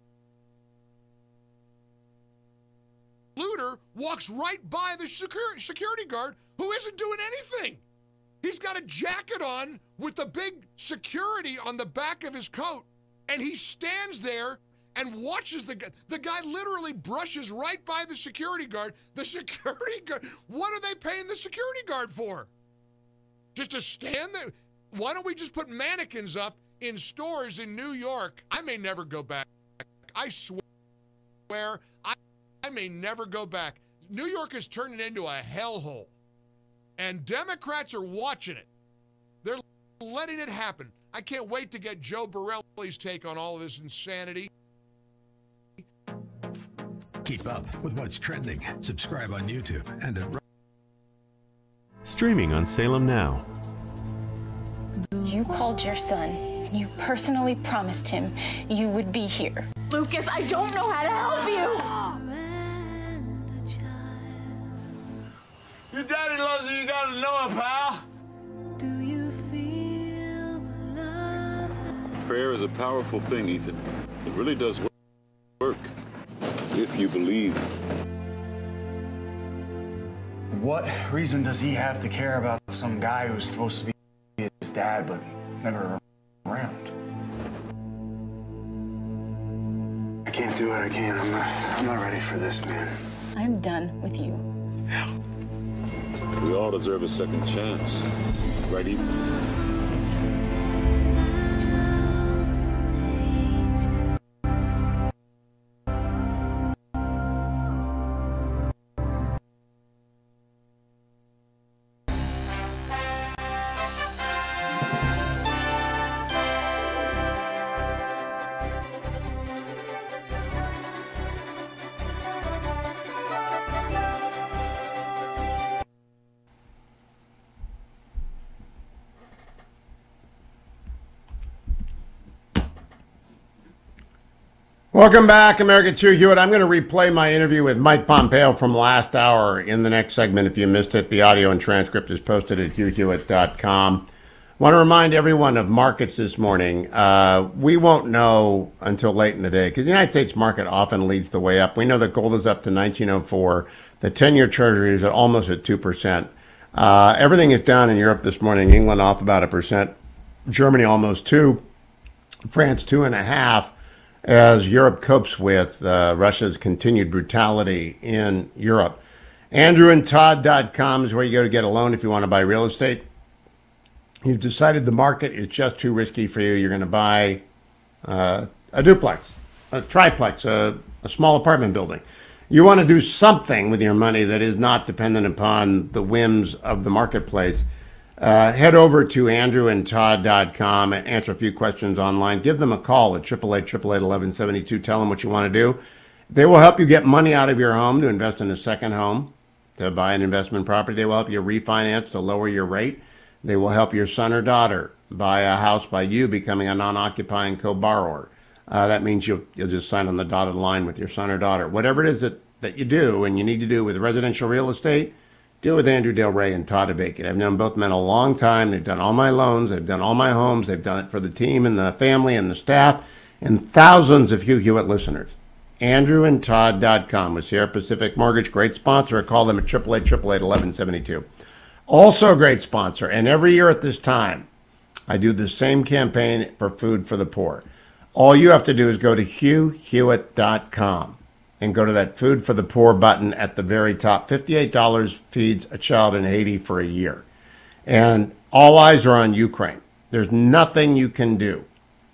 Looter walks right by the security guard who isn't doing anything. He's got a jacket on with the big security on the back of his coat, and he stands there and watches the guy. The guy literally brushes right by the security guard. The security guard, what are they paying the security guard for? Just to stand there? Why don't we just put mannequins up in stores in New York? I may never go back. I swear, I, I may never go back. New York is turning into a hellhole, and Democrats are watching it. They're letting it happen. I can't wait to get Joe Borelli's take on all of this insanity. Keep up with what's trending. Subscribe on YouTube and at Streaming on Salem Now. You called your son. You personally promised him you would be here. Lucas, I don't know how to help you. Your daddy loves you. You gotta know it, pal. Do you feel the love? Prayer is a powerful thing, Ethan. It really does work if you believe. what reason does he have to care about some guy who's supposed to be his dad, but he's never around? I can't do it. I can't. I'm not. I'm not ready for this, man. I'm done with you. We all deserve a second chance, right, Ethan? Welcome back, American Hugh Hewitt. I'm going to replay my interview with Mike Pompeo from last hour in the next segment. If you missed it, the audio and transcript is posted at hugh hewitt dot com. I want to remind everyone of markets this morning. Uh, we won't know until late in the day because the United States market often leads the way up. We know that gold is up to nineteen oh four. The ten-year Treasury is at almost at two percent. Uh, everything is down in Europe this morning. England off about a percent. Germany almost two. France two and a half. As Europe copes with uh, Russia's continued brutality in Europe. andrew and todd dot com is where you go to get a loan if you want to buy real estate. You've decided the market is just too risky for you. You're going to buy uh, a duplex, a triplex, a, a small apartment building. You want to do something with your money that is not dependent upon the whims of the marketplace. Uh, head over to andrew and todd dot com and answer a few questions online. Give them a call at eight eight eight, eight eight eight, one one seven two. Tell them what you want to do. They will help you get money out of your home to invest in a second home, to buy an investment property. They will help you refinance to lower your rate. They will help your son or daughter buy a house by you becoming a non-occupying co-borrower. Uh, that means you'll, you'll just sign on the dotted line with your son or daughter. Whatever it is that, that you do and you need to do with residential real estate, do it with Andrew Del Rey and Todd Abakin. I've known both men a long time. They've done all my loans. They've done all my homes. They've done it for the team and the family and the staff and thousands of Hugh Hewitt listeners. andrew and todd dot com with Sierra Pacific Mortgage. Great sponsor. Call them at eight eight eight, eight eight eight, one one seven two. Also a great sponsor. And every year at this time, I do the same campaign for Food for the Poor. All you have to do is go to hugh hewitt dot com. and go to that Food for the Poor button at the very top. fifty-eight dollars feeds a child in Haiti for a year. And all eyes are on Ukraine. There's nothing you can do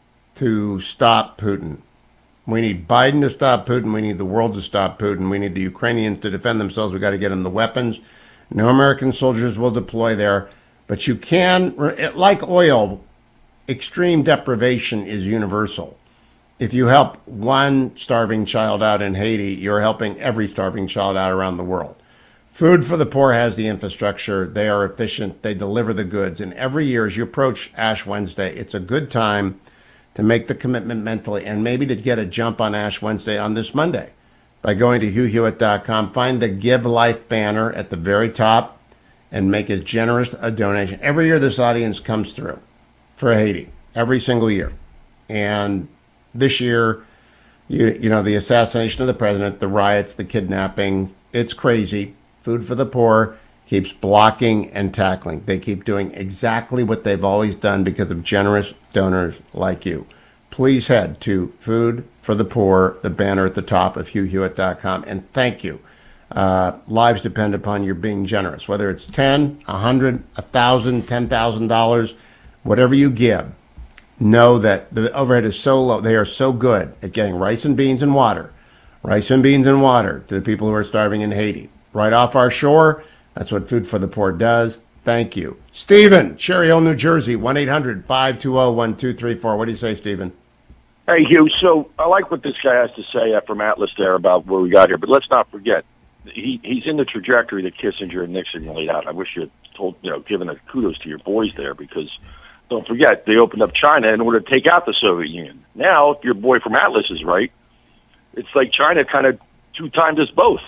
to stop Putin. We need Biden to stop Putin. We need the world to stop Putin. We need the Ukrainians to defend themselves. We've got to get them the weapons. No American soldiers will deploy there. But you can, like oil, extreme deprivation is universal. If you help one starving child out in Haiti, you're helping every starving child out around the world. Food for the Poor has the infrastructure. They are efficient. They deliver the goods. And every year as you approach Ash Wednesday, it's a good time to make the commitment mentally and maybe to get a jump on Ash Wednesday on this Monday by going to hugh hewitt dot com. Find the Give Life banner at the very top and make as generous a donation. Every year this audience comes through for Haiti, every single year. And this year, you, you know, the assassination of the president, the riots, the kidnapping, it's crazy. Food for the Poor keeps blocking and tackling. They keep doing exactly what they've always done because of generous donors like you. Please head to Food for the Poor, the banner at the top of hugh hewitt dot com, and thank you. Uh, lives depend upon your being generous, whether it's ten, a hundred, a thousand, ten thousand dollars, whatever you give. Know that the overhead is so low. They are so good at getting rice and beans and water, rice and beans and water to the people who are starving in Haiti. Right off our shore, that's what Food for the Poor does. Thank you. Stephen, Cherry Hill, New Jersey, one eight hundred, five two zero, one two three four. What do you say, Stephen? Hey, Hugh, so I like what this guy has to say uh, from Atlas there about where we got here, but let's not forget, he he's in the trajectory that Kissinger and Nixon laid out. I wish you had told, you know, given a kudos to your boys there, because don't forget, they opened up China in order to take out the Soviet Union. Now, if your boy from Atlas is right, it's like China kind of two-timed us both.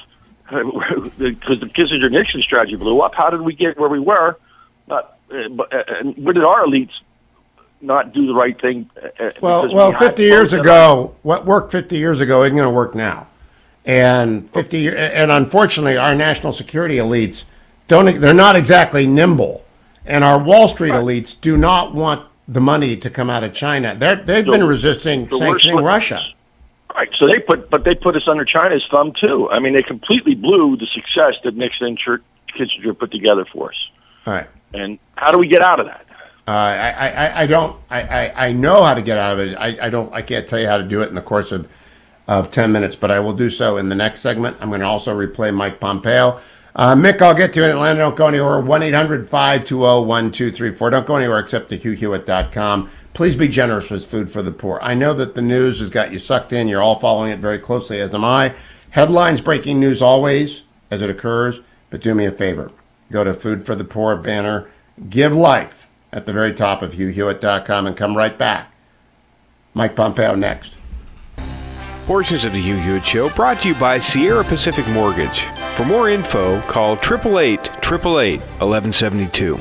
Because the Kissinger-Nixon strategy blew up. How did we get where we were? Not, uh, but, uh, and where did our elites not do the right thing? Uh, well, well, we fifty years ago, what worked fifty years ago isn't going to work now. And fifty, and unfortunately, our national security elites don't. They're not exactly nimble, and our Wall Street elites do not want the money to come out of China. They're, they've So- been resisting so we're sanctioning split- Russia. Right. So they put, but they put us under China's thumb too. I mean, they completely blew the success that Nixon and Chur- Kissinger put together for us. All right. And how do we get out of that? Uh, I, I, I don't. I, I, I know how to get out of it. I, I don't. I can't tell you how to do it in the course of, of ten minutes, but I will do so in the next segment. I'm going to also replay Mike Pompeo. Uh, Mick, I'll get to you in Atlanta. Don't go anywhere. one eight hundred five two zero one two three four. Don't go anywhere except to hugh hewitt dot com. Please be generous with Food for the Poor. I know that the news has got you sucked in. You're all following it very closely, as am I. Headlines, breaking news always as it occurs, but do me a favor. Go to Food for the Poor banner. Give life at the very top of hugh hewitt dot com and come right back. Mike Pompeo next. Portions of the Hugh Hewitt Show brought to you by Sierra Pacific Mortgage. For more info, call eight eight eight, eight eight eight, one one seven two.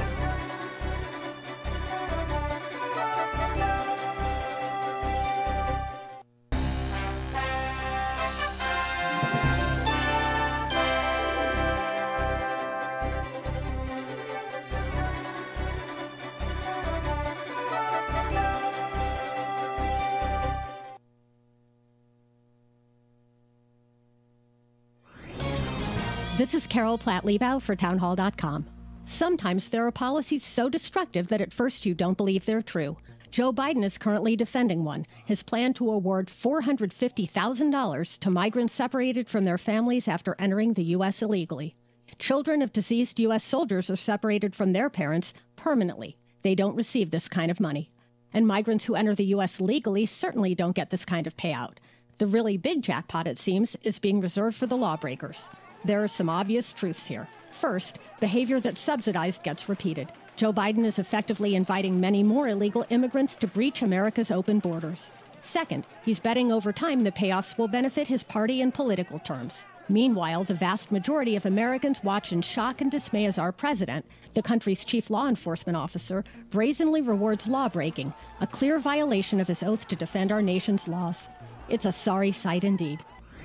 This is Carol Platt-Liebau for townhall dot com. Sometimes there are policies so destructive that at first you don't believe they're true. Joe Biden is currently defending one, his plan to award four hundred fifty thousand dollars to migrants separated from their families after entering the U S illegally. Children of deceased U S soldiers are separated from their parents permanently. They don't receive this kind of money. And migrants who enter the U S legally certainly don't get this kind of payout. The really big jackpot, it seems, is being reserved for the lawbreakers. There are some obvious truths here. First, behavior that's subsidized gets repeated. Joe Biden is effectively inviting many more illegal immigrants to breach America's open borders. Second, he's betting over time the payoffs will benefit his party in political terms. Meanwhile, the vast majority of Americans watch in shock and dismay as our president, the country's chief law enforcement officer, brazenly rewards lawbreaking, a clear violation of his oath to defend our nation's laws. It's a sorry sight indeed.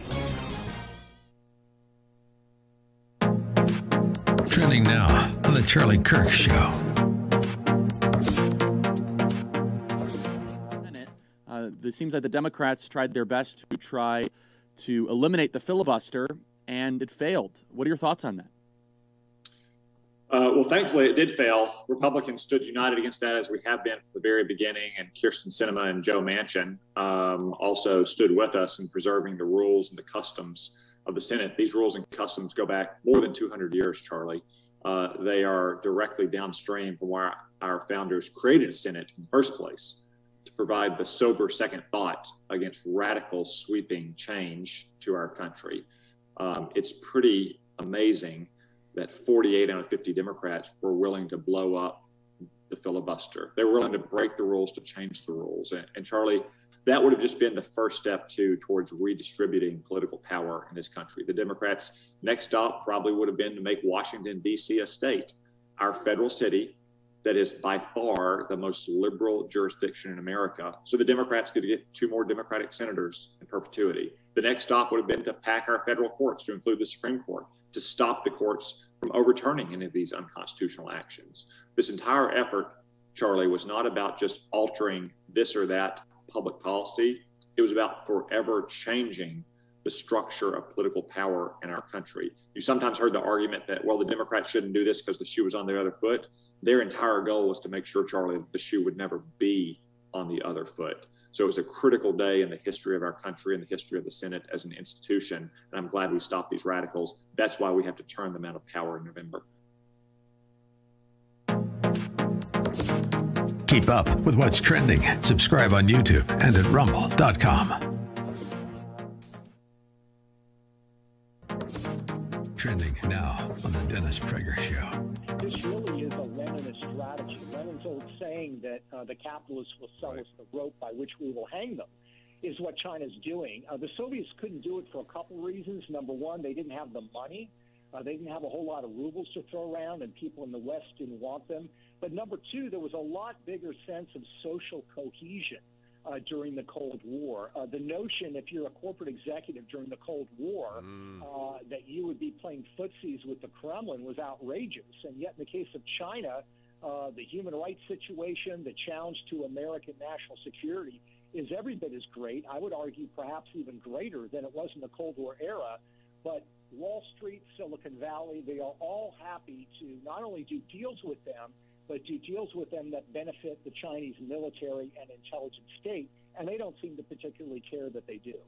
Trending now on the Charlie Kirk Show. Uh, it seems like the Democrats tried their best to try to eliminate the filibuster, and it failed. What are your thoughts on that? Uh, well, thankfully, it did fail. Republicans stood united against that, as we have been from the very beginning, and Kirsten Sinema and Joe Manchin um, also stood with us in preserving the rules and the customs of the Senate. These rules and customs go back more than two hundred years, Charlie. Uh, they are directly downstream from where our founders created a Senate in the first place, to provide the sober second thought against radical sweeping change to our country. Um, it's pretty amazing that forty-eight out of fifty Democrats were willing to blow up the filibuster. They were willing to break the rules to change the rules. And, and Charlie, that would have just been the first step, too, towards redistributing political power in this country. The Democrats' next stop probably would have been to make Washington, D C a state, our federal city that is by far the most liberal jurisdiction in America. So the Democrats could get two more Democratic senators in perpetuity. The next stop would have been to pack our federal courts, to include the Supreme Court, to stop the courts from overturning any of these unconstitutional actions. This entire effort, Charlie, was not about just altering this or that public policy. It was about forever changing the structure of political power in our country. You sometimes heard the argument that, well, the Democrats shouldn't do this because the shoe was on the other foot. Their entire goal was to make sure, Charlie, that the shoe would never be on the other foot. So it was a critical day in the history of our country and the history of the Senate as an institution. And I'm glad we stopped these radicals. That's why we have to turn them out of power in November. Keep up with what's trending. Subscribe on YouTube and at rumble dot com. Trending now on the Dennis Prager Show. This really is a Leninist strategy. Lenin's old saying that uh, the capitalists will sell us the rope by which we will hang them is what China's doing. Uh, the Soviets couldn't do it for a couple reasons. Number one, they didn't have the money. Uh, they didn't have a whole lot of rubles to throw around, and people in the West didn't want them. But number two, there was a lot bigger sense of social cohesion uh, during the Cold War. Uh, the notion, if you're a corporate executive during the Cold War, Mm. uh, that you would be playing footsies with the Kremlin was outrageous. And yet, in the case of China, uh, the human rights situation, the challenge to American national security is every bit as great. I would argue perhaps even greater than it was in the Cold War era. But Wall Street, Silicon Valley, they are all happy to not only do deals with them, but do deals with them that benefit the Chinese military and intelligence state, and they don't seem to particularly care that they do.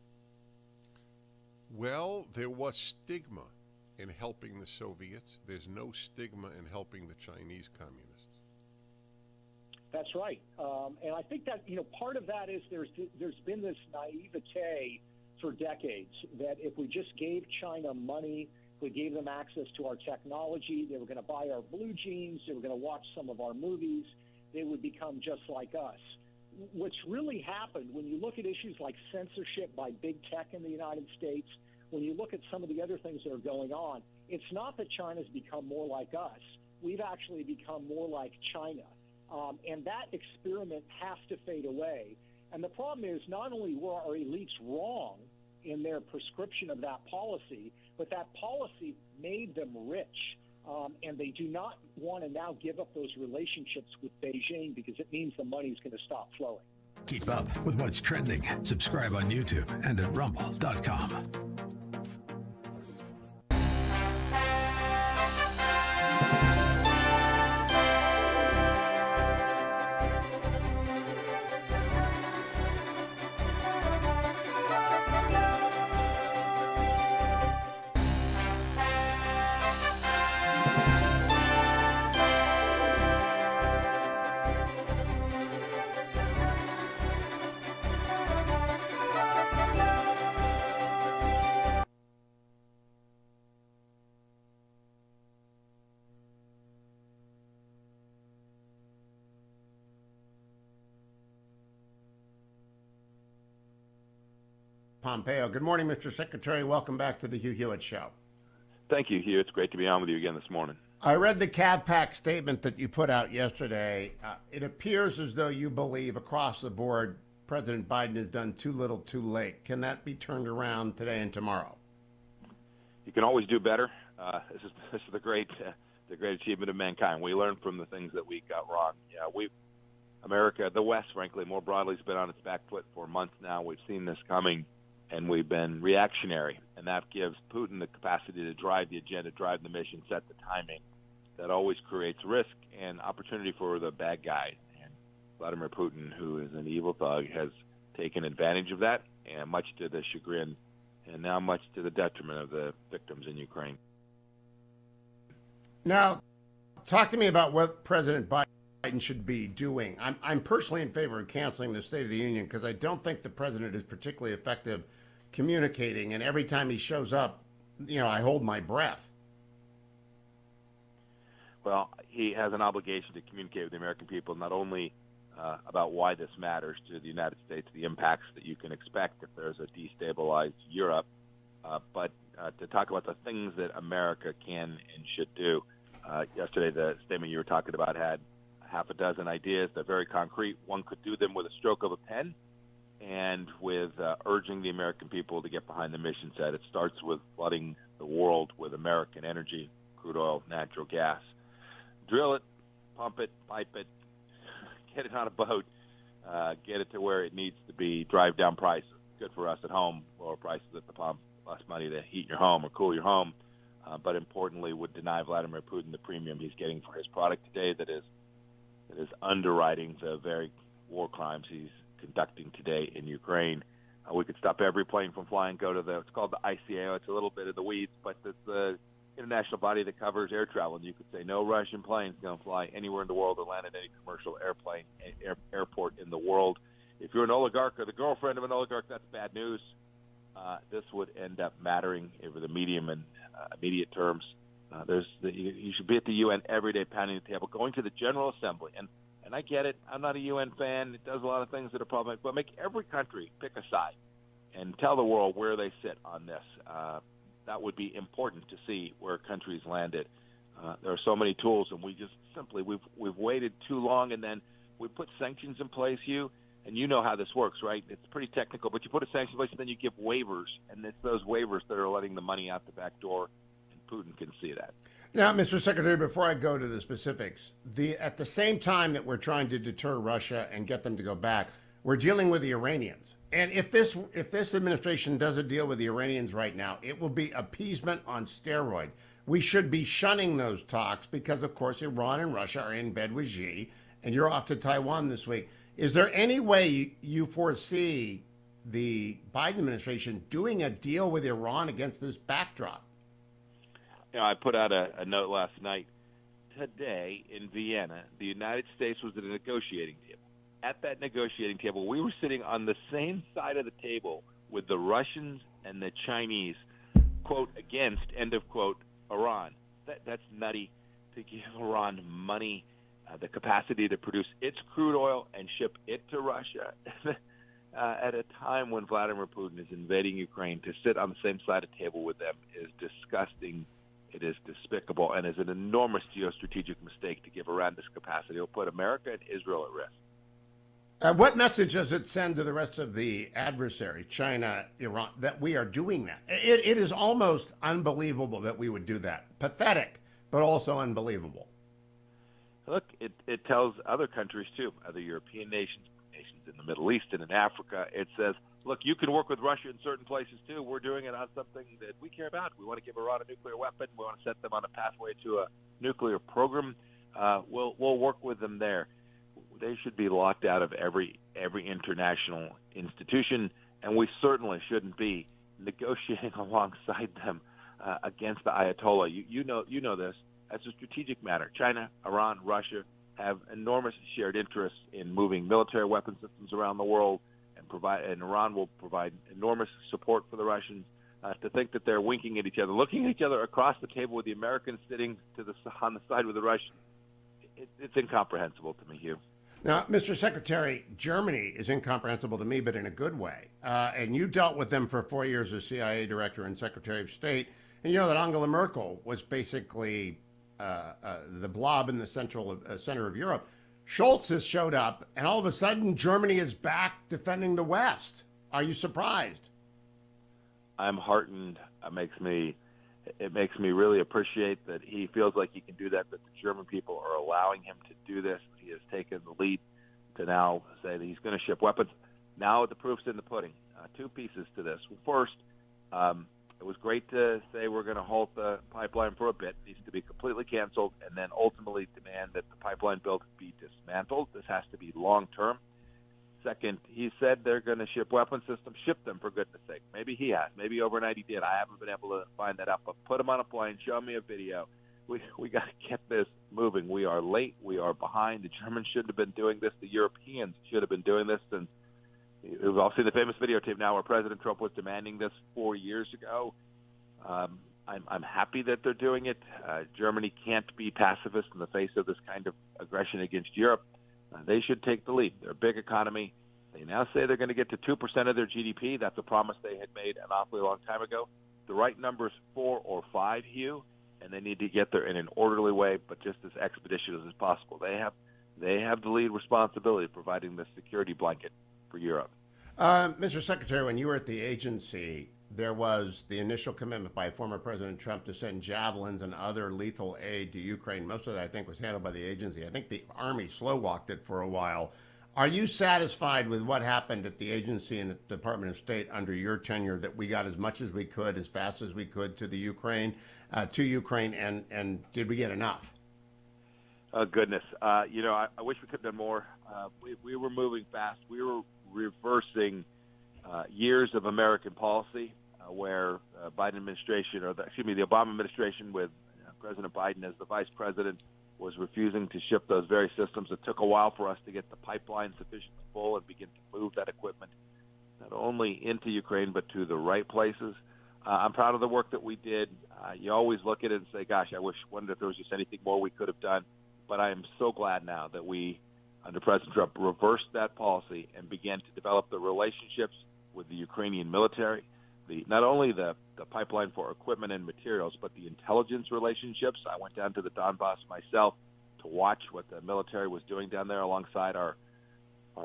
Well, there was stigma in helping the Soviets. There's no stigma in helping the Chinese communists. That's right. Um, and I think that, you know, part of that is there's there's been this naivete for decades that if we just gave China money, if we gave them access to our technology, they were going to buy our blue jeans, they were going to watch some of our movies, they would become just like us. What's really happened when you look at issues like censorship by big tech in the United States, when you look at some of the other things that are going on, it's not that China's become more like us. We've actually become more like China. Um, and that experiment has to fade away. And the problem is not only were our elites wrong in their prescription of that policy, but that policy made them rich. Um, and they do not want to now give up those relationships with Beijing because it means the money's going to stop flowing. Keep up with what's trending. Subscribe on YouTube and at rumble dot com. Pompeo. Good morning, Mister Secretary. Welcome back to the Hugh Hewitt Show. Thank you, Hugh. It's great to be on with you again this morning. I read the CAVPAC statement that you put out yesterday. Uh, it appears as though you believe across the board President Biden has done too little too late. Can that be turned around today and tomorrow? You can always do better. Uh, this is this is the great uh, the great achievement of mankind. We learn from the things that we got wrong. Yeah, we America, the West, frankly, more broadly, has been on its back foot for months now. We've seen this coming, and we've been reactionary, and that gives Putin the capacity to drive the agenda, drive the mission, set the timing. That always creates risk and opportunity for the bad guy. And Vladimir Putin, who is an evil thug, has taken advantage of that, and much to the chagrin and now much to the detriment of the victims in Ukraine. Now, talk to me about what President Biden should be doing. I'm, I'm personally in favor of canceling the State of the Union because I don't think the president is particularly effective communicating, and every time he shows up, you know, I hold my breath. Well, he has an obligation to communicate with the American people not only uh, about why this matters to the United States, the impacts that you can expect if there's a destabilized Europe, uh, but uh, to talk about the things that America can and should do. Uh, yesterday, the statement you were talking about had half a dozen ideas. They're very concrete. One could do them with a stroke of a pen and with uh, urging the American people to get behind the mission set. It starts with flooding the world with American energy, crude oil, natural gas. Drill it, pump it, pipe it, get it on a boat, uh, get it to where it needs to be, drive down prices. Good for us at home, lower prices at the pump, less money to heat your home or cool your home, uh, but importantly would deny Vladimir Putin the premium he's getting for his product today that is that is underwriting the very war crimes he's conducting today in Ukraine. Uh, we could stop every plane from flying, go to the, it's called the I C A O, it's a little bit of the weeds, but it's the international body that covers air travel, and you could say no Russian plane's going to fly anywhere in the world or land at any commercial airplane air, airport in the world. If you're an oligarch or the girlfriend of an oligarch, that's bad news. Uh, this would end up mattering over the medium and uh, immediate terms. Uh, there's the, you, you should be at the U N every day, pounding the table, going to the General Assembly, and and I get it. I'm not a U N fan. It does a lot of things that are problematic, but make every country pick a side and tell the world where they sit on this. Uh, that would be important to see where countries landed. Uh, there are so many tools, and we just simply we've we've waited too long, and then we put sanctions in place, Hugh, And you know how this works, right? It's pretty technical, but you put a sanction in place, and then you give waivers, and it's those waivers that are letting the money out the back door, and Putin can see that. Now, Mister Secretary, before I go to the specifics, the at the same time that we're trying to deter Russia and get them to go back, we're dealing with the Iranians. And if this if this administration doesn't deal with the Iranians right now, it will be appeasement on steroids. We should be shunning those talks because, of course, Iran and Russia are in bed with Xi, and you're off to Taiwan this week. Is there any way you foresee the Biden administration doing a deal with Iran against this backdrop? You know, I put out a, a note last night. Today in Vienna, the United States was at a negotiating table. At that negotiating table, we were sitting on the same side of the table with the Russians and the Chinese, quote, against, end of quote, Iran. That, that's nutty to give Iran money, uh, the capacity to produce its crude oil and ship it to Russia uh, at a time when Vladimir Putin is invading Ukraine. To sit on the same side of the table with them is disgusting. It is despicable and is an enormous geostrategic mistake to give Iran this capacity. It will put America and Israel at risk. Uh, what message does it send to the rest of the adversary, China, Iran, that we are doing that? It, it is almost unbelievable that we would do that. Pathetic, but also unbelievable. Look, it, it tells other countries, too, other European nations, nations in the Middle East and in Africa. It says, look, you can work with Russia in certain places, too. We're doing it on something that we care about. We want to give Iran a nuclear weapon. We want to set them on a pathway to a nuclear program. Uh, we'll, we'll work with them there. They should be locked out of every every international institution, and we certainly shouldn't be negotiating alongside them uh, against the Ayatollah. You, you know you know this. That's a strategic matter. China, Iran, Russia have enormous shared interests in moving military weapon systems around the world, and provide and Iran will provide enormous support for the Russians. Uh, to think that they're winking at each other, looking at each other across the table with the Americans sitting to the on the side with the Russians, it, it's incomprehensible to me, Hugh. Now, Mister Secretary, Germany is incomprehensible to me, but in a good way. Uh, and you dealt with them for four years as C I A director and Secretary of State. And you know that Angela Merkel was basically uh, uh, the blob in the central uh, center of Europe. Scholz has showed up, and all of a sudden, Germany is back defending the West. Are you surprised? I'm heartened. It makes me, it makes me really appreciate that he feels like he can do that, that the German people are allowing him to do this. He has taken the lead to now say that he's going to ship weapons. Now the proof's in the pudding. Uh, two pieces to this. First, um, it was great to say we're going to halt the pipeline for a bit. It needs to be completely canceled, and then ultimately demand that the pipeline build be dismantled. This has to be long-term. Second, he said they're going to ship weapon systems. Ship them, for goodness sake. Maybe he has. Maybe overnight he did. I haven't been able to find that out, but put him on a plane, show me a video. We we got to get this moving. We are late. We are behind. The Germans shouldn't have been doing this. The Europeans should have been doing this since we've all seen the famous videotape now where President Trump was demanding this four years ago. Um, I'm, I'm happy that they're doing it. Uh, Germany can't be pacifist in the face of this kind of aggression against Europe. Uh, they should take the lead. They're a big economy. They now say they're going to get to two percent of their G D P. That's a promise they had made an awfully long time ago. The right number is four or five, Hugh, and they need to get there in an orderly way, but just as expeditious as possible. They have they have the lead responsibility of providing the security blanket for Europe. Uh, Mister Secretary, when you were at the agency, there was the initial commitment by former President Trump to send javelins and other lethal aid to Ukraine. Most of that, I think, was handled by the agency. I think the Army slow-walked it for a while. Are you satisfied with what happened at the agency and the Department of State under your tenure, that we got as much as we could, as fast as we could to the Ukraine, uh, to Ukraine, and, and did we get enough? Oh, goodness. Uh, you know, I, I wish we could have done more. Uh, we, we were moving fast. We were reversing uh, years of American policy uh, where uh, Biden administration, or the, excuse me, the Obama administration with uh, President Biden as the vice president, was refusing to ship those very systems. It took a while for us to get the pipeline sufficiently full and begin to move that equipment not only into Ukraine but to the right places. Uh, I'm proud of the work that we did. Uh, you always look at it and say, gosh, I wish, wonder if there was just anything more we could have done. But I am so glad now that we, under President Trump, reversed that policy and began to develop the relationships with the Ukrainian military, the not only the, the pipeline for equipment and materials, but the intelligence relationships. I went down to the Donbass myself to watch what the military was doing down there alongside our our, uh,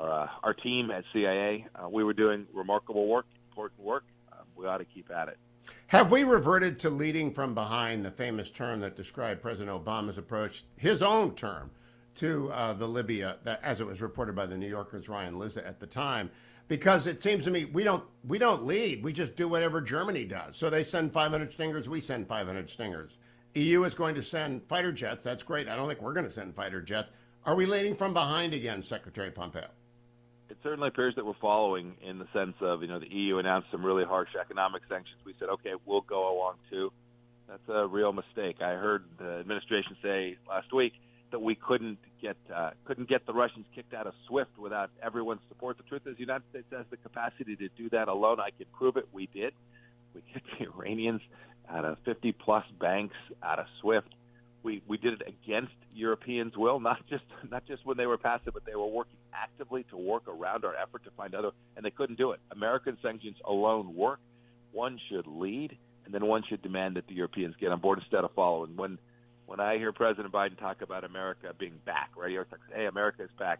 our team at C I A, uh, we were doing remarkable work, important work. Uh, we ought to keep at it. Have we reverted to leading from behind, the famous term that described President Obama's approach, his own term, to uh, the Libya, that, as it was reported by the New Yorker's Ryan Lizza at the time? Because it seems to me we don't we don't lead. We just do whatever Germany does. So they send five hundred Stingers, we send five hundred Stingers. E U is going to send fighter jets. That's great. I don't think we're going to send fighter jets. Are we leading from behind again, Secretary Pompeo? It certainly appears that we're following, in the sense of, you know, the E U announced some really harsh economic sanctions. We said, okay, we'll go along too. That's a real mistake. I heard the administration say last week that we couldn't get uh, couldn't get the Russians kicked out of SWIFT without everyone's support. The truth is, the United States has the capacity to do that alone. I can prove it. We did. We kicked the Iranians out of fifty plus banks out of SWIFT. We we did it against Europeans' will, not just not just when they were passive, but they were working actively to work around our effort to find other, and they couldn't do it. American sanctions alone work. One should lead, and then one should demand that the Europeans get on board instead of following. When when I hear President Biden talk about America being back, right? He always talks, hey, America is back.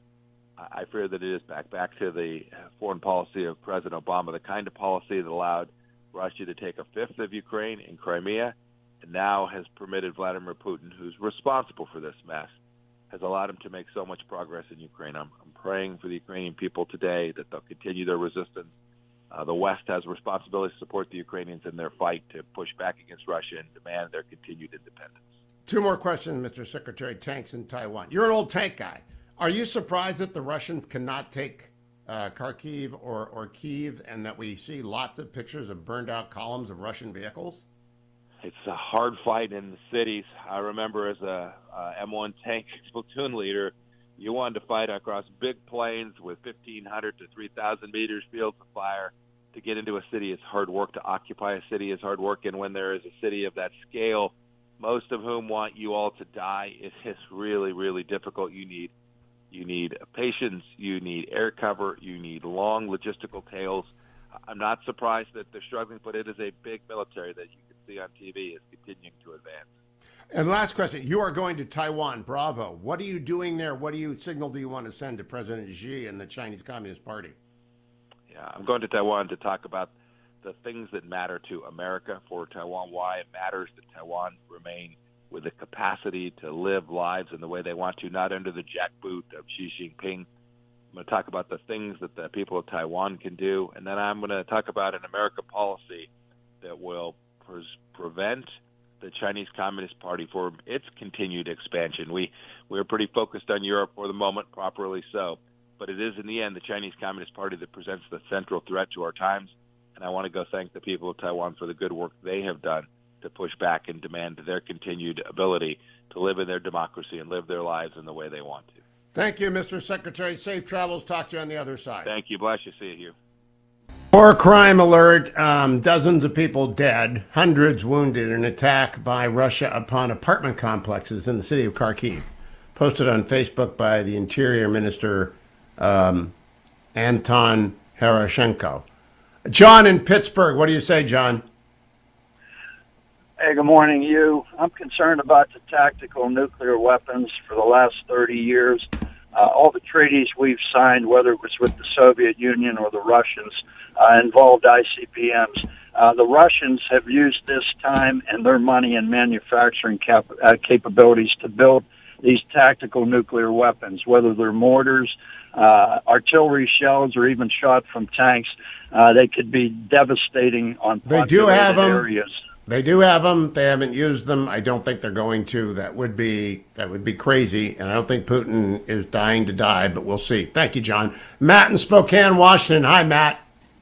I fear that it is back, back to the foreign policy of President Obama, the kind of policy that allowed Russia to take a fifth of Ukraine and Crimea, and now has permitted Vladimir Putin, who's responsible for this mess, has allowed him to make so much progress in Ukraine. I'm, I'm praying for the Ukrainian people today that they'll continue their resistance. Uh, the West has a responsibility to support the Ukrainians in their fight to push back against Russia and demand their continued independence. Two more questions, Mister Secretary. Tanks in Taiwan. You're an old tank guy. Are you surprised that the Russians cannot take uh, Kharkiv or, or Kyiv, and that we see lots of pictures of burned out columns of Russian vehicles? It's a hard fight in the cities. I remember as a uh, M one tank platoon leader, you wanted to fight across big plains with fifteen hundred to three thousand meters fields of fire. To get into a city is hard work. To occupy a city is hard work. And when there is a city of that scale, most of whom want you all to die, it is really, really difficult. You need you need patience, you need air cover, you need long logistical tails. I'm not surprised that they're struggling, but it is a big military that you can see on T V is continuing to advance. And last question, you are going to Taiwan, bravo. What are you doing there? What do you signal do you want to send to President Xi and the Chinese Communist Party? Yeah, I'm going to Taiwan to talk about the things that matter to America, for Taiwan, why it matters that Taiwan remain with the capacity to live lives in the way they want to, not under the jackboot of Xi Jinping. I'm going to talk about the things that the people of Taiwan can do, and then I'm going to talk about an American policy that will pre- prevent the Chinese Communist Party from its continued expansion. We we're pretty focused on Europe for the moment, properly so, but it is in the end the Chinese Communist Party that presents the central threat to our times, and I want to go thank the people of Taiwan for the good work they have done to push back and demand their continued ability to live in their democracy and live their lives in the way they want to. Thank you, Mister Secretary. Safe travels. Talk to you on the other side. Thank you. Bless you. See you, Hugh. War crime alert. Um, dozens of people dead, hundreds wounded in an attack by Russia upon apartment complexes in the city of Kharkiv. Posted on Facebook by the Interior Minister um, Anton Heroshenko. John in Pittsburgh. What do you say, John? Hey, good morning, you. I'm concerned about the tactical nuclear weapons for the last thirty years. Uh, all the treaties we've signed, whether it was with the Soviet Union or the Russians, uh, involved I C B Ms. Uh, the Russians have used this time and their money and manufacturing cap- uh, capabilities to build these tactical nuclear weapons, whether they're mortars, uh, artillery shells, or even shot from tanks. Uh, they could be devastating on They do have them. areas. They do have them. They haven't used them. I don't think they're going to. That would be that would be crazy. And I don't think Putin is dying to die, but we'll see. Thank you, John. Matt in Spokane, Washington. Hi, Matt.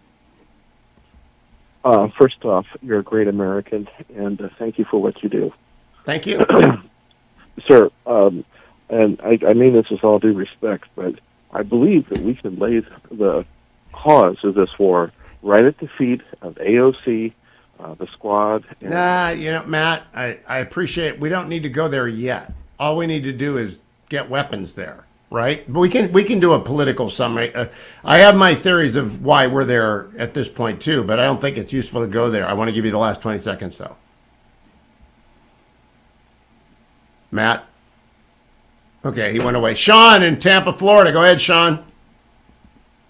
Uh, first off, you're a great American, and uh, thank you for what you do. Thank you. Sir, um, and I, I mean this with all due respect, but I believe that we can lay the cause of this war right at the feet of A O C, Uh, the squad. And nah, you know, Matt, I, I appreciate we don't need to go there yet. All we need to do is get weapons there, right? But we can we can do a political summary. Uh, I have my theories of why we're there at this point too, but I don't think it's useful to go there. I want to give you the last twenty seconds though. Matt? Okay, he went away. Sean in Tampa, Florida. Go ahead, Sean.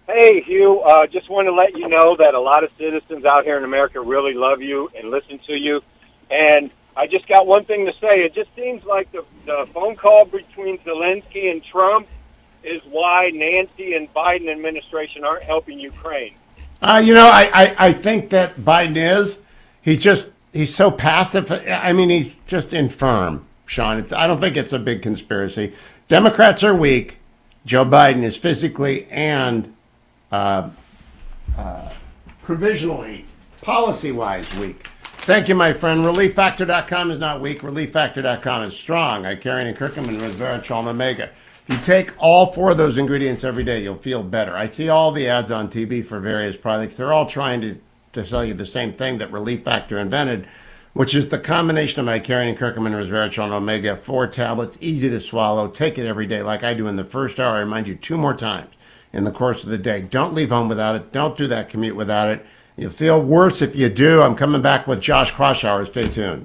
Hey, Hugh, uh, just want to let you know that a lot of citizens out here in America really love you and listen to you. And I just got one thing to say. It just seems like the, the phone call between Zelensky and Trump is why Nancy and Biden administration aren't helping Ukraine. Uh, you know, I, I, I think that Biden is. He's just, he's so passive. I mean, he's just infirm, Sean. It's, I don't think it's a big conspiracy. Democrats are weak. Joe Biden is physically and uh, uh, provisionally, policy-wise weak. Thank you, my friend. relief factor dot com is not weak. relief factor dot com is strong. I carry in curcumin, resveratrol, and omega. If you take all four of those ingredients every day, you'll feel better. I see all the ads on T V for various products. They're all trying to, to sell you the same thing that Relief Factor invented, which is the combination of Icarian, curcumin, resveratrol, and omega, four tablets, easy to swallow. Take it every day like I do in the first hour. I remind you two more times in the course of the day. Don't leave home without it. Don't do that commute without it. You'll feel worse if you do. I'm coming back with Josh Kraushaar. Stay tuned.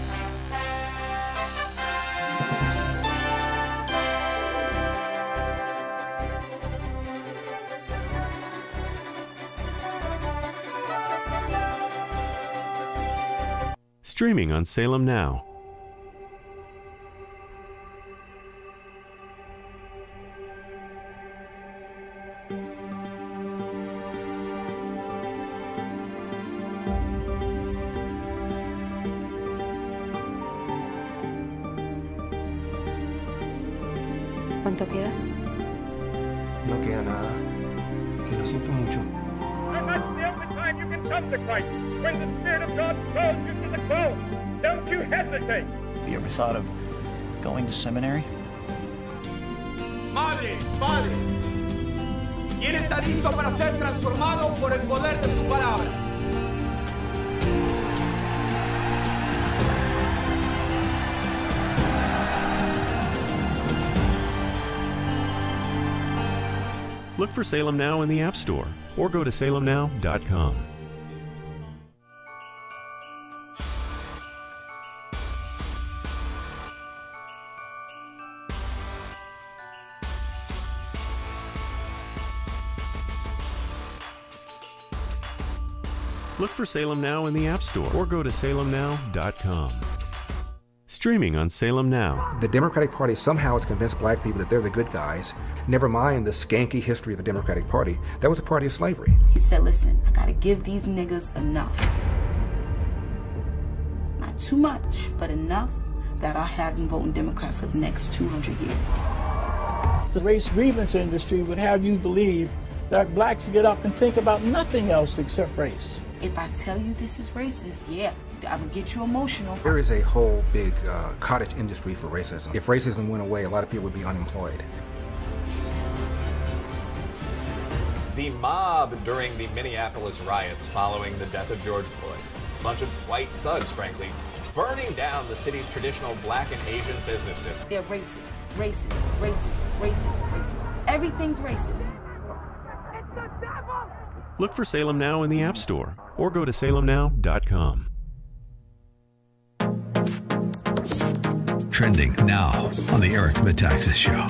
Streaming on Salem Now. ¿Cuánto queda? No queda nada. Y lo siento mucho. And that's the only time you can come to Christ, when the Spirit of God calls you to the cross. Don't you hesitate. Have you ever thought of going to seminary? Madre, padre, ¿quién está listo para ser transformado por el poder de su palabra? Look for Salem Now in the App Store or go to salem now dot com. Look for Salem Now in the App Store or go to salem now dot com. Streaming on Salem Now. The Democratic Party somehow has convinced black people that they're the good guys. Never mind the skanky history of the Democratic Party. That was a party of slavery. He said, listen, I gotta give these niggas enough. Not too much, but enough that I'll have them voting Democrat for the next two hundred years. The race grievance industry would have you believe that blacks get up and think about nothing else except race. If I tell you this is racist, yeah, I'm gonna get you emotional. There is a whole big uh, cottage industry for racism. If racism went away, a lot of people would be unemployed. The mob during the Minneapolis riots following the death of George Floyd. A bunch of white thugs, frankly, burning down the city's traditional black and Asian business district. They're racist, racist, racist, racist, racist. Everything's racist. Look for Salem Now in the App Store or go to salem now dot com. Trending now on the Eric Metaxas Show.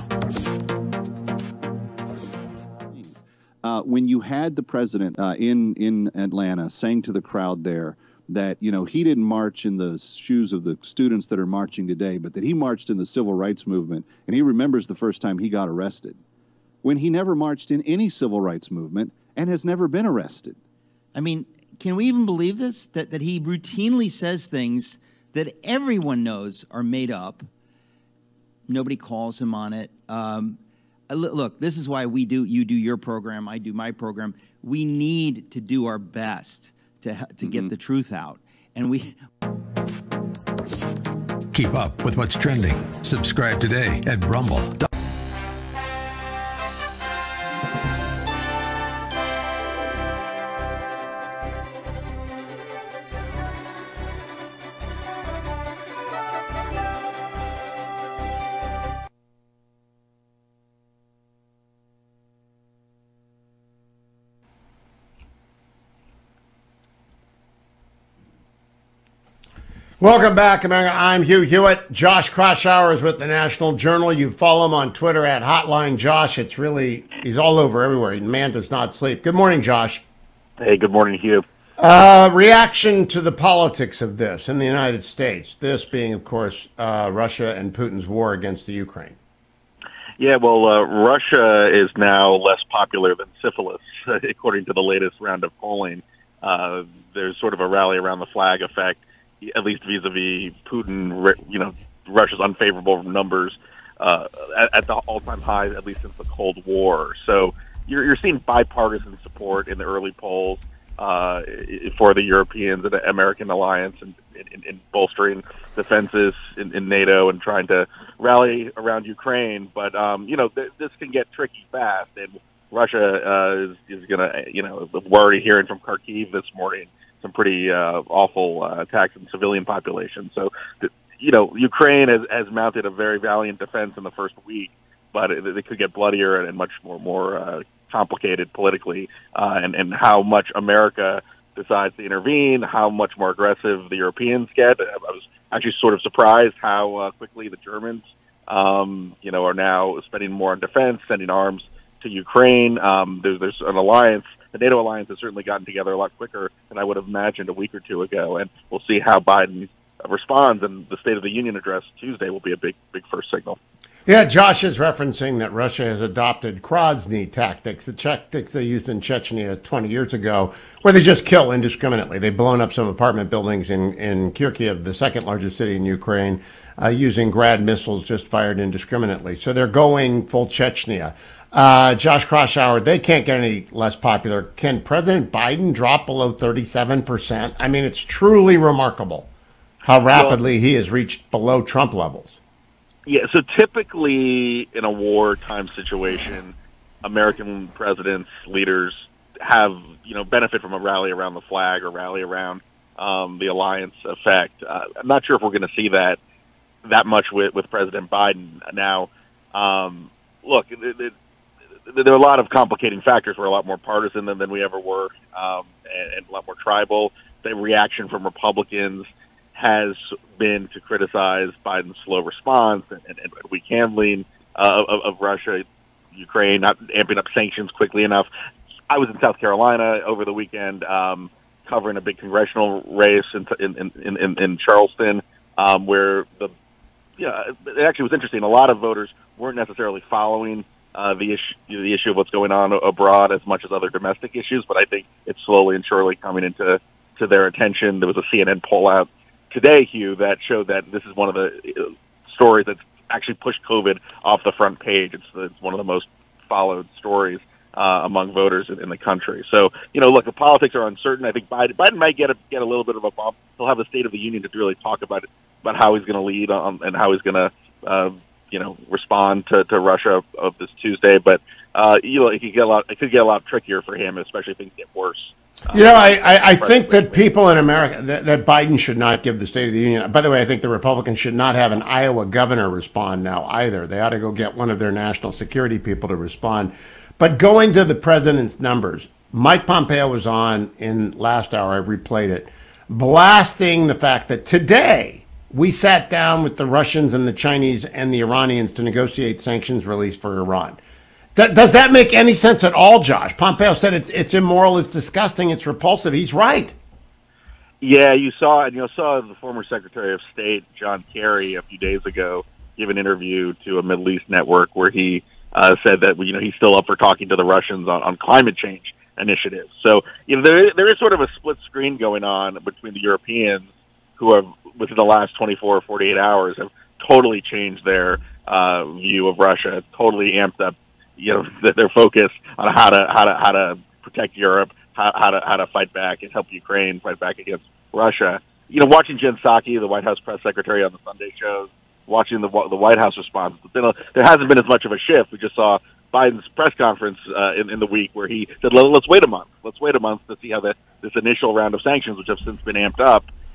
Uh, when you had the president uh, in, in Atlanta saying to the crowd there that, you know, he didn't march in the shoes of the students that are marching today, but that he marched in the civil rights movement, and he remembers the first time he got arrested, when he never marched in any civil rights movement and has never been arrested. I mean, can we even believe this? That, that he routinely says things that everyone knows are made up. Nobody calls him on it. Um, look, this is why we do, you do your program, I do my program. We need to do our best to, to mm-hmm. get the truth out. And we... Keep up with what's trending. Subscribe today at rumble dot com. Welcome back, America. I'm Hugh Hewitt. Josh Kraushaar is with the National Journal. You follow him on Twitter at Hotline Josh. It's really, he's all over everywhere. The man does not sleep. Good morning, Josh. Hey, good morning, Hugh. Uh, reaction to the politics of this in the United States, this being, of course, uh, Russia and Putin's war against the Ukraine. Yeah, well, uh, Russia is now less popular than syphilis, according to the latest round of polling. Uh, there's sort of a rally around the flag effect, at least vis-a-vis Putin, you know, Russia's unfavorable numbers uh, at, at the all-time high, at least since the Cold War. So you're, you're seeing bipartisan support in the early polls uh, for the Europeans and the American alliance and in, in bolstering defenses in, in NATO and trying to rally around Ukraine. But, um, you know, th- this can get tricky fast. And Russia uh, is, is going to, you know, we're already hearing from Kharkiv this morning some pretty uh, awful uh, attacks on civilian population. So, th- you know, Ukraine has, has mounted a very valiant defense in the first week, but it, it could get bloodier and, and much more more uh, complicated politically, uh, and, and how much America decides to intervene, how much more aggressive the Europeans get. I was actually sort of surprised how uh, quickly the Germans, um, you know, are now spending more on defense, sending arms to Ukraine. Um, there's, there's an alliance. The NATO alliance has certainly gotten together a lot quicker than I would have imagined a week or two ago, and we'll see how Biden responds. And the State of the Union address Tuesday will be a big, big first signal. Yeah, Josh is referencing that Russia has adopted Krasny tactics, the tactics they used in Chechnya twenty years ago, where they just kill indiscriminately. They've blown up some apartment buildings in, in Kharkiv, the second largest city in Ukraine, uh, using Grad missiles just fired indiscriminately. So they're going full Chechnya. Uh, Josh Kraushaar, they can't get any less popular. Can President Biden drop below thirty-seven percent? I mean, it's truly remarkable how rapidly well, he has reached below Trump levels. Yeah, so typically in a wartime situation, American presidents, leaders have, you know, benefit from a rally around the flag or rally around um, the alliance effect. Uh, I'm not sure if we're going to see that that much with, with President Biden. Now, um, look, it, it, there are a lot of complicating factors. We're a lot more partisan than, than we ever were, um, and, and a lot more tribal. The reaction from Republicans has been to criticize Biden's slow response and, and, and weak handling uh, of, of Russia, Ukraine, not amping up sanctions quickly enough. I was in South Carolina over the weekend um, covering a big congressional race in, in, in, in, in Charleston, um, where the yeah, it actually was interesting. A lot of voters weren't necessarily following Uh, the issue, the issue of what's going on abroad as much as other domestic issues, but I think it's slowly and surely coming into to their attention. There was a C N N poll out today, Hugh, that showed that this is one of the stories that's actually pushed COVID off the front page. It's, it's one of the most followed stories uh, among voters in, in the country. So, you know, look, the politics are uncertain. I think Biden, Biden might get a, get a little bit of a bump. He'll have the State of the Union to really talk about it, about how he's going to lead on, and how he's going to uh, you know, respond to, to Russia of this Tuesday. But, uh, you know, it could get a lot, it could get a lot trickier for him, especially if things get worse. Uh, you know, I, I, I think that people in America, that, that Biden should not give the State of the Union. By the way, I think the Republicans should not have an Iowa governor respond now either. They ought to go get one of their national security people to respond. But going to the president's numbers, Mike Pompeo was on in last hour, I replayed it, blasting the fact that today we sat down with the Russians and the Chinese and the Iranians to negotiate sanctions release for Iran. Th- does that make any sense at all, Josh? Pompeo said it's it's immoral, it's disgusting, it's repulsive. He's right. Yeah, you saw and you saw the former Secretary of State John Kerry a few days ago give an interview to a Middle East network where he uh, said that you know he's still up for talking to the Russians on, on climate change initiatives. So you know there there is sort of a split screen going on between the Europeans, who have within the last twenty-four or forty-eight hours have totally changed their uh, view of Russia, totally amped up, you know, their focus on how to how to how to protect Europe, how, how to how to fight back and help Ukraine fight back against Russia. You know, watching Jen Psaki, the White House press secretary, on the Sunday shows, watching the the White House response, you know, there hasn't been as much of a shift. We just saw Biden's press conference uh, in, in the week where he said, "Let's wait a month. Let's wait a month to see how the, this initial round of sanctions, which have since been amped up,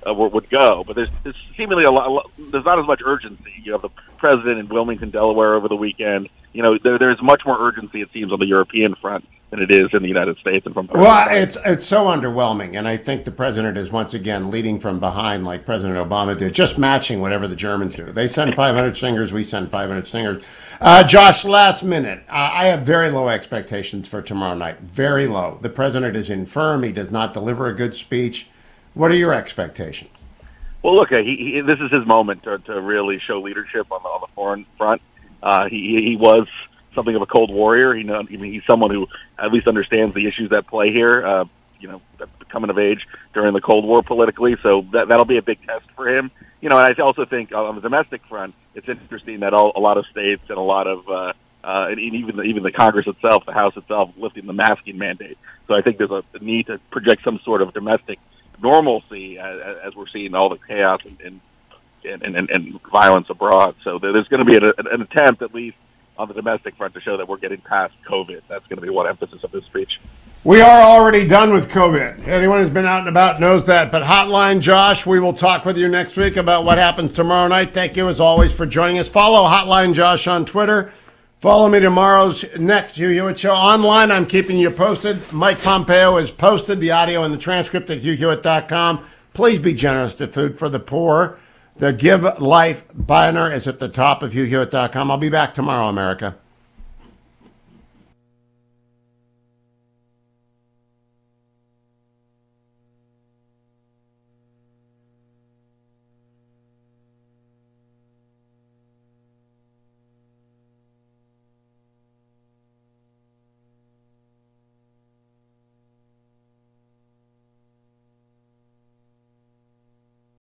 uh, would go. But there's, there's seemingly a lot, a lot. There's not as much urgency. You have the president in Wilmington, Delaware, over the weekend. You know, there, there's much more urgency, it seems, on the European front than it is in the United States. And from well, it's it's so underwhelming, and I think the president is once again leading from behind, like President Obama did, just matching whatever the Germans do. They send five hundred singers, we send five hundred singers. Uh, Josh, last minute. Uh, I have very low expectations for tomorrow night. Very low. The president is infirm. He does not deliver a good speech. What are your expectations? Well, look, he, he, this is his moment to, to really show leadership on the, on the foreign front. Uh, he, he was something of a Cold Warrior. He know, I mean, he's someone who at least understands the issues that play here. Uh, you know, coming of age during the Cold War politically, so that that'll be a big test for him. You know, and I also think on the domestic front, it's interesting that all, a lot of states and a lot of uh, uh, and even the, even the Congress itself, the House itself, lifting the masking mandate. So I think there's a need to project some sort of domestic normalcy as, as we're seeing all the chaos and and, and, and, and violence abroad. So there's going to be an, an attempt, at least on the domestic front, to show that we're getting past COVID. That's going to be one emphasis of this speech. We are already done with COVID. Anyone who's been out and about knows that. But Hotline Josh, we will talk with you next week about what happens tomorrow night. Thank you, as always, for joining us. Follow Hotline Josh on Twitter. Follow me tomorrow's next Hugh Hewitt Show. Online, I'm keeping you posted. Mike Pompeo has posted the audio and the transcript at hugh hewitt dot com. Please be generous to Food for the Poor. The Give Life banner is at the top of hugh hewitt dot com. I'll be back tomorrow, America.